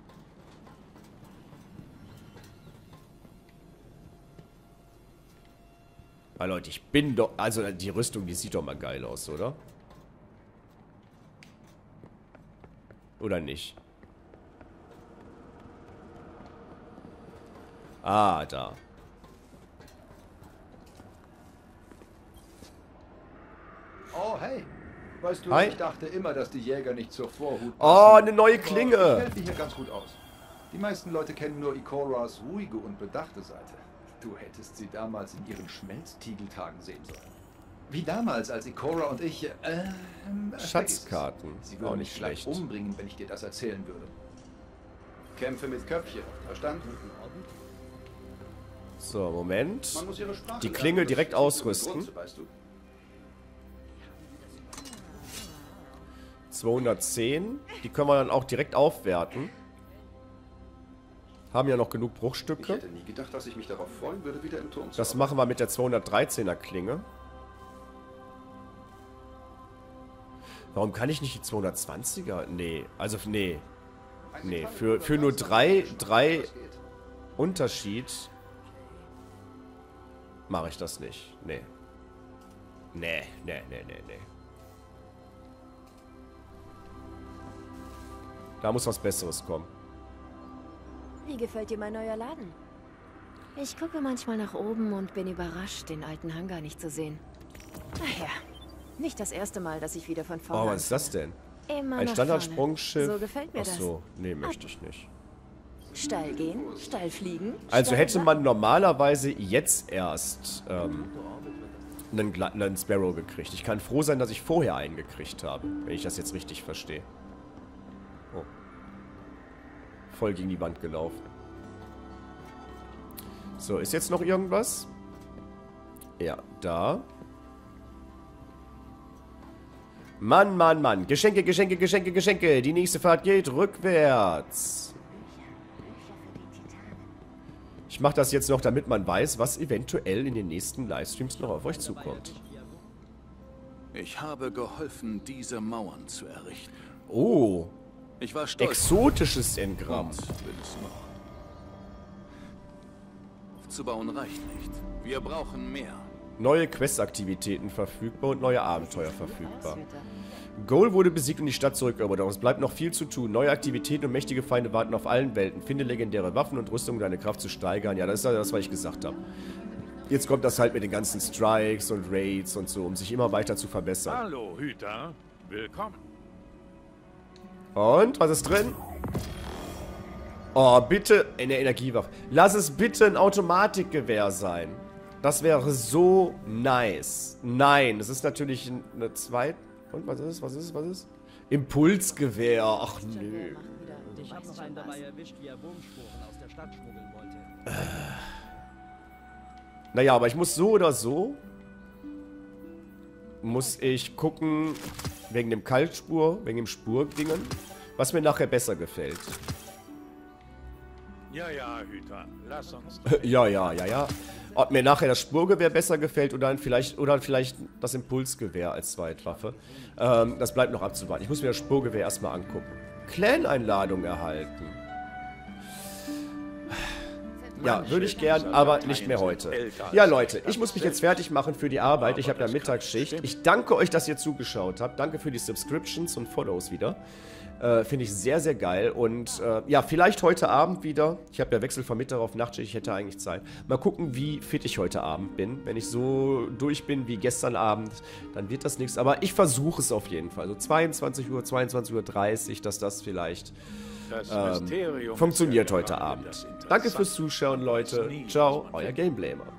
Ah, Leute, ich bin doch... Also, die Rüstung, die sieht doch mal geil aus, oder? Oder nicht? Ah, da. Oh, hey. Weißt du, Hi. ich dachte immer, dass die Jäger nicht zur Vorhut passen. Oh, eine neue Aber Klinge. Ich hält mich hier ganz gut aus. Die meisten Leute kennen nur Ikoras ruhige und bedachte Seite. Du hättest sie damals in ihren Schmelztiegeltagen sehen sollen. Wie damals, als Ikora und ich... Äh, äh, Schatzkarten. Sie Auch würden nicht mich gleich schlecht. umbringen, wenn ich dir das erzählen würde. Kämpfe mit Köpfchen. Verstanden? So, Moment. Man muss ihre Sprache Die lernen, Klingel das direkt ist nicht nur ausrüsten. Grund, weißt du. zweihundertzehn. Die können wir dann auch direkt aufwerten. Haben ja noch genug Ich Bruchstücke. hätte nie gedacht, dass ich mich darauf freuen würde, wieder im Turm zu Das arbeiten. machen wir mit der zweihundertdreizehner Klinge. Warum kann ich nicht die zweihundertzwanziger? Nee, also nee. Nee, für, für nur drei, drei Unterschied mache ich das nicht. Nee. Nee, nee, nee, nee, nee. Da muss was Besseres kommen. Wie gefällt dir mein neuer Laden? Ich gucke manchmal nach oben und bin überrascht, den alten Hangar nicht zu sehen. Naja, nicht das erste Mal, dass ich wieder von vorne Oh, was ist das denn? Immer Ein nach Standardsprungschiff. vorne. So gefällt mir Ach so, das. nee, möchte ich nicht. Steil gehen, steil fliegen. Also steil hätte wachsen. man normalerweise jetzt erst ähm, einen, Gla- einen Sparrow gekriegt. Ich kann froh sein, dass ich vorher einen gekriegt habe, wenn ich das jetzt richtig verstehe. Oh. Voll gegen die Wand gelaufen. So, ist jetzt noch irgendwas? Ja, da. Mann, Mann, Mann. Geschenke, Geschenke, Geschenke, Geschenke. Die nächste Fahrt geht rückwärts. Ich mache das jetzt noch, damit man weiß, was eventuell in den nächsten Livestreams noch auf euch zukommt. Ich habe geholfen, diese Mauern zu errichten. Oh. Ich war stolz. Exotisches Engramm. Und will es noch. Aufzubauen reicht nicht. Wir brauchen mehr. Neue Quest-Aktivitäten verfügbar und neue Abenteuer verfügbar. Goal wurde besiegt und die Stadt zurückerobert. Es bleibt noch viel zu tun. Neue Aktivitäten und mächtige Feinde warten auf allen Welten. Finde legendäre Waffen und Rüstung, um deine Kraft zu steigern. Ja, das ist ja das, was ich gesagt habe. Jetzt kommt das halt mit den ganzen Strikes und Raids und so, um sich immer weiter zu verbessern. Hallo, Hüter. Willkommen. Und, was ist drin? Oh, bitte eine Energiewaffe. Lass es bitte ein Automatikgewehr sein. Das wäre so nice. Nein, das ist natürlich eine zweite... Und, was ist, was ist, was ist? Impulsgewehr. Ach, nö. Ich hab noch einen dabei erwischt, wie er Wurmspuren aus der Stadt schmuggeln wollte. Naja, aber ich muss so oder so... Muss ich gucken, wegen dem Kaltspur, wegen dem Spurdingen, was mir nachher besser gefällt. Ja, ja, Hüter, lass uns... ja, ja, ja, ja. Ob mir nachher das Spurgewehr besser gefällt oder dann vielleicht, oder vielleicht das Impulsgewehr als Zweitwaffe. Ähm, das bleibt noch abzuwarten. Ich muss mir das Spurgewehr erstmal angucken. Clan-Einladung erhalten. Ja, würde ich gern, aber nicht mehr heute. Ja, Leute, ich muss mich jetzt fertig machen für die Arbeit. Ich habe ja Mittagsschicht. Ich danke euch, dass ihr zugeschaut habt. Danke für die Subscriptions und Follows wieder. Äh, Finde ich sehr, sehr geil. Und äh, ja, vielleicht heute Abend wieder. Ich habe ja Wechsel von Mittag auf Nachtschicht. Ich hätte eigentlich Zeit. Mal gucken, wie fit ich heute Abend bin. Wenn ich so durch bin wie gestern Abend, dann wird das nichts. Aber ich versuche es auf jeden Fall. So zweiundzwanzig Uhr, zweiundzwanzig Uhr dreißig, dass das vielleicht ähm, funktioniert heute Abend. Danke fürs Zuschauen, Leute. Ciao, euer Gameblamer.